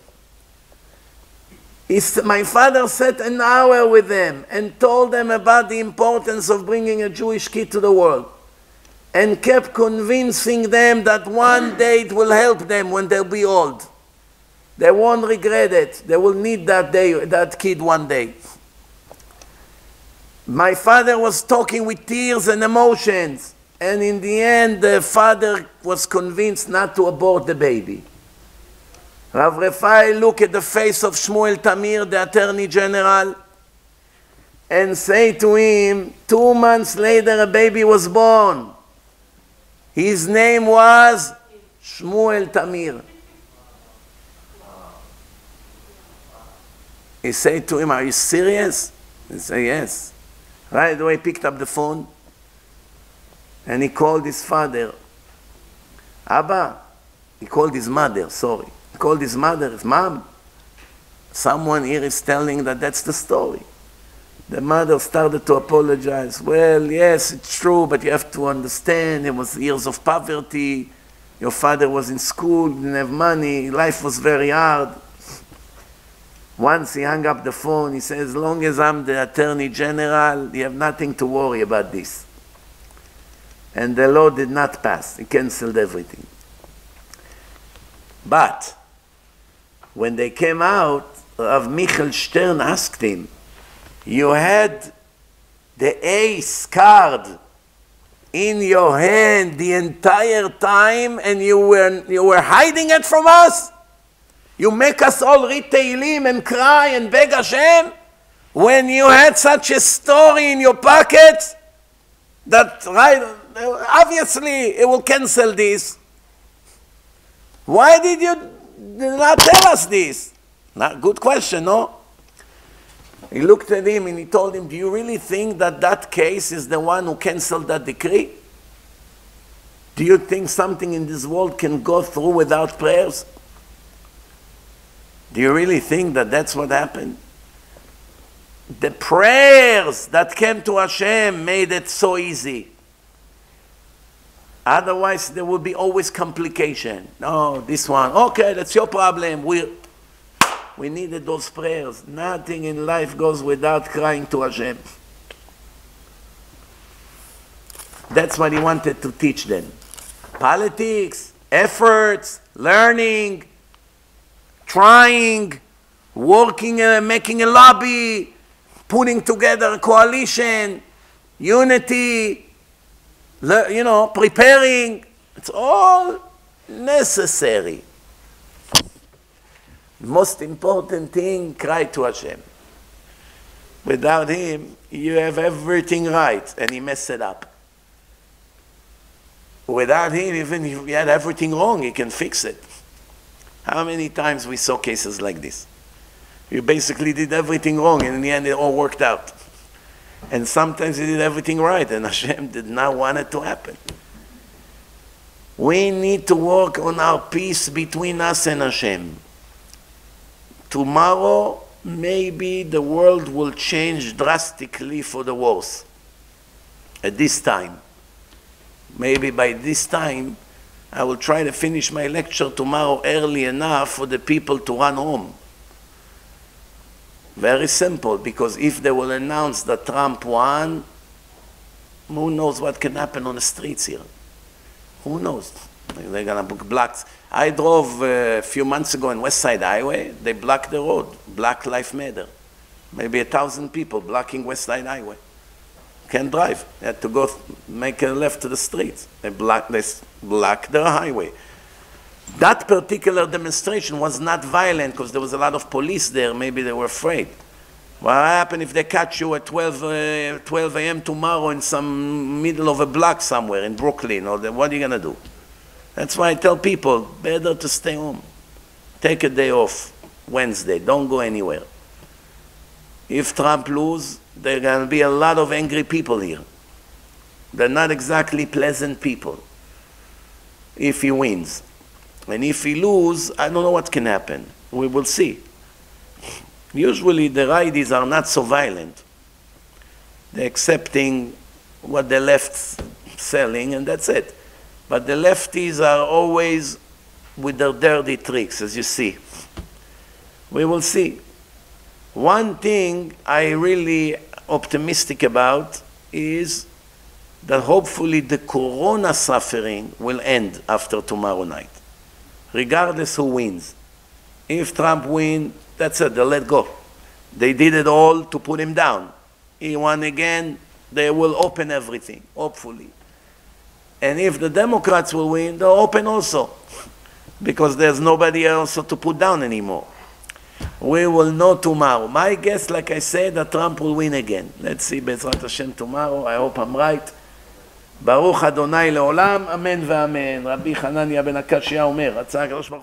He's, my father sat an hour with them and told them about the importance of bringing a Jewish kid to the world, and kept convincing them that one day it will help them when they'll be old. They won't regret it. They will need that day, that kid one day. My father was talking with tears and emotions. And in the end, the father was convinced not to abort the baby. Rav Raphael looked at the face of Shmuel Tamir, the Attorney General, and say to him, two months later a baby was born. His name was Shmuel Tamir. He said to him, are you serious? He said, yes. Right away, he picked up the phone. And he called his father, Abba. He called his mother, sorry. He called his mother, his mom. Someone here is telling that that's the story. The mother started to apologize. Well, yes, it's true, but you have to understand, it was years of poverty. Your father was in school, didn't have money, life was very hard. Once he hung up the phone, he said, as long as I'm the Attorney General, you have nothing to worry about this. And the law did not pass. He canceled everything. But when they came out, Rav Michael Stern asked him, you had the ace card in your hand the entire time and you were, you were hiding it from us? You make us all read Tehillim and cry and beg Hashem when you had such a story in your pocket that, right, obviously it will cancel this. Why did you did not tell us this. Not, good question, no? He looked at him and he told him, do you really think that that case is the one who canceled that decree? Do you think something in this world can go through without prayers? Do you really think that that's what happened? The prayers that came to Hashem made it so easy. Otherwise, there would be always complication. No, this one, okay, that's your problem. We, we needed those prayers. Nothing in life goes without crying to Hashem. That's what he wanted to teach them. Politics, efforts, learning, trying, working, uh, making a lobby, putting together a coalition, unity, you know, preparing. It's all necessary. Most important thing, cry to Hashem. Without him, you have everything right, and he messed it up. Without him, even if you had everything wrong, he can fix it. How many times we saw cases like this? You basically did everything wrong, and in the end, it all worked out. And sometimes you did everything right, and Hashem did not want it to happen. We need to work on our peace between us and Hashem. Tomorrow, maybe the world will change drastically for the worse. At this time. Maybe by this time, I will try to finish my lecture tomorrow early enough for the people to run home. Very simple, because if they will announce that Trump won, who knows what can happen on the streets here? Who knows? They're going to block. I drove uh, a few months ago on West Side Highway. They blocked the road. Black Lives Matter. Maybe a thousand people blocking West Side Highway. Can't drive. They had to go make a left to the streets. They blocked, they blocked the highway. That particular demonstration was not violent because there was a lot of police there. Maybe they were afraid. What happened if they catch you at twelve a m tomorrow in some middle of a block somewhere in Brooklyn? Or the, what are you going to do? That's why I tell people, better to stay home. Take a day off Wednesday. Don't go anywhere. If Trump loses, there are going to be a lot of angry people here. They're not exactly pleasant people if he wins. And if he loses, I don't know what can happen. We will see. Usually the righties are not so violent. They're accepting what the left's selling, and that's it. But the lefties are always with their dirty tricks, as you see. We will see. One thing I really optimistic about is that hopefully the corona suffering will end after tomorrow night, regardless who wins. If Trump wins, that's it, they'll let go. They did it all to put him down. He won again, they will open everything, hopefully. And if the Democrats will win, they'll open also, because there's nobody else to put down anymore. We will know tomorrow. My guess, like I said, that Trump will win again. Let's see, Bezrat Hashem tomorrow. I hope I'm right. Baruch Adonai leolam, amen ואמן. רבי חנניה בן הקשיא אומר, רצה הקדוש ברוך הוא